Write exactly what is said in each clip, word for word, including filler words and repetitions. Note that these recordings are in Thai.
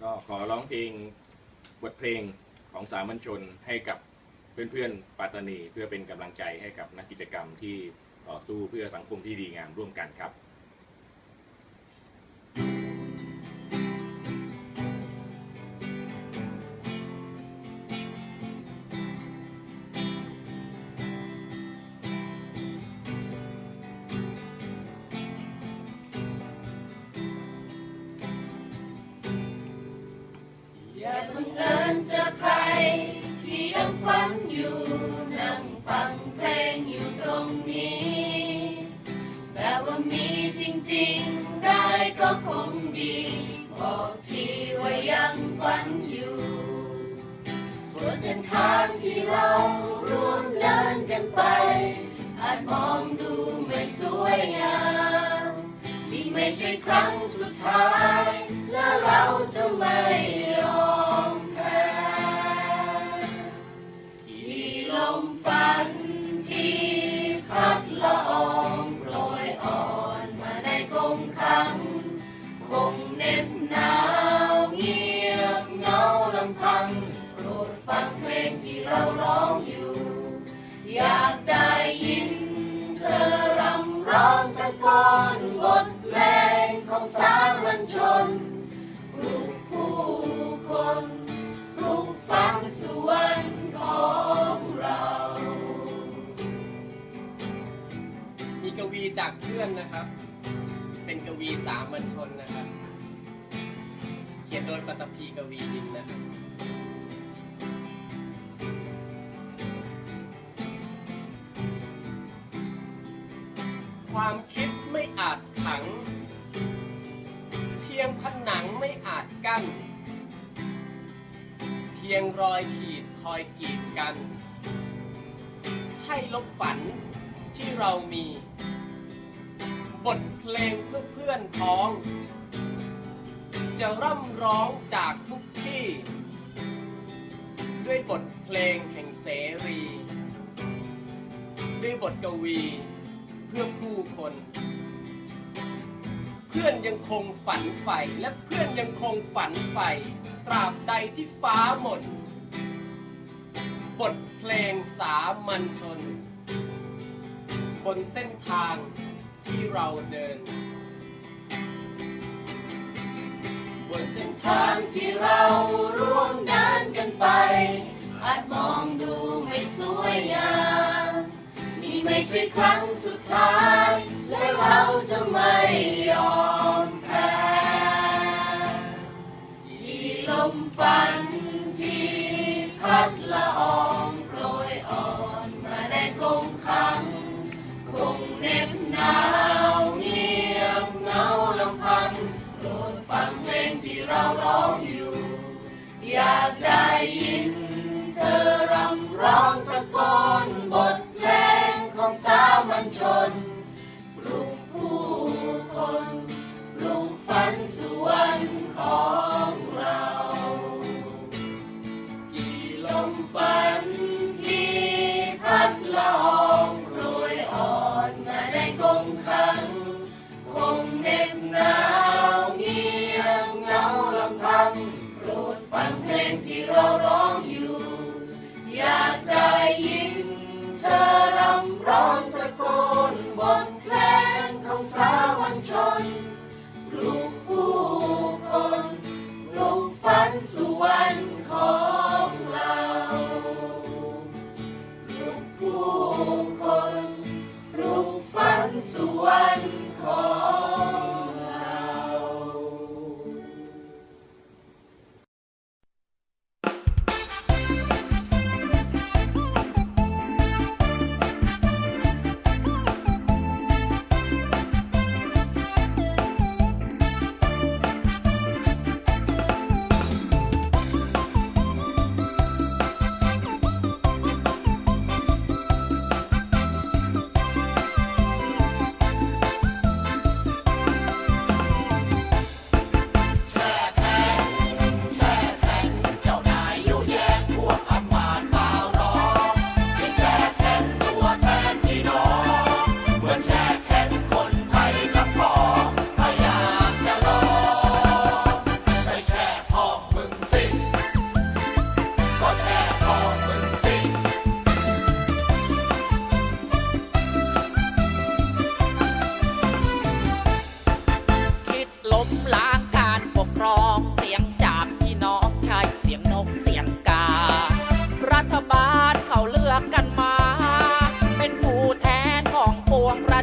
ก็ขอร้องเพลงบทเพลงของสามัญชนให้กับเพื่อนๆปัตตานีเพื่อเป็นกำลังใจให้กับนักกิจกรรมที่ต่อสู้เพื่อสังคมที่ดีงามร่วมกันครับอย่าเพิ่งเอิญจะใครที่ยังฝันอยู่นั่งฟังเพลงอยู่ตรงนี้แต่ว่ามีจริงๆได้ก็คงดีบอกทีว่ายังฝันอยู่บนเส้นทางที่เราร่วมเดินกันไปอาจมองดูไม่สวยงามนี่ไม่ใช่ครั้งสุดท้ายและเราจะไม่ยอมแพ้ที่ลมฝันที่พัดละอองโปรยอ่อนมาในกงขังคงเหน็บหนาวเงียบเหงาลำพังโปรดฟังเพลงที่เราร้องอยู่อยากได้ยินเธอรำร้องตะโกนบทเพลงของสามัญชนปลุกผู้คนปลุกฝันสวรรค์ของเรามีกวีจากเพื่อนนะครับเป็นกวีสามัญชนนะครับเขียนโดยปัตภีกวีดินนะครับความคิดไม่อาจขังเพียงผนังไม่อาจกั้นเพียงรอยขีดคอยกีดกันใช่ลบฝันที่เรามีบทเพลงเพื่อเพื่อนพ้องจะร่ำร้องจากทุกที่ด้วยบทเพลงแห่งเสรีด้วยบทกวีเพื่อผู้คนเพื่อนยังคงฝันใฝ่และเพื่อนยังคงฝันใฝ่ตราบใดที่ฟ้าหมดบทเพลงสามัญชนบนเส้นทางที่เราเดินบนเส้นทางที่เราร่วมเดินกันไปอาจมองดูไม่สวยงามนี่ไม่ใช่ครั้งสุดท้ายและเราจะไม่ยอมแพ้ที่ลมฝันที่พัดละอองโปรยอ่อนมาในกงขังคงเหน็บหนาวเงียบเหงาลำพังโปรดฟังเพลงที่เราร้องอยู่อยากได้ยินเธอรำร้องตะโกนบทเพลงของสามัญชนปลุกผู้คนปลุกฝันสวรรค์ของเรากี่ลมฝันที่พัดละอองโปรยอ่อนมาในกงขังคงเหน็บหนาวเงียบเหงาลำพังโปรดฟังเพลงที่เราร้องอยู่อยากได้ยินเธอรำร้องตะโกนบทเพลงของสามัญชนปลุกผู้คนปลุกฝันสวรรค์ของเราปลุกผู้คนปลุกฝันสวรรค์ของเรา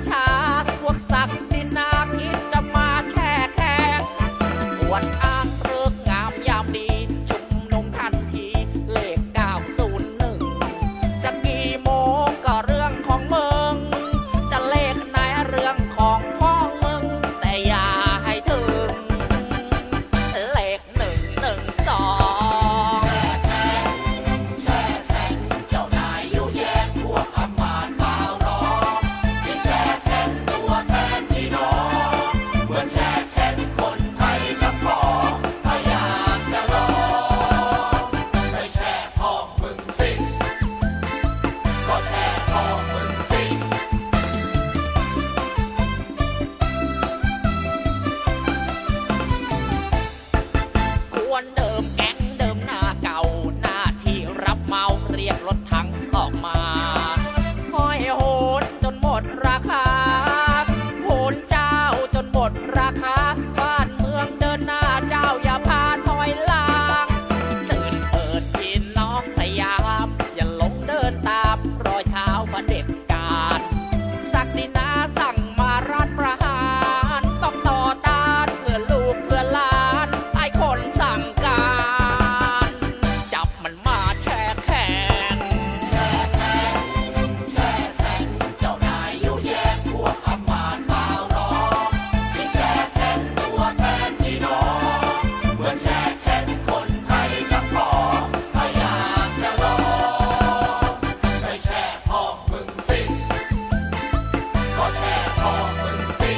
ชาพวกศักดินาคิดจะมาแช่แข็งอวดอ้างเริกงามยามดีชุมนุมทันทีเลขเก้าศูนย์หนึ่งจะกี่โมงก็เรื่องของมึงจะเลขไหนเรื่องของพ่อมึงแต่อย่าให้ถึงเลขหนึ่งหนึ่งสองแช่แข็งเจ้านายยุแยงพวกอำมาตย์เปล่ารอที่แช่แข็งตัวแทนพี่น้องเหมือนแช่แข็งคนไทยกับพ่อถ้าอยากจะลองไม่แช่พ่อมึงสิก็แช่พ่อมึงสิควรเดิมแก๊งเดิมหน้าเก่าหน้าที่รับเมาเรียกรถถังออกมาห้อยโหนจนหมดราคาโหนเจ้าจนหมดราคาบ้านเมืองเดินหน้าเจ้าอย่าพาถอยหลังตื่นเปิดพี่น้องสยามอย่าหลงเดินตามรอยเท้าเผด็จการศักดินาสั่งมารัฐประหารต้องต่อต้านเพื่อลูกเพื่อหลานไอ้คนสั่งการจับมันมาแช่แข็งแช่แข็งแช่แข็งเจ้านายยุแยงพวกอำมาตย์เปล่ารอที่แช่แข็งตัวแทนพี่น้องเหมือนแช่แข็งคนไทยกับพ่อถ้าอยากจะลองไม่แช่พ่อมึงสิก็แช่พ่อมึงสิ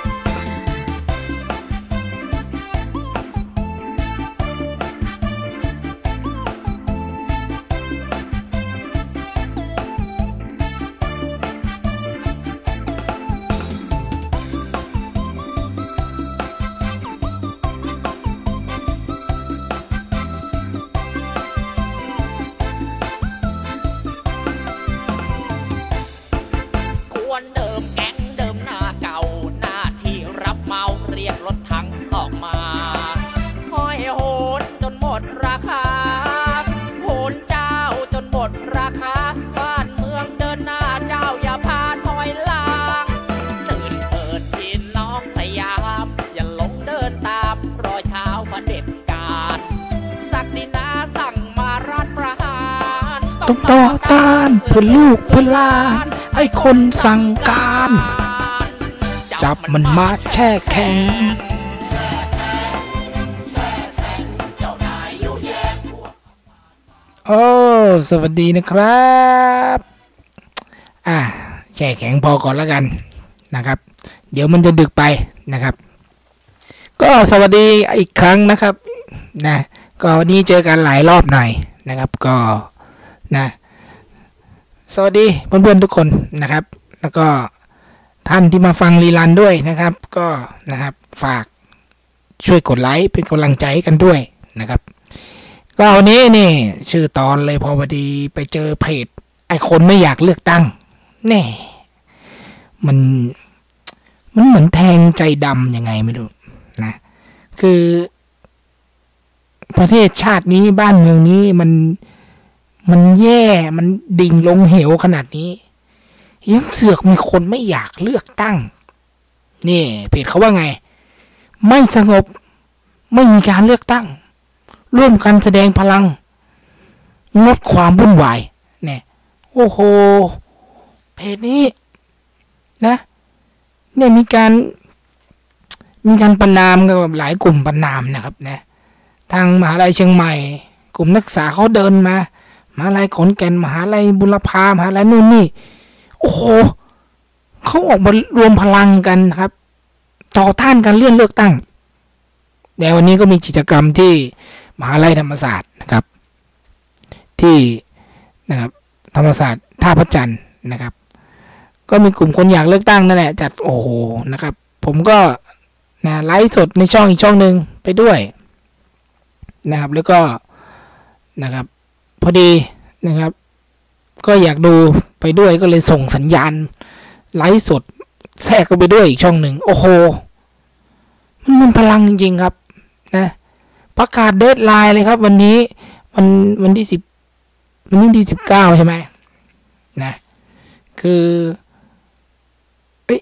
ควรเดิมแก๊งเดิมหน้าเก่าหน้าที่รับเมาเรียกรถถังออกมาห้อยโหนจนหมดราคาโหนเจ้าจนหมดราคาบ้านเมืองเดินหน้าเจ้าอย่าพาถอยหลังตื่นเปิดพี่น้องสยามอย่าหลงเดินตามรอยเท้าเผด็จการศักดินาสั่งมารัฐประหารต้องต่อต้านเพื่อลูกเพื่อหลานไอ้คนสั่งการ จับมันมาแช่แข็งแช่แข็งเจ้านายยุแยงพวกโอ้สวัสดีนะครับอ่ะแช่แข็งพอก่อนแล้วกันนะครับ เดี๋ยวมันจะดึกไปนะครับ ก็สวัสดีอีกครั้งนะครับนะก็วันนี้เจอกันหลายรอบหน่อยนะครับก็นะสวัสดีเพื่อนๆทุกคนนะครับ แล้วก็ท่านที่มาฟังรีลันด้วยนะครับ ก็นะครับฝากช่วยกดไลค์เป็นกำลังใจให้กันด้วยนะครับ ก็วันนี้นี่ชื่อตอนเลยพอพอดีไปเจอเพจไอคนไม่อยากเลือกตั้งแน่มันมันเหมือนแทงใจดำยังไงไม่รู้นะคือประเทศชาตินี้บ้านเมืองนี้มันมันแย่มันดิ่งลงเหวขนาดนี้ยังเสือกมีคนไม่อยากเลือกตั้งนี่เพจเขาว่าไงไม่สงบไม่มีการเลือกตั้งร่วมกันแสดงพลังงดความวุ่นวายเนี่ยโอ้โหเพจนี้นะเนี่ยมีการมีการประนามกับหลายกลุ่มประนามนะครับนะทางมหาลัยเชียงใหม่กลุ่มนักศึกษาเขาเดินมามหาลัยขอนแก่นมหาลัยบุรพามหาลัยนู่นนี่โอ้โหเขาออกมารวมพลังกันครับ ต่อต้านการเลื่อนเลือกตั้งแต่วันนี้ก็มีกิจกรรมที่มหาลัยธรรมศาสตร์นะครับที่นะครับธรรมศาสตร์ท่าพระจันทร์นะครับก็มีกลุ่มคนอยากเลือกตั้งนั่นแหละจัดโอ้โหนะครับผมก็นะไลฟ์สดในช่องอีกช่องหนึ่งไปด้วยนะครับแล้วก็นะครับพอดีนะครับก็อยากดูไปด้วยก็เลยส่งสัญญาณไลฟ์สดแทรกเข้าไปด้วยอีกช่องหนึ่งโอ้โหมันมันพลังจริงๆครับนะประกาศเดดไลน์เลยครับวันนี้วันวันที่สิบวันนี้ที่สิบเก้าใช่ไหมนะคือเอ้ย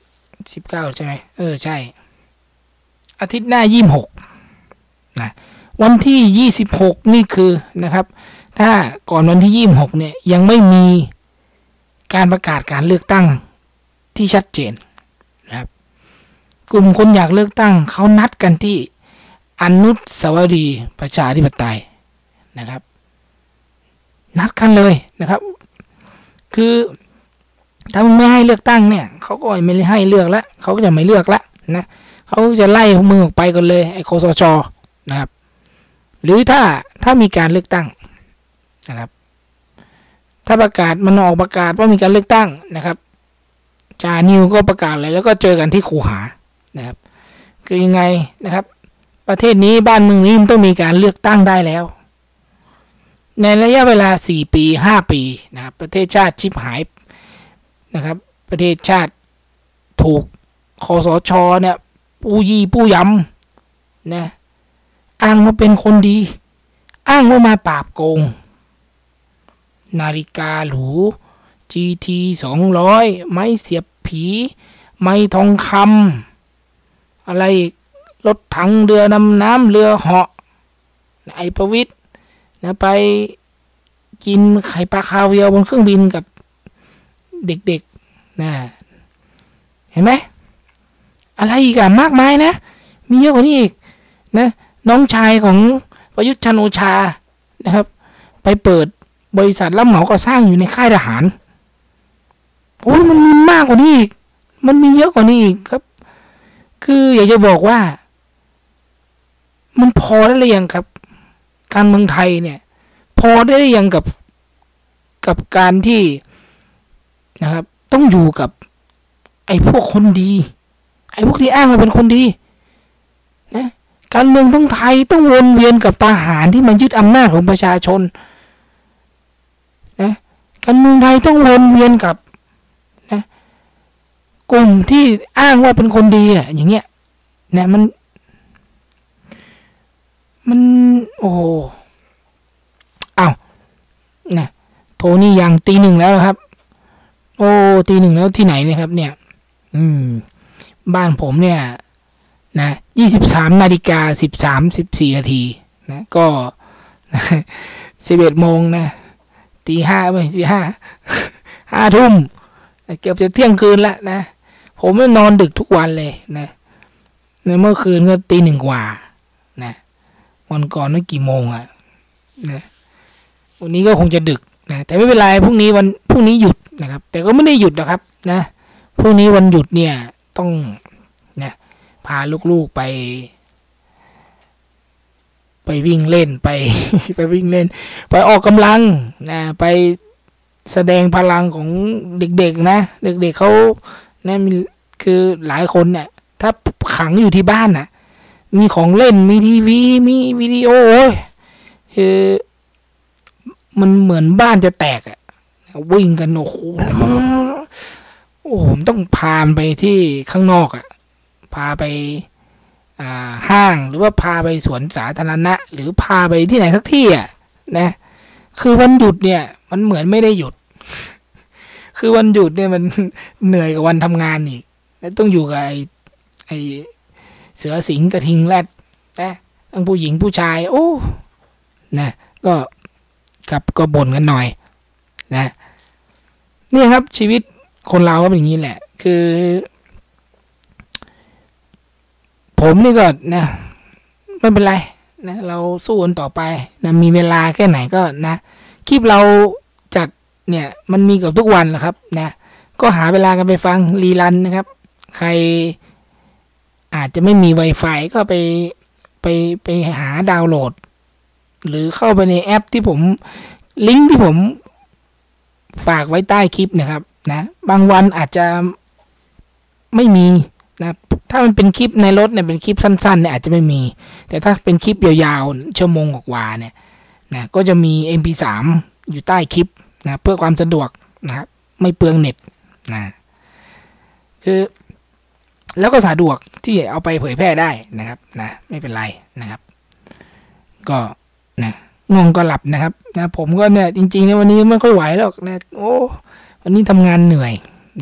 สิบเก้าใช่ไหมเออใช่อาทิตย์หน้ายี่สิบหกนะวันที่ยี่สิบหกนี่คือนะครับถ้าก่อนวันที่ยี่สิบหกเนี่ยยังไม่มีการประกาศการเลือกตั้งที่ชัดเจนนะครับกลุ่มคนอยากเลือกตั้งเขานัดกันที่อนุสาวรีย์ประชาธิปไตยนะครับนัดกันเลยนะครับคือถ้ามึงไม่ให้เลือกตั้งเนี่ยเขาก็ไม่ให้เลือกแล้วเขาก็จะไม่เลือกแล้วนะเขาจะไล่มึงออกไปกันเลยไอ้คสช.นะครับหรือถ้าถ้ามีการเลือกตั้งนะครับถ้าประกาศมันออกประกาศว่ามีการเลือกตั้งนะครับจานิวก็ประกาศเลยแล้วก็เจอกันที่คูหานะครับคือยังไงนะครับประเทศนี้บ้านเมืองนี้มันต้องมีการเลือกตั้งได้แล้วในระยะเวลาสี่ปีห้าปีนะครับประเทศชาติชิบหายนะครับประเทศชาติถูกคสช.เนี่ยปูยี่ปู้ยำนะอ้างว่าเป็นคนดีอ้างว่ามาปราบโกงนาฬิกาหรู จี ที สองร้อยไม้เสียบผีไม้ทองคำอะไรรถถังเรือดำน้ำเรือเหาะไอประวิตรนะไปกินไข่ปลาคาเวียร์บนเครื่องบินกับเด็กๆนะเห็นไหมอะไรอีกอะมากมายนะมีเยอะกว่านี้อีกนะน้องชายของประยุทธ์จันทร์โอชานะครับไปเปิดบริษัทรับเหมาก่อสร้างอยู่ในค่ายทหารโอ้ยมันมีมากกว่านี้อีกมันมีเยอะกว่านี้อีกครับคืออยากจะบอกว่ามันพอได้หรือยังครับการเมืองไทยเนี่ยพอได้หรือยังกับกับการที่นะครับต้องอยู่กับไอ้พวกคนดีไอ้พวกที่อ้างมาเป็นคนดีนะการเมืองต้องไทยต้องวนเวียนกับทหารที่มายึดอำนาจของประชาชนนะการเมืองไทยต้องวนเวียนกับนะกลุ่มที่อ้างว่าเป็นคนดีอ่ะอย่างเงี้ยนะมันมันโอ้โหอ้าวนะโทนี่ยังตีหนึ่งแล้วครับโอ้ตีหนึ่งแล้วที่ไหนเนี่ยครับเนี่ยอืมบ้านผมเนี่ยนะยี่สิบสามนาฬิกาสิบสามสิบสี่นาทีนะก็สิบเอ็ดโมงนะตีห้าไม่ตีห้าห้าทุ่มเกือบจะเที่ยงคืนละนะผมไม่นอนดึกทุกวันเลยนะในเมื่อคืนก็ตีหนึ่งกว่านะวันก่อนนั่นกี่โมงอ่ะนะวันนี้ก็คงจะดึกนะแต่ไม่เป็นไรพรุ่งนี้วันพรุ่งนี้หยุดนะครับแต่ก็ไม่ได้หยุดนะครับนะพรุ่งนี้วันหยุดเนี่ยต้องนะพาลูกๆไปไปวิ่งเล่นไป ไปวิ่งเล่นไปออกกำลังนะไปแสดงพลังของเด็กๆนะเด็กๆ เ, เขานะมีคือหลายคนเนี่ยถ้าขังอยู่ที่บ้านน่ะมีของเล่นมีทีวีมีวิดีโอคือมันเหมือนบ้านจะแตกอ่ะวิ่งกันโอ้โหโอ้ผมต้องพาไปที่ข้างนอกอ่ะพาไปอ่าห้างหรือว่าพาไปสวนสาธารณะหรือพาไปที่ไหนสักที่อ่ะนะคือวันหยุดเนี่ยมันเหมือนไม่ได้หยุดคือวันหยุดเนี่ยมันเหนื่อยกับวันทำงานอีกแล้วต้องอยู่กับไอ้ไอ้เสือสิงกระทิงแรดนะทั้งผู้หญิงผู้ชายโอ้นะก็กับก็บ่นกันหน่อยนะนี่ครับชีวิตคนเราก็เป็นอย่างนี้แหละคือผมนี่ก็นะไม่เป็นไรนะเราสู้กันต่อไปนะมีเวลาแค่ไหนก็นะคลิปเราจัดเนี่ยมันมีกับทุกวันแหละครับนะก็หาเวลากันไปฟังรีรันนะครับใครอาจจะไม่มี Wi-Fi ก็ไปไปไปหาดาวน์โหลดหรือเข้าไปในแอปที่ผมลิงก์ที่ผมฝากไว้ใต้คลิปนะครับนะบางวันอาจจะไม่มีนะถ้ามันเป็นคลิปในรถเนี่ยเป็นคลิปสั้นๆเนี่ยอาจจะไม่มีแต่ถ้าเป็นคลิปยาวๆชั่วโมงกว่าเนี่ยนะก็จะมี เอ็ม พี สาม อยู่ใต้คลิปนะเพื่อความสะดวกนะครับไม่เปลืองเน็ตนะคือแล้วก็สะดวกที่เอาไปเผยแพร่ได้นะครับนะไม่เป็นไรนะครับก็นะง่วงก็หลับนะครับนะผมก็เนี่ยจริงๆในวันนี้ไม่ค่อยไหวหรอกนะโอ้วันนี้ทำงานเหนื่อยนะครับ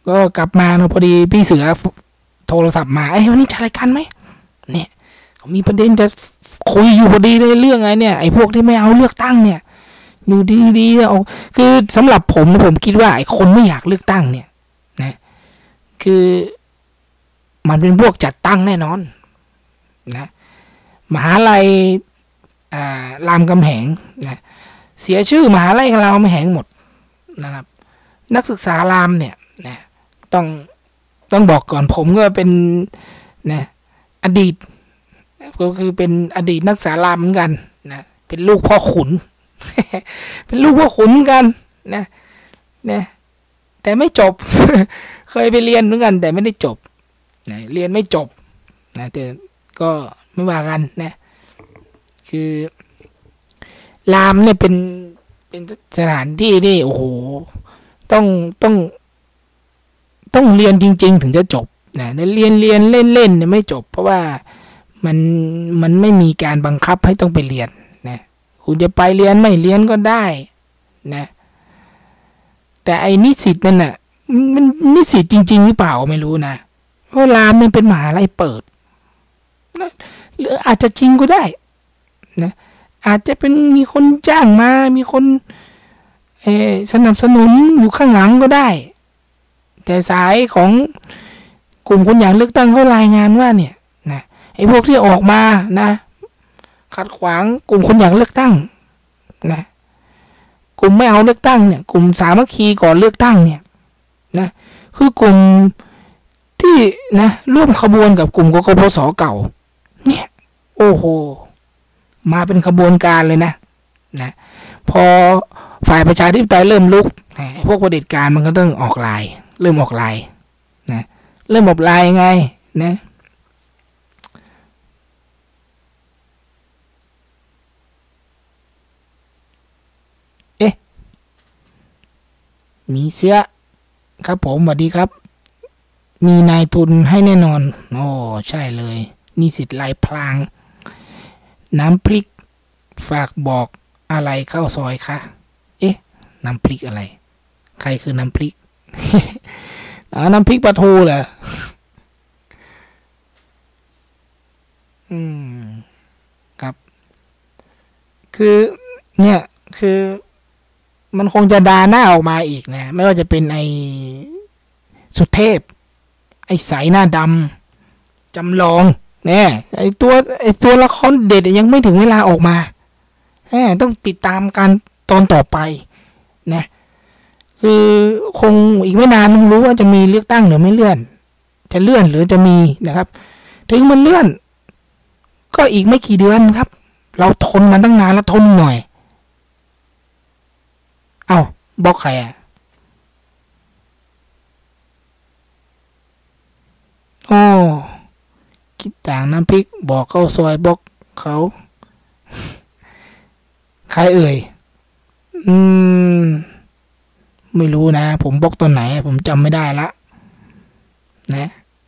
ก็กลับมาเนาะพอดีพี่เสือโทรศัพท์มาไอ้วันนี้จัดรายการไหมเนี่ยมีประเด็นจะคุยอยู่พอดีเลยเรื่องไงเนี่ยไอ้พวกที่ไม่เอาเลือกตั้งเนี่ยอยู่ดีๆเอาคือสำหรับผมนะผมคิดว่าไอ้คนไม่อยากเลือกตั้งเนี่ยนะคือมันเป็นพวกจัดตั้งแน่นอนนะมหาลัยอ่ารามคำแหงนะเสียชื่อมหาลัยรามคำแหงหมดนะครับนักศึกษารามเนี่ยนะต้องต้องบอกก่อนผมก็เป็นนะอดีตก็คือเป็นอดีตนักศึกษารามเหมือนกันนะเป็นลูกพ่อขุน เป็นลูกพ่อขุนกันนะนะแต่ไม่จบ เคยไปเรียนเหมือนกันแต่ไม่ได้จบนะเรียนไม่จบนะแต่ก็ไม่ว่ากันนะคือรามเนี่ยเป็นเป็นสถานที่ที่โอ้โหต้องต้องต้องเรียนจริงๆถึงจะจบนะเรียนเรียนเล่นเล่นเนี่ยไม่จบเพราะว่ามันมันไม่มีการบังคับให้ต้องไปเรียนนะคุณจะไปเรียนไม่เรียนก็ได้นะแต่ไอ้นิสิตนั่นน่ะมันนิสิตจริงๆหรือเปล่าไม่รู้นะเพราะรามมันเป็นมหาลัยเปิดนะหรืออาจจะจริงก็ได้นะอาจจะเป็นมีคนจ้างมามีคนเออสนับสนุนอยู่ข้างหลังก็ได้แต่สายของกลุ่มคนอยากเลือกตั้งเขารายงานว่าเนี่ยนะไอ้พวกที่ออกมานะขัดขวางกลุ่มคนอยากเลือกตั้งนะกลุ่มไม่เอาเลือกตั้งเนี่ยกลุ่มสามัคคีก่อนเลือกตั้งเนี่ยนะคือกลุ่มที่นะร่วมขบวนกับกลุ่มกกปสเก่าเนี่ยโอ้โหมาเป็นขบวนการเลยนะนะพอฝ่ายประชาธิปไตยเริ่มลุกนะพวกเผด็จการมันก็ต้องออกลายเริ่มออกลายนะเริ่มออกลายไงนะเอ๊ะมีเสียครับผมสวัสดีครับมีนายทุนให้แน่นอนโอ้ใช่เลยนิสิตลายพลางน้ำพริกฝากบอกอะไรเข้าซอยคะเอ๊ะน้ำพริกอะไรใครคือน้ำพริก อ๋อน้ำพริกปลาทูเหรออืมครับคือเนี่ยคือมันคงจะดาหน้าออกมาอีกนะไม่ว่าจะเป็นไอ้สุเทพไอ้สายหน้าดำจำลองเนี่ยไอ้ตัวไอ้ตัวละครเด็ดยังไม่ถึงเวลาออกมาเนี่ยต้องติดตามการตอนต่อไปนะคือคงอีกไม่นานต้องรู้ว่าจะมีเลือกตั้งหรือไม่เลื่อนจะเลื่อนหรือจะมีนะครับถึงมันเลื่อนก็อีกไม่กี่เดือนครับเราทนมันตั้งนานแล้วทนหน่อยเอ้าบล็อกใครอ่ะโอ้คิดต่างน้ำพริกบอกเข้าซอยบล็อกเขาใครเอ่ยอืมไม่รู้นะผมบล็อกตอนไหนผมจำไม่ได้ละนะ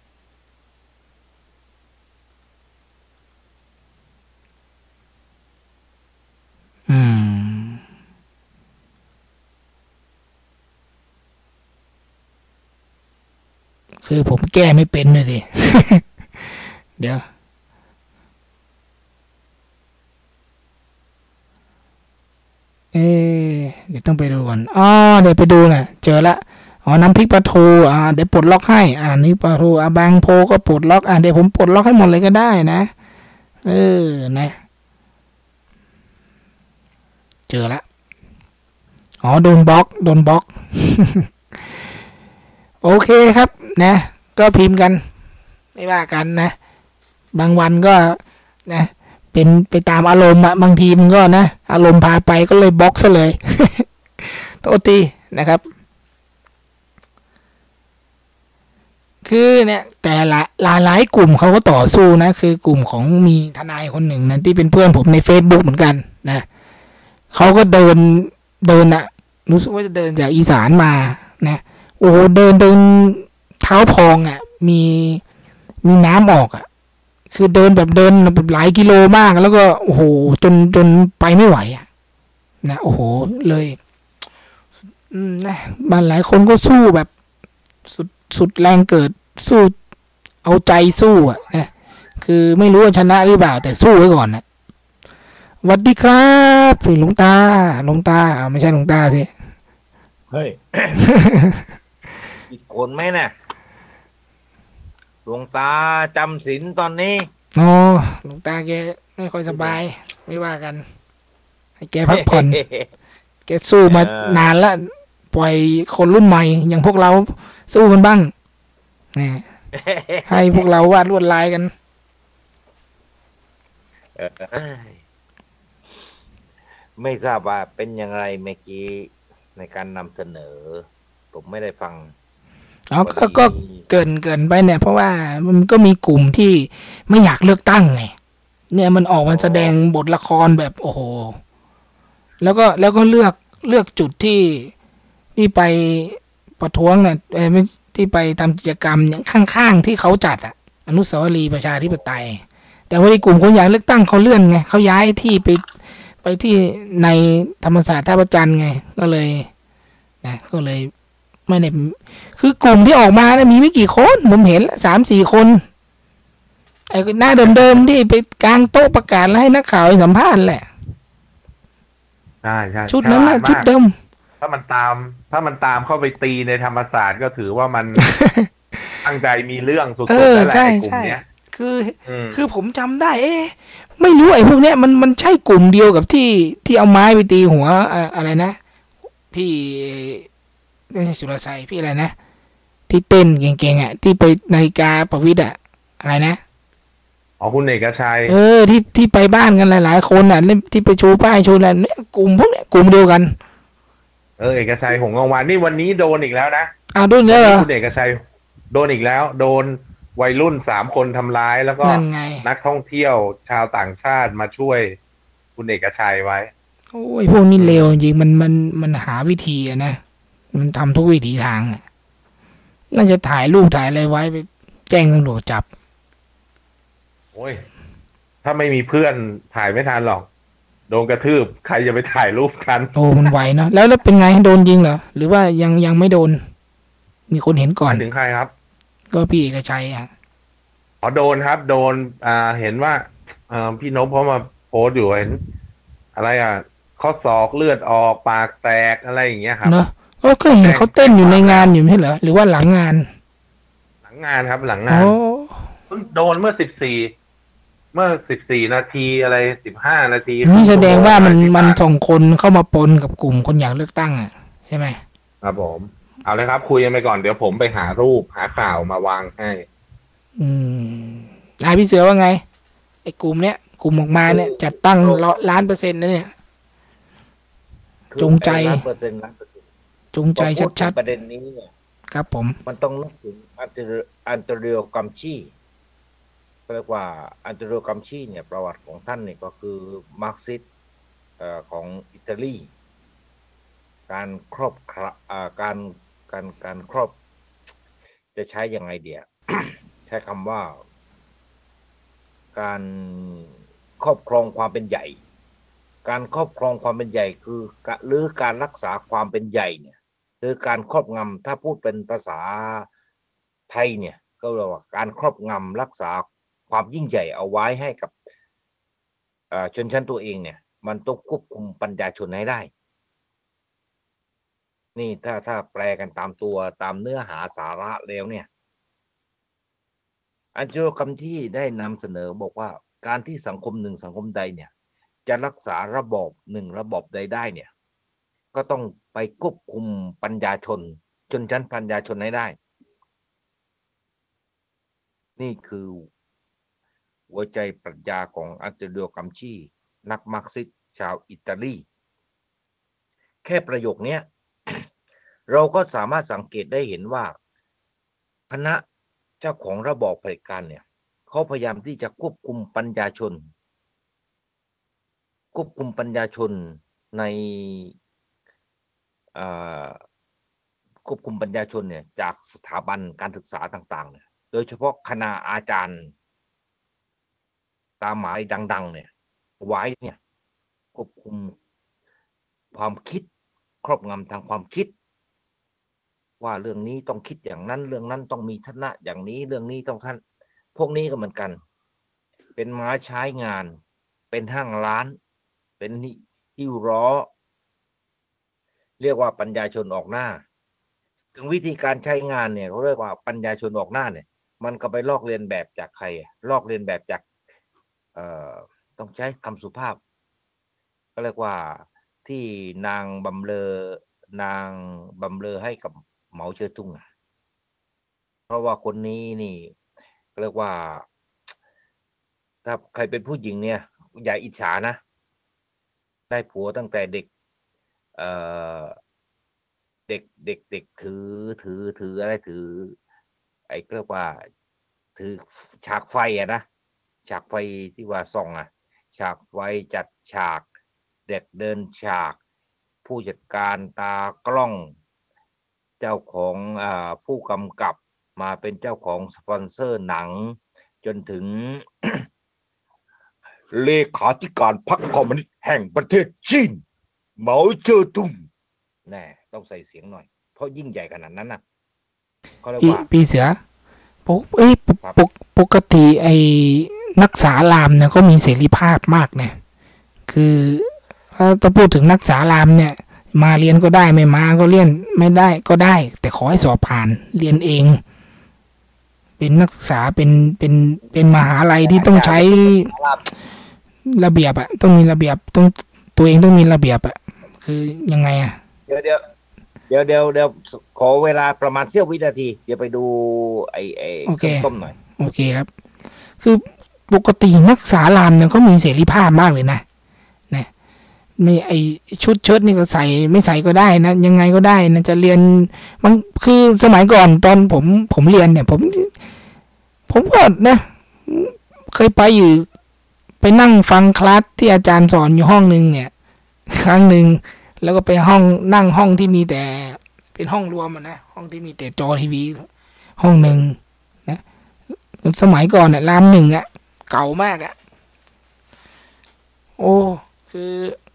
อืมคือผมแก้ไม่เป็นเลยสิ เดี๋ยวเอ๊เดี๋ยวต้องไปดูก่อนอ๋อเดี๋ยวไปดูนะเจอละอ๋อน้ำพริกปลาทูอ่าเดี๋ยวปลดล็อกให้อ่านี่ปลาทูอ่าบางโพก็ปลดล็อกอ่าเดี๋ยวผมปลดล็อกให้หมดเลยก็ได้นะเออนะเจอละอ๋อโดนบล็อกโดนบล็อก โอเคครับนะก็พิมพ์กันไม่ว่ากันนะบางวันก็นะเป็นไปตามอารมณ์อะบางทีมันก็นะอารมณ์พาไปก็เลยบล็อกซะเลย โทษทีนะครับคือเนี่ยแต่ละหลายหลายกลุ่มเขาก็ต่อสู้นะคือกลุ่มของมีทนายคนหนึ่งนะที่เป็นเพื่อนผมใน Facebook เหมือนกันนะเขาก็เดินเดินอะรู้สึกว่าจะเดินจากอีสานมานะโอ้เดินเดินเท้าพองอ่ะมีมีน้ำออกอ่ะคือเดินแบบเดินแบบหลายกิโลมากแล้วก็โอ้โหจนจนไปไม่ไหวอ่ะนะโอ้โหเลยอืมนะบางหลายคนก็สู้แบบสุดสุดแรงเกิดสู้เอาใจสู้อ่ะนะคือไม่รู้ว่าชนะหรือเปล่าแต่สู้ไว้ก่อนนะสวัสดีครับพี่หลวงตาหลวงตาเอาไม่ใช่หลวงตาสิเฮ้ย อีกคนไหมน่ะหลวงตาจำศีลตอนนี้อ๋อหลวงตาแกไม่ค่อยสบายไม่ว่ากันให้แกพักผ่อน แกสู้มาเออนานแล้วปล่อยคนรุ่นใหม่ อย่างพวกเราสู้กันบ้างนี่ให้พวกเราวาดลวดลายกันเอ้ยไม่ทราบว่าเป็นอย่างไรเมื่อกี้ในการนำเสนอ ผมไม่ได้ฟังอ๋อพก็อดีก็เกินเกินไปเนี่ย เพราะว่ามันก็มีกลุ่มที่ไม่อยากเลือกตั้งไงเนี่ยมันออกมาแสดงบทละครแบบโอ้โหแล้วก็แล้วก็เลือกเลือกจุดที่ที่ไปประท้วงเนี่ยเอ้ยไม่ที่ไปทำกิจกรรมอย่างข้างๆที่เขาจัดอะอนุสาวรีย์ประชาธิปไตย แต่ว่าในกลุ่มคนอยากเลือกตั้งเขาเลื่อนไงเขาย้ายที่ไปไปที่ในธรรมศาสตร์ท่าพระจันทร์ไงก็เลยนะก็เลยไม่ได้คือกลุ่มที่ออกมานะมีไม่กี่คนผมเห็นสามสี่คนไอ้หน้าเดิมๆที่ไปกลางโต๊ะประกาศแล้วให้นักข่าวให้สัมภาษณ์แหละใช่ใช่ชุดนั้นฉลานะมากชุดเดิมถ้ามันตาม ถ้ามันตามเข้าไปตีในธรรมศาสตร์ก็ถือว่ามัน ตั้งใจมีเรื่องสุดเอๆอแล้วแหละใช่ไอ้กลุ่มใช่เนี้ยคืออืมคือผมจำได้ เอ๊ะไม่รู้ไอ้พวกเนี้ยมันมันใช่กลุ่มเดียวกับที่ที่เอาไม้ไปตีหัวอะอะไรนะ พี่ไม่ใช่สุรชัยพี่อะไรนะ ที่เต้นเก่งๆอ่ะ ที่ไปนาฬิกาประวิตรอ่ะ อะไรนะอ๋อคุณเอกชัยเออที่ที่ไปบ้านกันหลายๆคนอ่ะเล่นที่ไปชูป้ายชูอะไรเนี่ยกลุ่มพวกเนี้ยกลุ่มเดียวกันเออเอกชัยหงส์กังวานนี่วันนี้โดนอีกแล้วนะอ้าวด้วยเนวันเหรนี้อคุณเอกชัยโดนอีกแล้ว โดนวัยรุ่นสามคนทำร้าย แล้วก็นั่นไงนักท่องเที่ยวชาวต่างชาติมาช่วยคุณเอกชัยไว้โอ้ยพวกนี้เลวจริงมันมันมันหาวิธีอะนะมันทำทุกวิถีทางอะน่าจะถ่ายรูปถ่ายอะไรไว้ไปแจ้งตำรวจจับโอ้ย ถ้าไม่มีเพื่อนถ่ายไม่ทันหรอก โดนกระทืบใครจะไปถ่ายรูปทันโอ้มันไหวเนาะแล้วแล้วเป็นไงโดนยิงเหรอหรือว่ายังยังไม่โดน มีคนเห็นก่อนถึงใครครับก็พี่เอกชัยอ่ะอ๋อโดนครับ โดน อ่าเห็นว่าเอ่อพี่นพเขามาโพสต์อยู่เห็น อะไรอ่ะข้อศอกเลือดออกปากแตกอะไรอย่างเงี้ยครับเนาะก็ก็เห็นเขาเต้นอยู่ในงานอยู่ไม่ใช่เหรอหรือว่าหลังงานหลังงานครับ หลังโอ้งานเพิ่งโดนเมื่อสิบสี่เมื่อสิบสี่นาทีอะไรสิบห้านาทีนี่แสดงว่ามันที่มันผ่ส่งคนเข้ามาปนกับกลุ่มคนอยากเลือกตั้งอ่ะใช่ไหมครับผม เอาเลยครับ คุยกันไปก่อนเดี๋ยวผมไปหารูปหาข่าวมาวางให้อืมนายพี่เสือว่าไงไอ้กลุ่มเนี้ยกลุ่มออกมาเนี่ยจัดตั้งร้อยล้านเปอร์เซ็นต์นะเนี่ยคือจงใจล้านเปอร์เซ็นต์ล้านเปอร์เซ็นต์จงใจพอพูดถึชัดงประเด็นนี้เนี่ยๆครับผมมันต้องนึกถึงอันเตอร์อันเตอริโอกัมชีเรียกว่าอันเตอริโอกัมชีเนี่ยประวัติของท่านเนี่ยก็คือมาร์กซิสต์เอ่อของอิตาลีการครอบครัอ่าการการการครอบจะใช้ยังไงเดีย ใช้คำว่า การครอบครองความเป็นใหญ่ การครอบครองความเป็นใหญ่คือกะหรือการรักษาความเป็นใหญ่เนี่ยหรือการครอบงำถ้าพูดเป็นภาษาไทยเนี่ยก็เรียกว่าการครอบงำรักษาความยิ่งใหญ่เอาไว้ให้กับเอ่อชนชั้นตัวเองเนี่ยมันต้องควบคุมปัญญาชนให้ได้นี่ถ้าถ้าแปลกันตามตัวตามเนื้อหาสาระแล้วเนี่ยอันเดียวคำที่ได้นำเสนอบอกว่าการที่สังคมหนึ่งสังคมใดเนี่ยจะรักษาระบอบหนึ่งระบอบใดได้เนี่ยก็ต้องไปควบคุมปัญญาชนชนชั้นปัญญาชนให้ได้นี่คือหัวใจปรัชญาของอันเตโริโอกัมชีนักมาร์กซิสต์ชาวอิตาลีแค่ประโยคนี้ เราก็สามารถสังเกตได้เห็นว่าคณะเจ้าของระบอบเผด็จการเนี่ยเขาพยายามที่จะควบคุมปัญญาชนควบคุมปัญญาชนในควบคุมปัญญาชนเนี่ยจากสถาบันการศึกษาต่างๆเนี่ยโดยเฉพาะคณะอาจารย์ตามหมายดังๆเนี่ยไว้เนี่ยควบคุมความคิดครอบงำทางความคิดว่าเรื่องนี้ต้องคิดอย่างนั้น เรื่องนั้นต้องมีฐานะอย่างนี้เรื่องนี้ต้องท่านพวกนี้ก็เหมือนกัน เป็นม้าใช้งาน เป็นห้างร้าน เป็นหิ้วล้อเรียกว่าปัญญาชนออกหน้า ถึงวิธีการใช้งานเนี่ยเขาเรียกว่าปัญญาชนออกหน้าเนี่ย มันก็ไปลอกเลียนแบบจากใครลอกเลียนแบบจากเอ่อต้องใช้คำสุภาพ ก็เรียกว่าที่นางบำเรอนางบำเรอให้กับเหมาเจ๋อตุงเพราะว่าคนนี้นี่เรียกว่าถ้าใครเป็นผู้หญิงเนี่ยอย่าอิจฉานะได้ผัวตั้งแต่เด็กเอ่อเด็กเด็กเด็กถือถือถืออะไรถือไอ้เรียกว่าถือฉากไฟอะนะฉากไฟที่ว่าส่องอะฉากไฟจัดฉากเด็กเดินฉากผู้จัดการตากล้องเจ้าของอ่าผู้กำกับมาเป็นเจ้าของสปอนเซอร์หนังจนถึง เลขาธิการพรรคคอมมิวนิสต์แห่งประเทศจีนเหมาเจ๋อตุงแน่ต้องใส่เสียงหน่อยเพราะยิ่งใหญ่ขนาดนั้นนะเขาเรียกพี่ว่าพี่เสือปกเอ้ยปกครับปกปกติไอ้นักสารามเนี่ยก็มีเสรีภาพมากเนี่ยคือถ้าพูดถึงนักสารามเนี่ย มาเรียนก็ได้ไม่มาก็เรียนไม่ได้ก็ได้ แต่ขอให้สอบผ่านเรียนเอง เป็นนักศึกษาเป็นเป็นเป็นมหาลัยที่ต้องใช้ระเบียบอะต้องมีระเบียบต้องตัวเองต้องมีระเบียบอะคือยังไงอะเดี๋ยวเดี๋ยวเดี๋ยวเดี๋ยวเดี๋ยวขอเวลาประมาณเสี้ยววินาทีเดี๋ยวไปดูไอ้ไอ้โอเคต้มหน่อยโอเคครับ คือปกตินักศึกษารามเนี่ยเขามีเสรีภาพมากเลยนะนะนี่ไอชุดเชิ้ตนี่ก็ใส่ไม่ใส่ก็ได้นะยังไงก็ได้นะจะเรียนมันคือสมัยก่อนตอนผมผมเรียนเนี่ย ผม ผมก็นะเคยไปอยู่ไปนั่งฟังคลาสที่อาจารย์สอนอยู่ห้องนึงเนี่ย ครั้งหนึ่งแล้วก็ไปห้องนั่งห้องที่มีแต่เป็นห้องรวมอะนะห้องที่มีแต่จอทีวีห้องหนึ่งนะสมัยก่อนเนี่ยรามหนึ่งอะเก่ามากอะโอ้คือ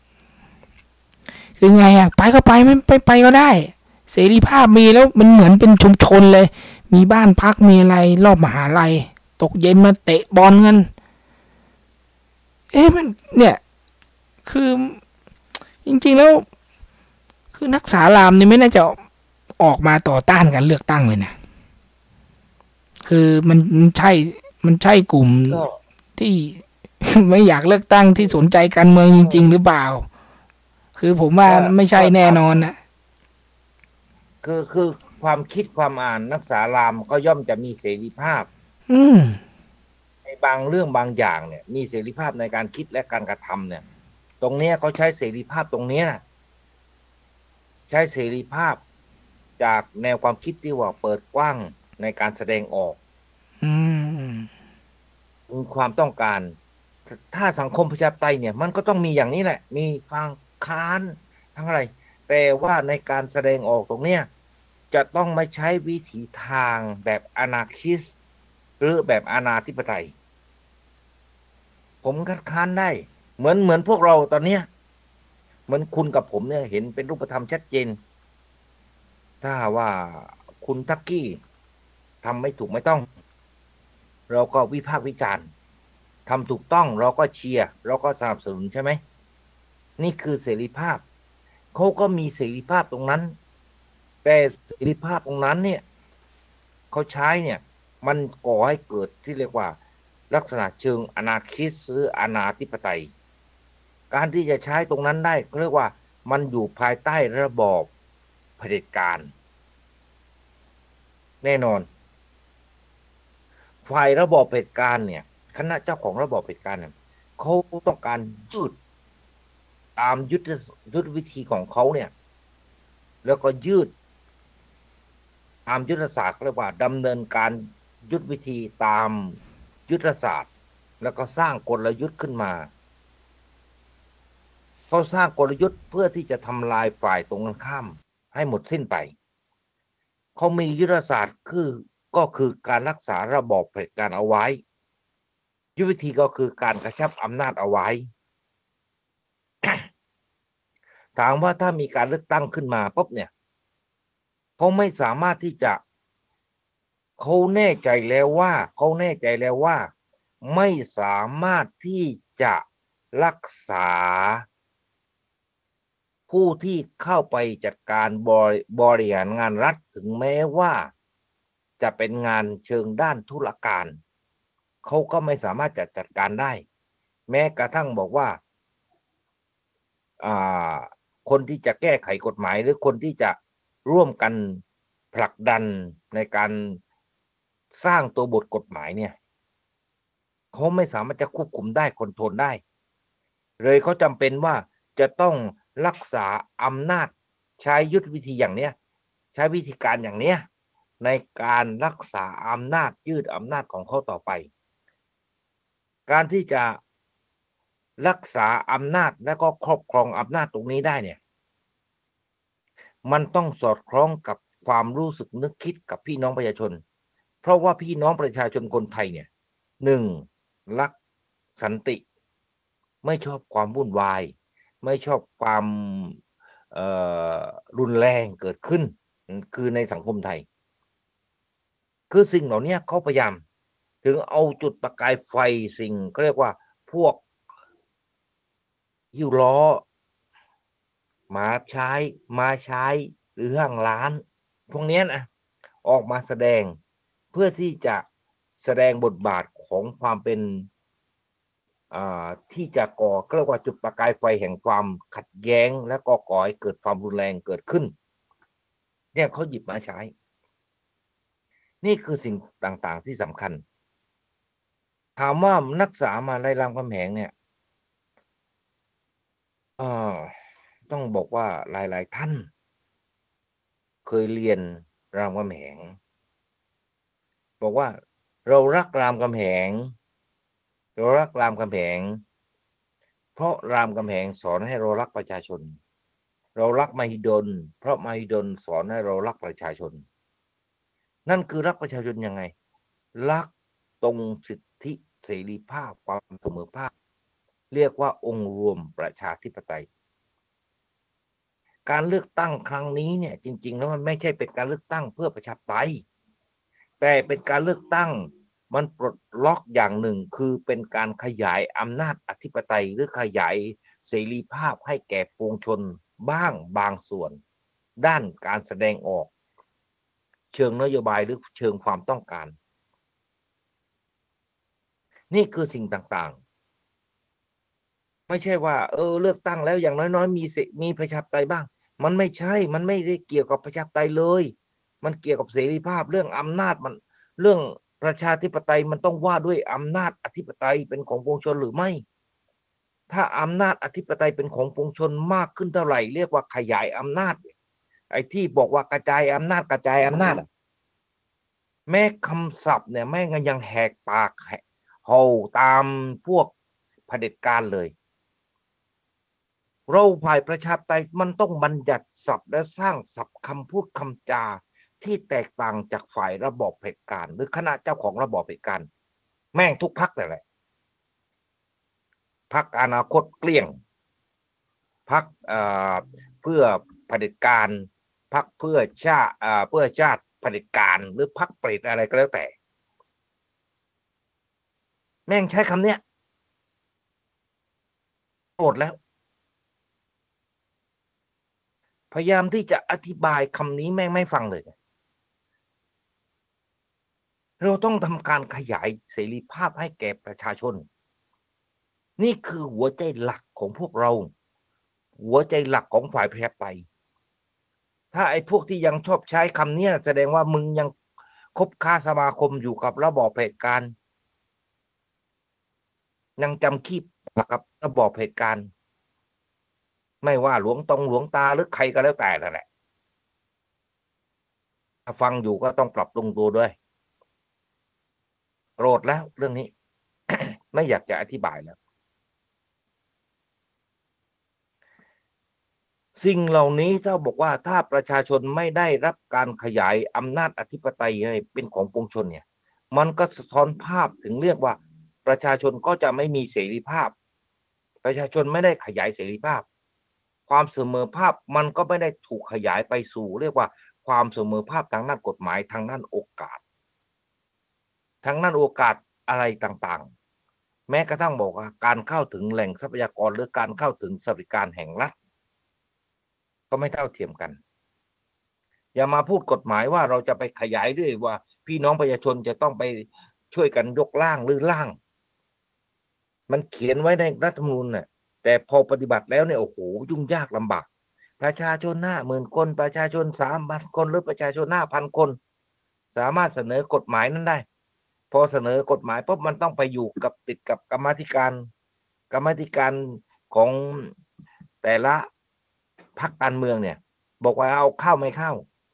คือไงอะไปก็ไปไม่ไปไปก็ได้เสรีภาพมีแล้วมันเหมือนเป็นชุมชนเลยมีบ้านพักมีอะไรรอบมหาลัยตกเย็นมาเตะบอลกันเอ๊ะมันเนี่ยคือจริงๆแล้วคือนักสารามนี่ไม่น่าจะออกมาต่อต้านกันเลือกตั้งเลยนะคือมันมันใช่มันใช่กลุ่มก็ที่ ไม่อยากเลือกตั้งที่สนใจการเมืองจริง ๆ หรือเปล่า คือผมว่าไม่ใช่แน่นอนนะคือคือความคิดความอ่านนักสารามก็ย่อมจะมีเสรีภาพอืมในบางเรื่องบางอย่างเนี่ย มีเสรีภาพในการคิดและการกระทำเนี่ย ตรงเนี้ยเขาใช้เสรีภาพตรงเนี้ยนะใช้เสรีภาพจากแนวความคิดที่ว่าเปิดกว้างในการแสดงออกอืมมีความต้องการ ถ้าสังคมประชาธิปไตยเนี่ย มันก็ต้องมีอย่างนี้แหละ มีฟังค้านทั้งอะไร แต่ว่าในการแสดงออกตรงเนี้ยจะต้องไม่ใช้วิถีทางแบบอนาคิสหรือแบบอนาธิปไตย ผมคัดค้านได้ เหมือนเหมือนพวกเราตอนเนี้ยเหมือนคุณกับผมเนี่ยเห็นเป็นรูปธรรมชัดเจน ถ้าว่าคุณทักกี้ทำไม่ถูกไม่ต้อง เราก็วิพากษ์วิจารณ์ทำถูกต้องเราก็เชียร์เราก็สนับสนุนใช่ไหมนี่คือเสรีภาพเขาก็มีเสรีภาพตรงนั้น แต่เสรีภาพตรงนั้นเนี่ยเขาใช้เนี่ย มันก่อให้เกิดที่เรียกว่า ลักษณะเชิงอนาคิสหรืออนาธิปไตย การที่จะใช้ตรงนั้นได้เขาเรียกว่ามันอยู่ภายใต้ระบอบเผด็จการ แน่นอนฝ่ายระบอบเผด็จการเนี่ยคณะเจ้าของระบอบเผด็จการเนี่ยเขาต้องการยืดตามยุทธยุทธวิธีของเขาเนี่ย แล้วก็ยืดตามยุทธศาสตร์เรียกว่าดำเนินการยุทธวิธีตามยุทธศาสตร์ แล้วก็สร้างกลยุทธ์ขึ้นมาเขาสร้างกลยุทธ์เพื่อที่จะทำลายฝ่ายตรงกันข้ามให้หมดสิ้นไปเขามียุทธศาสตร์คือก็คือการรักษาระบอบเผด็จการเอาไว้ยุทธวิธีก็คือการกระชับอำนาจเอาไว้ ถามว่าถ้ามีการเลือกตั้งขึ้นมาปุ๊บเนี่ยเขาไม่สามารถที่จะเขาแน่ใจแล้วว่าเขาแน่ใจแล้วว่าไม่สามารถที่จะรักษาผู้ที่เข้าไปจัดการบริบริหารงานรัฐถึงแม้ว่าจะเป็นงานเชิงด้านธุรการเขาก็ไม่สามารถจัดจัดการได้แม้กระทั่งบอกว่าอ่าคนที่จะแก้ไขกฎหมายหรือคนที่จะร่วมกันผลักดันในการสร้างตัวบทกฎหมายเนี่ยเขาไม่สามารถจะควบคุมได้คอนโทรลได้เลยเขาจำเป็นว่าจะต้องรักษาอำนาจใช้ยุทธวิธีอย่างเนี้ยใช้วิธีการอย่างเนี้ยในการรักษาอำนาจยืดอำนาจของเขาต่อไปการที่จะรักษาอำนาจและก็ครอบครองอำนาจตรงนี้ได้เนี่ยมันต้องสอดคล้องกับความรู้สึกนึกคิดกับพี่น้องประชาชนเพราะว่าพี่น้องประชาชนคนไทยเนี่ยหนึ่งรักสันติไม่ชอบความวุ่นวายไม่ชอบความรุนแรงเกิดขึ้นคือในสังคมไทยคือสิ่งเหล่านี้เขาพยายามถึงเอาจุดประกายไฟสิ่งเขาเรียกว่าพวกหิ้วล้อมาใช้มาใช้หรือห้างร้านพวกนี้นะออกมาแสดงเพื่อที่จะแสดงบทบาทของความเป็นที่จะก่อเรียกว่าจุดประกายไฟแห่งความขัดแย้งและก่อก่อให้เกิดความรุนแรงเกิดขึ้นเนี่ยเขาหยิบมาใช้นี่คือสิ่งต่างๆที่สำคัญถามว่านักศึกษามาในรามคำแหงเนี่ยต้องบอกว่าหลายๆท่านเคยเรียนรามคำแหงบอกว่าเรารักรามคำแหงเรารักรามคำแหงเพราะรามคำแหงสอนให้เรารักประชาชนเรารักมหิดลเพราะมหิดลสอนให้เรารักประชาชนนั่นคือรักประชาชนยังไงรักตรงสิทธิเสรีภาพความเสมอภาคเรียกว่าองค์รวมประชาธิปไตยการเลือกตั้งครั้งนี้เนี่ยจริงๆแล้วมันไม่ใช่เป็นการเลือกตั้งเพื่อประชาธิปไตยแต่เป็นการเลือกตั้งมันปลดล็อกอย่างหนึ่งคือเป็นการขยายอำนาจอธิปไตยหรือขยายเสรีภาพให้แก่ปวงชนบ้างบางส่วนด้านการแสดงออกเชิงนโยบายหรือเชิงความต้องการนี่คือสิ่งต่างๆไม่ใช่ว่าเออเลือกตั้งแล้วอย่างน้อยๆมีมีประชาธิปไตยบ้างมันไม่ใช่มันไม่ได้เกี่ยวกับประชาธิปไตยเลยมันเกี่ยวกับเสรีภาพเรื่องอำนาจมันเรื่องประชาธิปไตยมันต้องว่าด้วยอำนาจอธิปไตยเป็นของปวงชนหรือไม่ถ้าอำนาจอธิปไตยเป็นของปวงชนมากขึ้นเท่าไหร่เรียกว่าขยายอำนาจไอ้ที่บอกว่ากระจายอำนาจกระจายอำนาจแม้คำศัพท์เนี่ยแม่งยังแหกปากเห่าตามพวกเผด็จการเลยเราฝ่ายประชาธิปไตยมันต้องบัญญัติศัพท์และสร้างศัพท์คำพูดคำจาที่แตกต่างจากฝ่ายระบอบเผด็จการหรือคณะเจ้าของระบอบเผด็จการแม่งทุกพรรคนั่นแหละพรรคอนาคตเกลี้ยงพรรคเพื่อเผด็จการพรรคเพื่อชาติเพื่อชาติเผด็จการหรือพรรคเปรตอะไรก็แล้วแต่แม่งใช้คำเนี้ยโกรธแล้วพยายามที่จะอธิบายคำนี้แม่งไม่ฟังเลยเราต้องทำการขยายเสรีภาพให้แก่ประชาชนนี่คือหัวใจหลักของพวกเราหัวใจหลักของฝ่ายประชาธิปไตยถ้าไอ้พวกที่ยังชอบใช้คำนี้แสดงว่ามึงยังคบค้าสมาคมอยู่กับระบอบเผด็จการยังจำคีบกับระบอบเผด็จการไม่ว่าหลวงตองหลวงตาหรือใครก็แล้วแต่นั่นแหละถ้าฟังอยู่ก็ต้องปรับปรุงตัวด้วยโกรธแล้วเรื่องนี้ ไม่อยากจะอธิบายแล้วสิ่งเหล่านี้ถ้าบอกว่าถ้าประชาชนไม่ได้รับการขยายอำนาจอธิปไตยให้เป็นของปวงชนเนี่ยมันก็สะท้อนภาพถึงเรียกว่าประชาชนก็จะไม่มีเสรีภาพประชาชนไม่ได้ขยายเสรีภาพความเสมอภาพมันก็ไม่ได้ถูกขยายไปสู่เรียกว่าคความเสมอภาคทางด้านกฎหมายทางด้านโอกาสทางด้านโอกาสอะไรต่างๆแม้กระทั่งบอกว่าการเข้าถึงแหล่งทรัพยากรหรือการเข้าถึงสวัสดิการแห่งรัฐก็ไม่เท่าเทียมกันอย่ามาพูดกฎหมายว่าเราจะไปขยายด้วยว่าพี่น้องประชาชนจะต้องไปช่วยกันยกร่างหรือร่างมันเขียนไว้ในรัฐธรรมนูญน่ะแต่พอปฏิบัติแล้วเนี่ยโอ้โหยุ่งยากลำบากประชาชนห้าหมื่นคนประชาชนสามพันคนหรือประชาชนห้าพันคนสามารถเสนอกฎหมายนั้นได้พอเสนอกฎหมายปุ๊บมันต้องไปอยู่กับติดกับกรรมาธิการกรรมาธิการของแต่ละพรรคการเมืองเนี่ยบอกว่าเอาเข้าไม่เข้า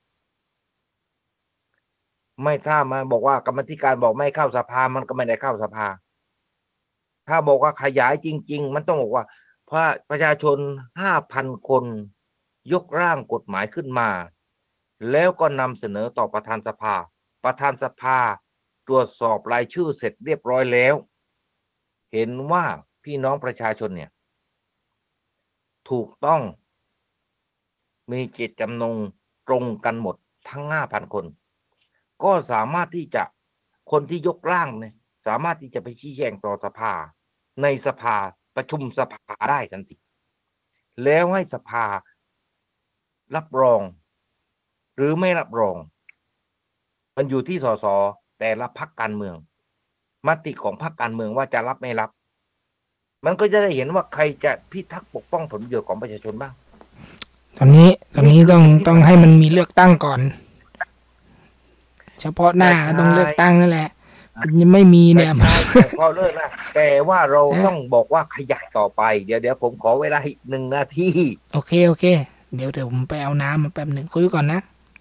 ไม่ถ้ามาบอกว่ากรรมาธิการบอกไม่เข้าสภามันก็ไม่ได้เข้าสภาถ้าบอกว่าขยายจริงๆมันต้องบอกว่าเพราะประชาชนห้าพันคนยกร่างกฎหมายขึ้นมาแล้วก็นำเสนอต่อประธานสภาประธานสภาตรวจสอบรายชื่อเสร็จเรียบร้อยแล้วเห็นว่าพี่น้องประชาชนเนี่ยถูกต้องมีเจตจำนงตรงกันหมดทั้ง ห้าพัน คนก็สามารถที่จะคนที่ยกร่างเนี่ยสามารถที่จะไปชี้แจงต่อสภาในสภาประชุมสภาได้ทันทีแล้วให้สภารับรองหรือไม่รับรองมันอยู่ที่สสแต่ละพรรคการเมืองมติของพรรคการเมืองว่าจะรับไม่รับมันก็จะได้เห็นว่าใครจะพิทักษ์ปกป้องผลประโยชน์ของประชาชนบ้างตอนนี้ตอนนี้ต้องต้องให้มันมีเลือกตั้งก่อนเฉพาะหน้าต้องเลือกตั้งนั่นแหละยังไม่มีเนี่ยพอเลิกนะแต่ว่าเราต้องบอกว่าขยายต่อไปเดี๋ยวเดี๋ยวผมขอเวลาอีกหนึ่งนาทีโอเคโอเคเดี๋ยวเดี๋ยวผมไปเอาน้ำมาแป๊บหนึ่งคุยก่อนนะ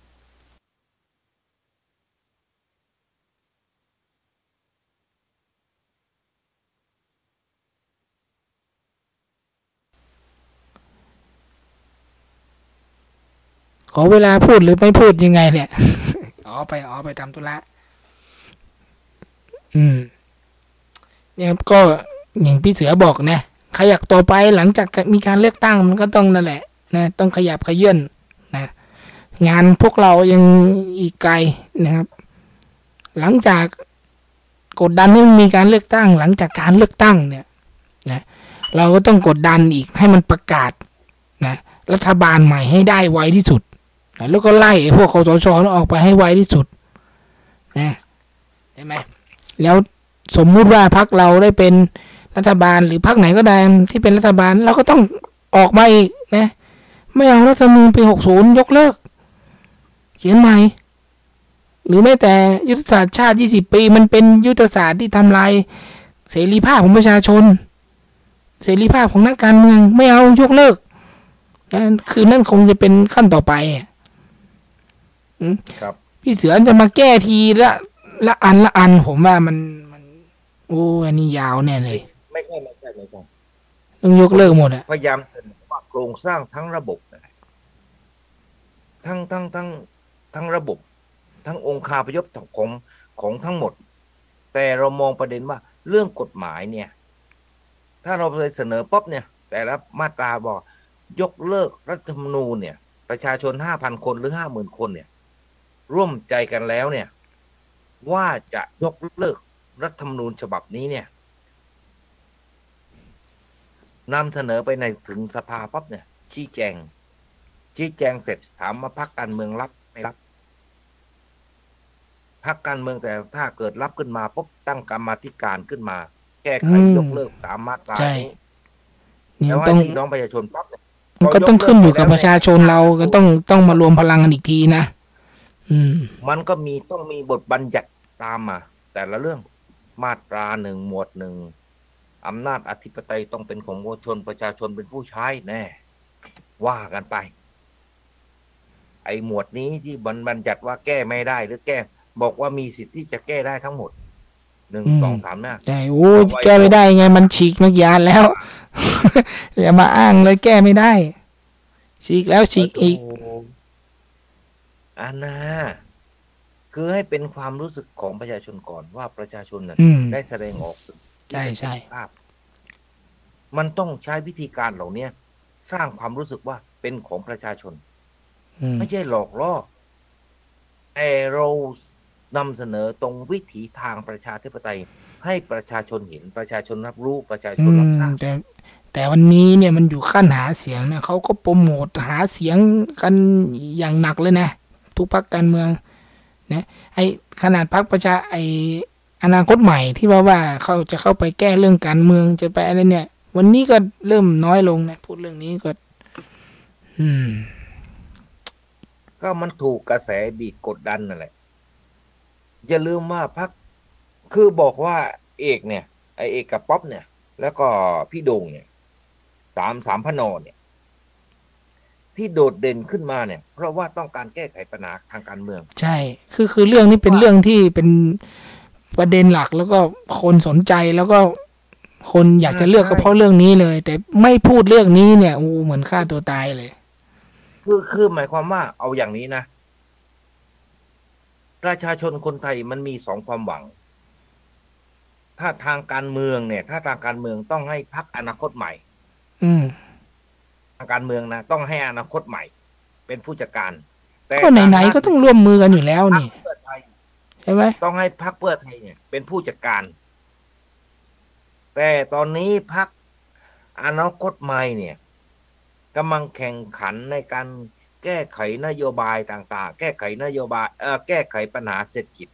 ขอเวลาพูดหรือไม่พูดยังไงเนี่ยอ๋อไปอ๋อไปทำธุระอืมเนี่ยก็อย่างพี่เสือบอกนะขยับต่อไปหลังจากมีการเลือกตั้งมันก็ต้องนั่นแหละนะต้องขยับขยื่นนะงานพวกเรายังอีกไกลนะครับ หลังจากกดดันให้มีการเลือกตั้งหลังจากการเลือกตั้งเนี่ยนะเราก็ต้องกดดันอีกให้มันประกาศนะรัฐบาลใหม่ให้ได้ไวที่สุดนะแล้วก็ไล่พวกคสช.ออกไปให้ไวที่สุดนะใช่ไหมแล้วสมมุติว่าพรรคเราได้เป็นรัฐบาลหรือพรรคไหนก็ได้ที่เป็นรัฐบาลเราก็ต้องออกมาอีกนะไม่เอารัฐธรรมนูญปีหกสิบยกเลิกเขียนใหม่หรือแม้แต่ยุทธศาสตร์ชาติยี่สิบปีมันเป็นยุทธศาสตร์ที่ทำลายเสรีภาพของประชาชนเสรีภาพของนักการเมืองไม่เอายกเลิกนั่นคือนั่นคงจะเป็นขั้นต่อไปครับพี่เสือจะมาแก้ทีละละอันละอันผมว่ามันมันโอ้อันนี้ยาวแน่เลยไม่ใช่ไม่ใช่ไม่ใช่ต้องยกเลิกหมดอะพยายามว่าโครงสร้างทั้งระบบทั้งทั้งทั้งทั้งระบบทั้งองค์คาพยพของของทั้งหมดแต่เรามองประเด็นว่าเรื่องกฎหมายเนี่ยถ้าเราไปเสนอป๊อบเนี่ยแต่ละมาตราบอกยกเลิกรัฐธรรมนูญเนี่ยประชาชน ห้าพัน คนหรือ ห้าหมื่น คนเนี่ยร่วมใจกันแล้วเนี่ยว่าจะยกเลิกรัฐธรรมนูญฉบับนี้เนี่ยนำเสนอไปในถึงสภาปั๊บเนี่ยชี้แจงชี้แจงเสร็จถามมาพรรคการเมืองรับไม่รับพรรคการเมืองแต่ถ้าเกิดรับขึ้นมาปุ๊บตั้งกรรมาธิการขึ้นมาแก้ไขยกเลิกตามมาตรานี้แล้วต้องน้องประชาชนปั๊บมันก็ต้องขึ้นอยู่กับประชาชนเราก็ต้องต้องมารวมพลังกันอีกทีนะอืมมันก็มีต้องมีบทบัญญัติตามมาแต่ละเรื่องมาตราหนึ่งหมวดหนึ่งอำนาจอธิปไตยต้องเป็นของมวลชนประชาชนเป็นผู้ใช้แน่ว่ากันไปไอ้หมวดนี้ที่บัญญัติว่าแก้ไม่ได้หรือแก้บอกว่ามีสิทธิ์ที่จะแก้ได้ทั้งหมดหนึ่งสองสามนะใช่โอ้แก้ไม่ได้ไงมันฉีกนักยานแล้วอย่ามาอ้างเลยแก้ไม่ได้ฉีกแล้วฉีกอีกอันน่ะคือให้เป็นความรู้สึกของประชาชนก่อนว่าประชาชนน่ะได้แสดงออกใช่ใช่ภาพมันต้องใช้วิธีการเหล่านี้สร้างความรู้สึกว่าเป็นของประชาชนไม่ใช่หลอกล่อแต่เรานำเสนอตรงวิถีทางประชาธิปไตยให้ประชาชนเห็นประชาชนรับรู้ประชาชอืนรับมทราบแต่แต่วันนี้เนี่ยมันอยู่ขั้นหาเสียงนะเขาก็โปรโมทหาเสียงกันอย่างหนักเลยนะทุกพรรคการเมืองนะไอขนาดพรรคประชาไออนาคตใหม่ที่ว่าว่าเขาจะเข้าไปแก้เรื่องการเมืองจะไปอะไรเนี่ย วันนี้ก็เริ่มน้อยลงนะพูดเรื่องนี้ก็ อืมก็มันถูกกระแสบีบกดดันนั่นแหละอย่าลืมว่าพรรคคือบอกว่าเอกเนี่ยไอเอกกับป๊อปเนี่ย แล้วก็พี่โด่งเนี่ยสามสามพนอเนี่ย ที่โดดเด่นขึ้นมาเนี่ย เพราะว่าต้องการแก้ไขปัญหาทางการเมืองใช่ คือคือเรื่องนี้เป็นเรื่องที่เป็นประเด็นหลักแล้วก็คนสนใจแล้วก็คนอยากจะเลือกก็เพราะเรื่องนี้เลย แต่ไม่พูดเรื่องนี้เนี่ยอู้เหมือนฆ่าตัวตายเลยคือคือหมายความว่าเอาอย่างนี้นะประชาชนคนไทยมันมีสองความหวัง ถ้าทางการเมืองเนี่ย ถ้าทางการเมืองต้องให้พรรคอนาคตใหม่อืมทางการเมืองนะต้องให้อนาคตใหม่ เป็นผู้จัดการแต่ก็ไหนๆก็ต้องร่วมมือกันอยู่แล้วพรรคนี่เพื่อไทยใช่ไหมต้องให้พรรคเพื่อไทยเนี่ย เป็นผู้จัดการ แต่ตอนนี้พรรคอนาคตใหม่เนี่ยกำลังแข่งขันในการแก้ไขนโยบายต่างๆ แก้ไขนโยบายเอ่อแก้ไขปัญหาเศรษฐกิจ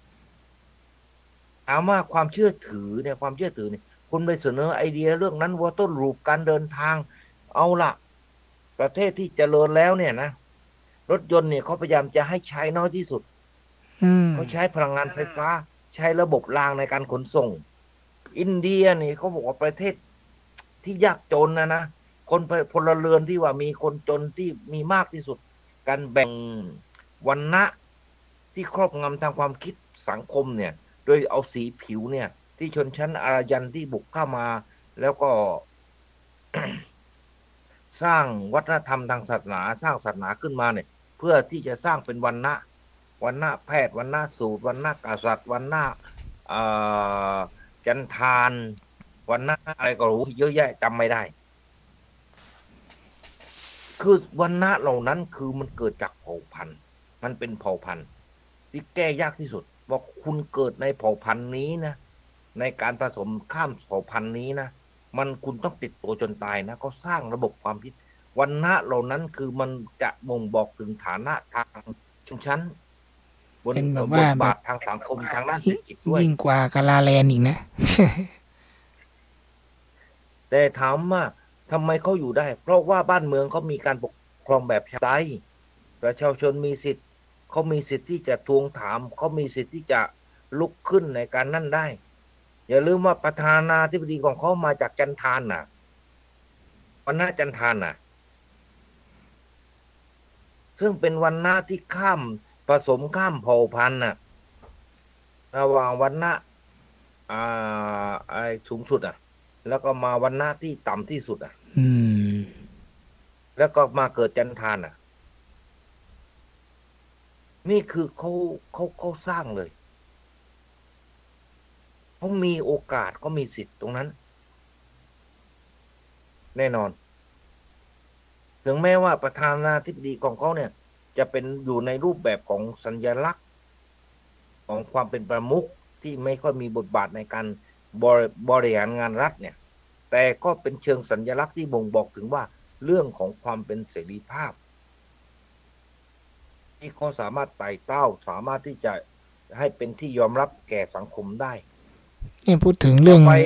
ถามว่าความเชื่อถือเนี่ยความเชื่อถือเนี่ยคุณไปเสนอไอเดียเรื่องนั้นว่าต้นรูปการเดินทางเอาละประเทศที่เจริญแล้วเนี่ยนะรถยนต์เนี่ยเขาพยายามจะให้ใช้น้อยที่สุดอืมเขาใช้พลังงานไฟฟ้า ใช้ระบบรางในการขนส่ง อินเดียนี่เขาบอกว่าประเทศที่ยากจนนะนะคนพลเรือนที่ว่ามีคนจนที่มีมากที่สุด การแบ่งวรรณะที่ครอบงำทางความคิดสังคมเนี่ย โดยเอาสีผิวเนี่ย ที่ชนชั้นอารยันที่บุกเข้ามา แล้วก็ สร้างวัฒนธรรมทางศาสนา สร้างศาสนาขึ้นมาเนี่ย เพื่อที่จะสร้างเป็นวรรณะวรรณะแพทย์วรรณะสูตรวรรณะกษัตริย์วรรณะเอ่อจันทานวรรณะอะไรก็รู้เยอะแยะจำไม่ได้ คือวรรณะเหล่านั้นคือมันเกิดจากเผ่าพันธุ์มันเป็นเผ่าพันธุ์ที่แก้ยากที่สุดบอกคุณเกิดในเผ่าพันธุ์นี้นะในการผสมข้ามเผ่าพันธุ์นี้นะมันคุณต้องติดตัวจนตายนะก็สร้างระบบความคิดวรรณะเหล่านั้นคือมันจะบ่งบอกถึงฐานะทางชนชั้นบนเป็นแบบบว่าทแบบบาททางสังคมทางด้านเศรษฐกิจด้วยยิ่งกว่ากาลาแลนด์อีกนะแต่ถามว่าทำไมเขาอยู่ได้ เพราะว่าบ้านเมืองเขามีการปกครองแบบชายประชาชนมีสิทธิ์เขามีสิทธิ์ที่จะทวงถามเขามีสิทธิ์ที่จะลุกขึ้นในการนั่นได้ อย่าลืมว่าประธานาธิบดีของเขามาจากจันทานน่ะวรรณะจันทานน่ะ ซึ่งเป็นวรรณะที่ข้ามผสมข้ามเผ่าพันธุ์น่ะระหว่างวรรณะอ่าไอ้สูงสุดอ่ะ แล้วก็มาวรรณะที่ต่ำที่สุดอ่ะอืมแล้วก็มาเกิดจันทานอ่ะ นี่คือเขาเขาเขาสร้างเลยเขามีโอกาสก็มีสิทธิ์ตรงนั้น แน่นอน ถึงแม้ว่าประธานาธิบดีของเขาเนี่ย จะเป็นอยู่ในรูปแบบของสัญลักษณ์ ของความเป็นประมุขที่ไม่ค่อยมีบทบาทในการบริบริหารงานรัฐเนี่ย แต่ก็เป็นเชิงสัญลักษณ์ที่บ่งบอกถึงว่าเรื่องของความเป็นเสรีภาพ ที่เขาสามารถไต่เต้าสามารถที่จะให้เป็นที่ยอมรับแก่สังคมได้เนี่ยพูดถึงเรื่องไป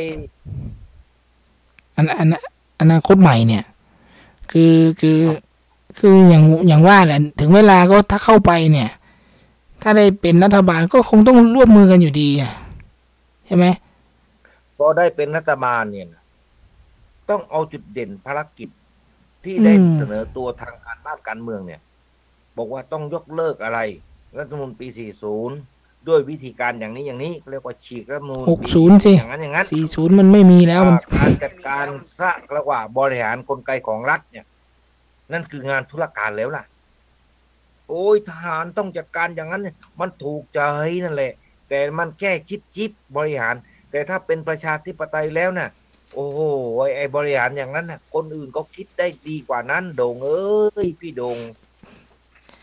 อันอันอนาคตใหม่เนี่ย คือคือคืออย่างอย่างว่าแหละถึงเวลาก็ถ้าเข้าไปเนี่ย ถ้าได้เป็นรัฐบาลก็คงต้องร่วมมือกันอยู่ดีอ่ะใช่ไหมพอได้เป็นรัฐบาลเนี่ยนะต้องเอาจุดเด่นภารกิจที่ได้เสนอตัวทางการบ้านการเมืองเนี่ย บอกว่าต้องยกเลิกอะไรรัฐธรรมนูญปี สี่สิบ ด้วยวิธีการอย่างนี้อย่างนี้เรียกว่าฉีกรัฐธรรมนูญหกสิบ สิอย่างนั้นอย่างนั้นสี่สิบมันไม่มีแล้วมันการจัดการสร้างระหว่างบริหารกลไกของรัฐเนี่ย นั่นคืองานธุรการแล้วล่ะ โอ้ยทหารต้องจัดการอย่างนั้นเนี่ยมันถูกใจนั่นแหละ แต่มันแค่จิบจิบบริหาร แต่ถ้าเป็นประชาธิปไตยแล้วน่ะ โอ้โหไอ้บริหารอย่างนั้นน่ะ คนอื่นก็คิดได้ดีกว่านั้นโด่งเอ้ยพี่โด่ง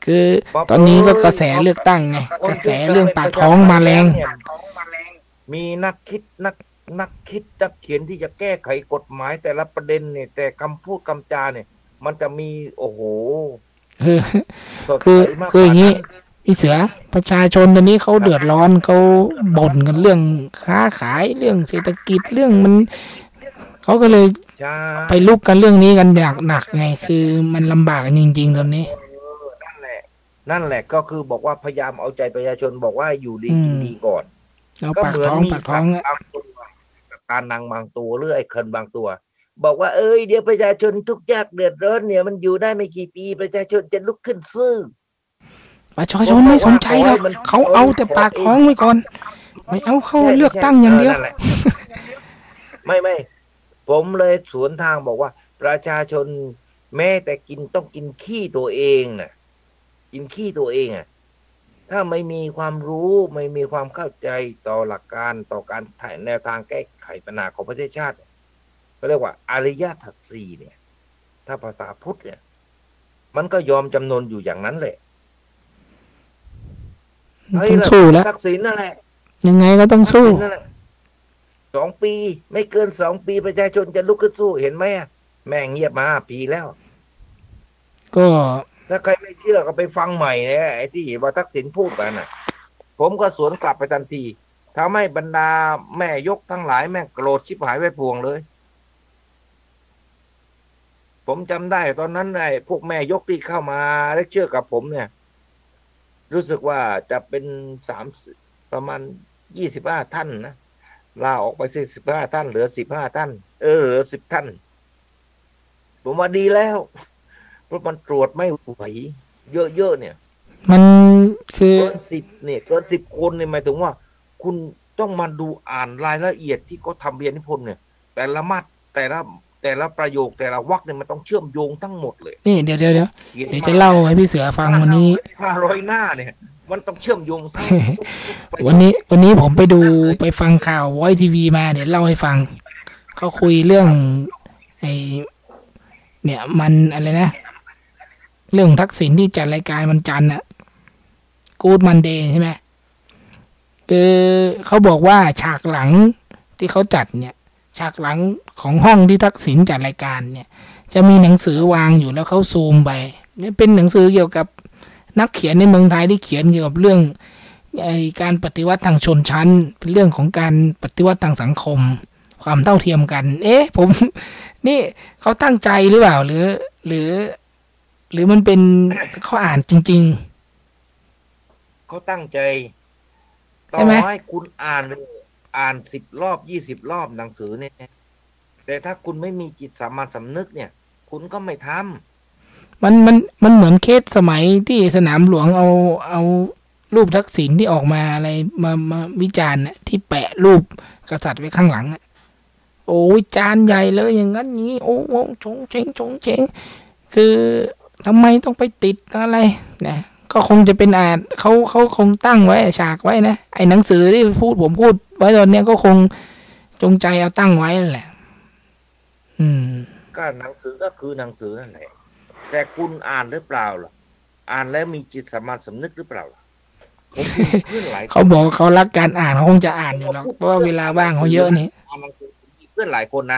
คือตอนนี้ก็กระแสเลือกตั้งไงกระแสเรื่องปากท้องมาแรงมีนักคิดนักนักคิดนักเขียนที่จะแก้ไขกฎหมายแต่ละประเด็นเนี่ยแต่คำพูดคำจาเนี่ย มันจะมีโอ้โหคือสดคือใสมากคืออย่างนี้นี้พี่เสือประชาชนตอนนี้เขาเดือดร้อนเขาบ่นกันเรื่องค้าขายเรื่องเศรษฐกิจเรื่องมันเขาก็เลยใช่ไปลุกกันเรื่องนี้กันอย่างหนักไง คือมันลำบากกันจริงๆตอนนี้เออนั่นแหละ นั่นแหละก็คือบอกว่าพยายามเอาใจประชาชนบอกว่าอยู่ดีอืมกินดีก่อนแล้วก็ปากเหมือนท้องมีปากท้องสัตอะว์บางตัวตานางบางตัวหรือไอ้เคินบางตัว บอกว่าเอ้ยเดี๋ยวประชาชนทุกข์ยากเดือดร้อนเนี่ยมันอยู่ได้ไม่กี่ปีประชาชนจะลุกขึ้นสู้ประชาชนไม่สนใจหรอกเขาเอาแต่ปากท้องไว้ก่อนไม่เอาเข้าเลือกตั้งอย่างเดียวนั่นแหละ ไม่ไม่ผมเลยสวนทางบอกว่า ประชาชนแม้แต่กินต้องกินขี้ตัวเองน่ะ กินขี้ตัวเองอ่ะ ถ้าไม่มีความรู้ไม่มีความเข้าใจต่อหลักการต่อการถ่ายแนวทางแก้ไขปัญหาของประเทศชาติก็เรียกว่าอริยสัจสี่เนี่ย ถ้าภาษาพุทธเนี่ย มันก็ยอมจำนนอยู่อย่างนั้นแหละต้องสู้แล้วทักษิณนั่นแหละยังไงก็ต้องสู้ทักษิณนั่นแหละสองปีไม่เกินสองปีประชาชนจะลุกขึ้นสู้เห็นไหมอะแม่งเงียบมาห้าปีแล้วก็ถ้าใครไม่เชื่อก็ไปฟังใหม่นะไอ้ที่ว่าทักษิณพูดไปน่ะ ผมก็สวนกลับไปทันทีทำให้บรรดาแม่ยกทั้งหลายแม่งโกรธชิบหายไว้พวงเลย ผมจำได้ตอนนั้นไอ้พวกแม่ยกที่เข้ามาเลคเชอร์กับผมเนี่ย รู้สึกว่าจะเป็นสามประมาณยี่สิบห้าท่านนะลาออกไปสี่สิบห้าท่านเหลือสิบห้าท่าน เออเหลือสิบท่าน ผมว่าดีแล้วเพราะมันตรวจไม่ไหวเยอะๆเนี่ยมันคือเกินสิบเนี่ยเกินสิบคนเนี่ยหมายถึงว่า คุณต้องมาดูอ่านรายละเอียดที่เขาทำเบียนนิพนธ์เนี่ย แต่ละมัดแต่ละแต่ละประโยคแต่ละวรรคเนี่ยมันต้องเชื่อมโยงทั้งหมดเลยนี่เดี๋ยวเดี๋ยวเดี๋ยวขียนเดี๋ยวจะเล่าให้พี่เสือฟังวันนี้ห้าร้อยหน้าเนี่ย มันต้องเชื่อมโยงทั้งทุกๆวันนี้วันนี้ผมไปดูไปฟังข่าวไวทีวีมาเดี๋ยวเล่าให้ฟัง เขาคุยเรื่องไอเนี่ยมันอะไรนะ เรื่องทักษิณที่จัดรายการวันจันทร์อะกู๊ดมันเดย์ใช่ไหมคือเขาบอกว่าฉากหลังที่เขาจัดเนี่ย ฉากหลังของห้องที่ทักษิณจัดรายการเนี่ย จะมีหนังสือวางอยู่แล้วเขาซูมไปเนี่ยเป็นหนังสือเกี่ยวกับนักเขียนในเมืองไทยที่เขียนเกี่ยวกับเรื่องไอการปฏิวัติทางชนชั้น เป็นเรื่องของการปฏิวัติทางสังคม ความเท่าเทียมกัน เอ๊ะผม นี่เขาตั้งใจหรือเปล่าหรือ หรือ หรือมันเป็น เขาอ่านจริงเขาตั้งใจต่ใช่อไหมให้คุณอ่านเลยอ่านสิบรอบยี่สิบรอบหนังสือเนี่ย แต่ถ้าคุณไม่มีจิตสามัญสำนึกเนี่ย คุณก็ไม่ทำๆ มันมันมันเหมือนเคสสมัยที่สนามหลวงเอาเอารูปทักษิณที่ออกมาอะไรมามาวิจารณ์น่ะที่แปะรูปกษัตริย์ไว้ข้างหลังอะโอ้ยจานใหญ่เลยอย่างนั้นอย่างนี้โอ้โหชงเชงชงเชงคือทำไมต้องไปติดอะไรนะก็คงจะเป็นอาจเขาเขาคงตั้งไว้ฉากไว้นะไอ้หนังสือที่พูดผมพูดไว้ตอนเนี้ยก็คงจงใจเอาตั้งไว้นั่นแหละ อืมก็หนังสือก็คือหนังสือนั่นแหละแต่คุณอ่านหรือเปล่าล่ะอ่านแล้วมีจิตสามัญสำนึกหรือเปล่าล่ะผมมีเพื่อนหลายคนเขาบอกว่าเขารักการอ่านเขาคงจะอ่านอยู่แล้วเพราะว่าเวลาว่างเขาเยอะนี่อ่านหนังสือผมมีเพื่อนหลายคนนะ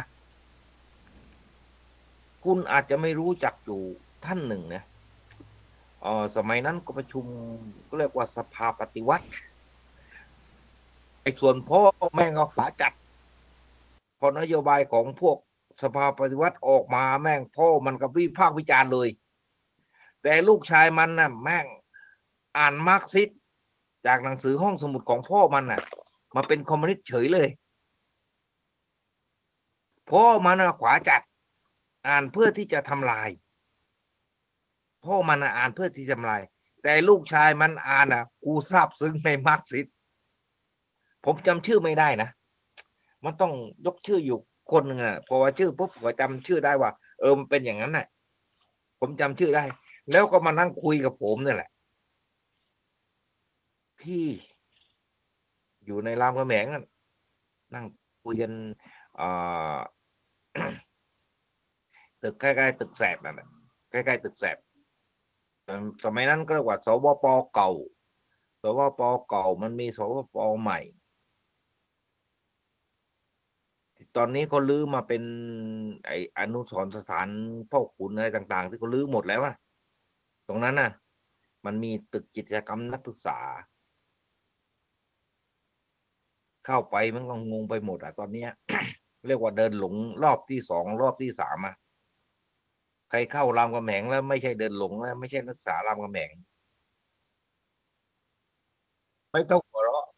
คุณอาจจะไม่รู้จักอยู่ท่านหนึ่งนะเออสมัยนั้นก็ประชุมก็เรียกว่าสภาปฏิวัติไอ้ส่วนพ่อแม่งก็ฝาจัดพอนโยบายของพวกสภาปฏิวัติออกมาแม่งพ่อมันก็วิพากษ์วิจารณ์เลย แต่ลูกชายมันน่ะแม่งอ่านมาร์กซิสต์จากหนังสือห้องสมุดของพ่อมันน่ะ มาเป็นคอมมิวนิสต์เฉยเลยพ่อมันน่ะขวาจัดอ่านเพื่อที่จะทำลายพ่อมันน่ะอ่านเพื่อที่จะทำลาย แต่ลูกชายมันอ่านอ่ะกูซาบซึ้งในมาร์กซิสต์ผมจำชื่อไม่ได้นะมันต้องยกชื่ออยู่คนหนึ่งอ่ะพอว่าชื่อปุ๊บก็จำชื่อได้ว่าเออมันเป็นอย่างนั้นน่ะผมจำชื่อได้แล้วก็มานั่งคุยกับผมนี่แหละพี่อยู่ในรามคำแหงนั่นนั่งคุยกันอ่า ตึกใกล้ๆตึกแสบนั่นแหละใกล้ๆตึกแสบสมัยนั้นก็เรียกว่าสวปเก่าสวปเก่ามันมีสวปใหม่ตอนนี้เขาลื้อมาเป็นไออนุสรณ์สถานพ่อขุนอะไรต่างๆที่เขาลื้อหมดแล้วอะตรงนั้นน่ะมันมีตึกกิจกรรมนักศึกษาเข้าไปมันก็งงไปหมดอ่ะตอนเนี้ย เรียกว่าเดินหลงรอบที่สองรอบที่สามอ่ะใครเข้ารามคำแหงแล้วไม่ใช่เดินหลงแล้วไม่ใช่นักศึกษารามคำแหงไม่ต้องหัวเราะ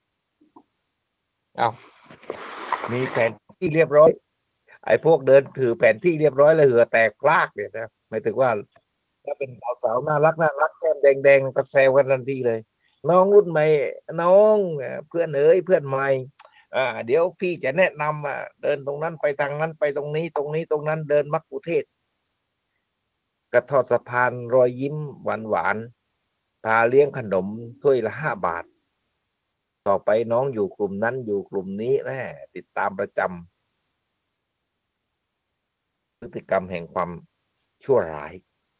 เอามีแผนที่เรียบร้อยไอ้พวกเดินถือแผนที่เรียบร้อยแล้วเหือแตกพลากเนี่ยนะหมายถึงว่าถ้าเป็นสาวๆน่ารักน่ารักแก้มแดงๆก็แซวกันทันทีเลย น้องรุ่นใหม่น้องเพื่อนเอ๋ยเพื่อนใหม่อ่าเดี๋ยวพี่จะแนะนำอ่ะเดินตรงนั้นไปทางนั้นไปตรงนี้ตรงนี้ตรงนั้นเดินมักคุเทศก์กระทอดสะพานรอยยิ้มหวานหวานพาเลี้ยงขนมถ้วยละห้าบาทต่อไปน้องอยู่กลุ่มนั้นอยู่กลุ่มนี้แน่ติดตามประจำพฤติกรรมแห่งความชั่วร้าย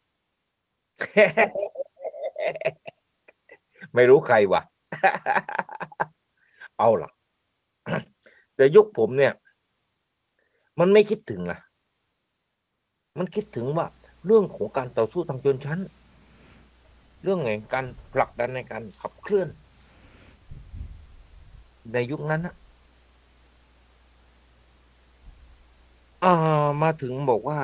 ไม่รู้ใครวะ เอาล่ะ แต่ยุคผมเนี่ยมันไม่คิดถึงนะมันคิดถึงว่าเรื่องของการต่อสู้ทางชนชั้นเรื่องแห่งการผลักดันในการขับเคลื่อนในยุคนั้นนะอ่ามาถึงบอกว่า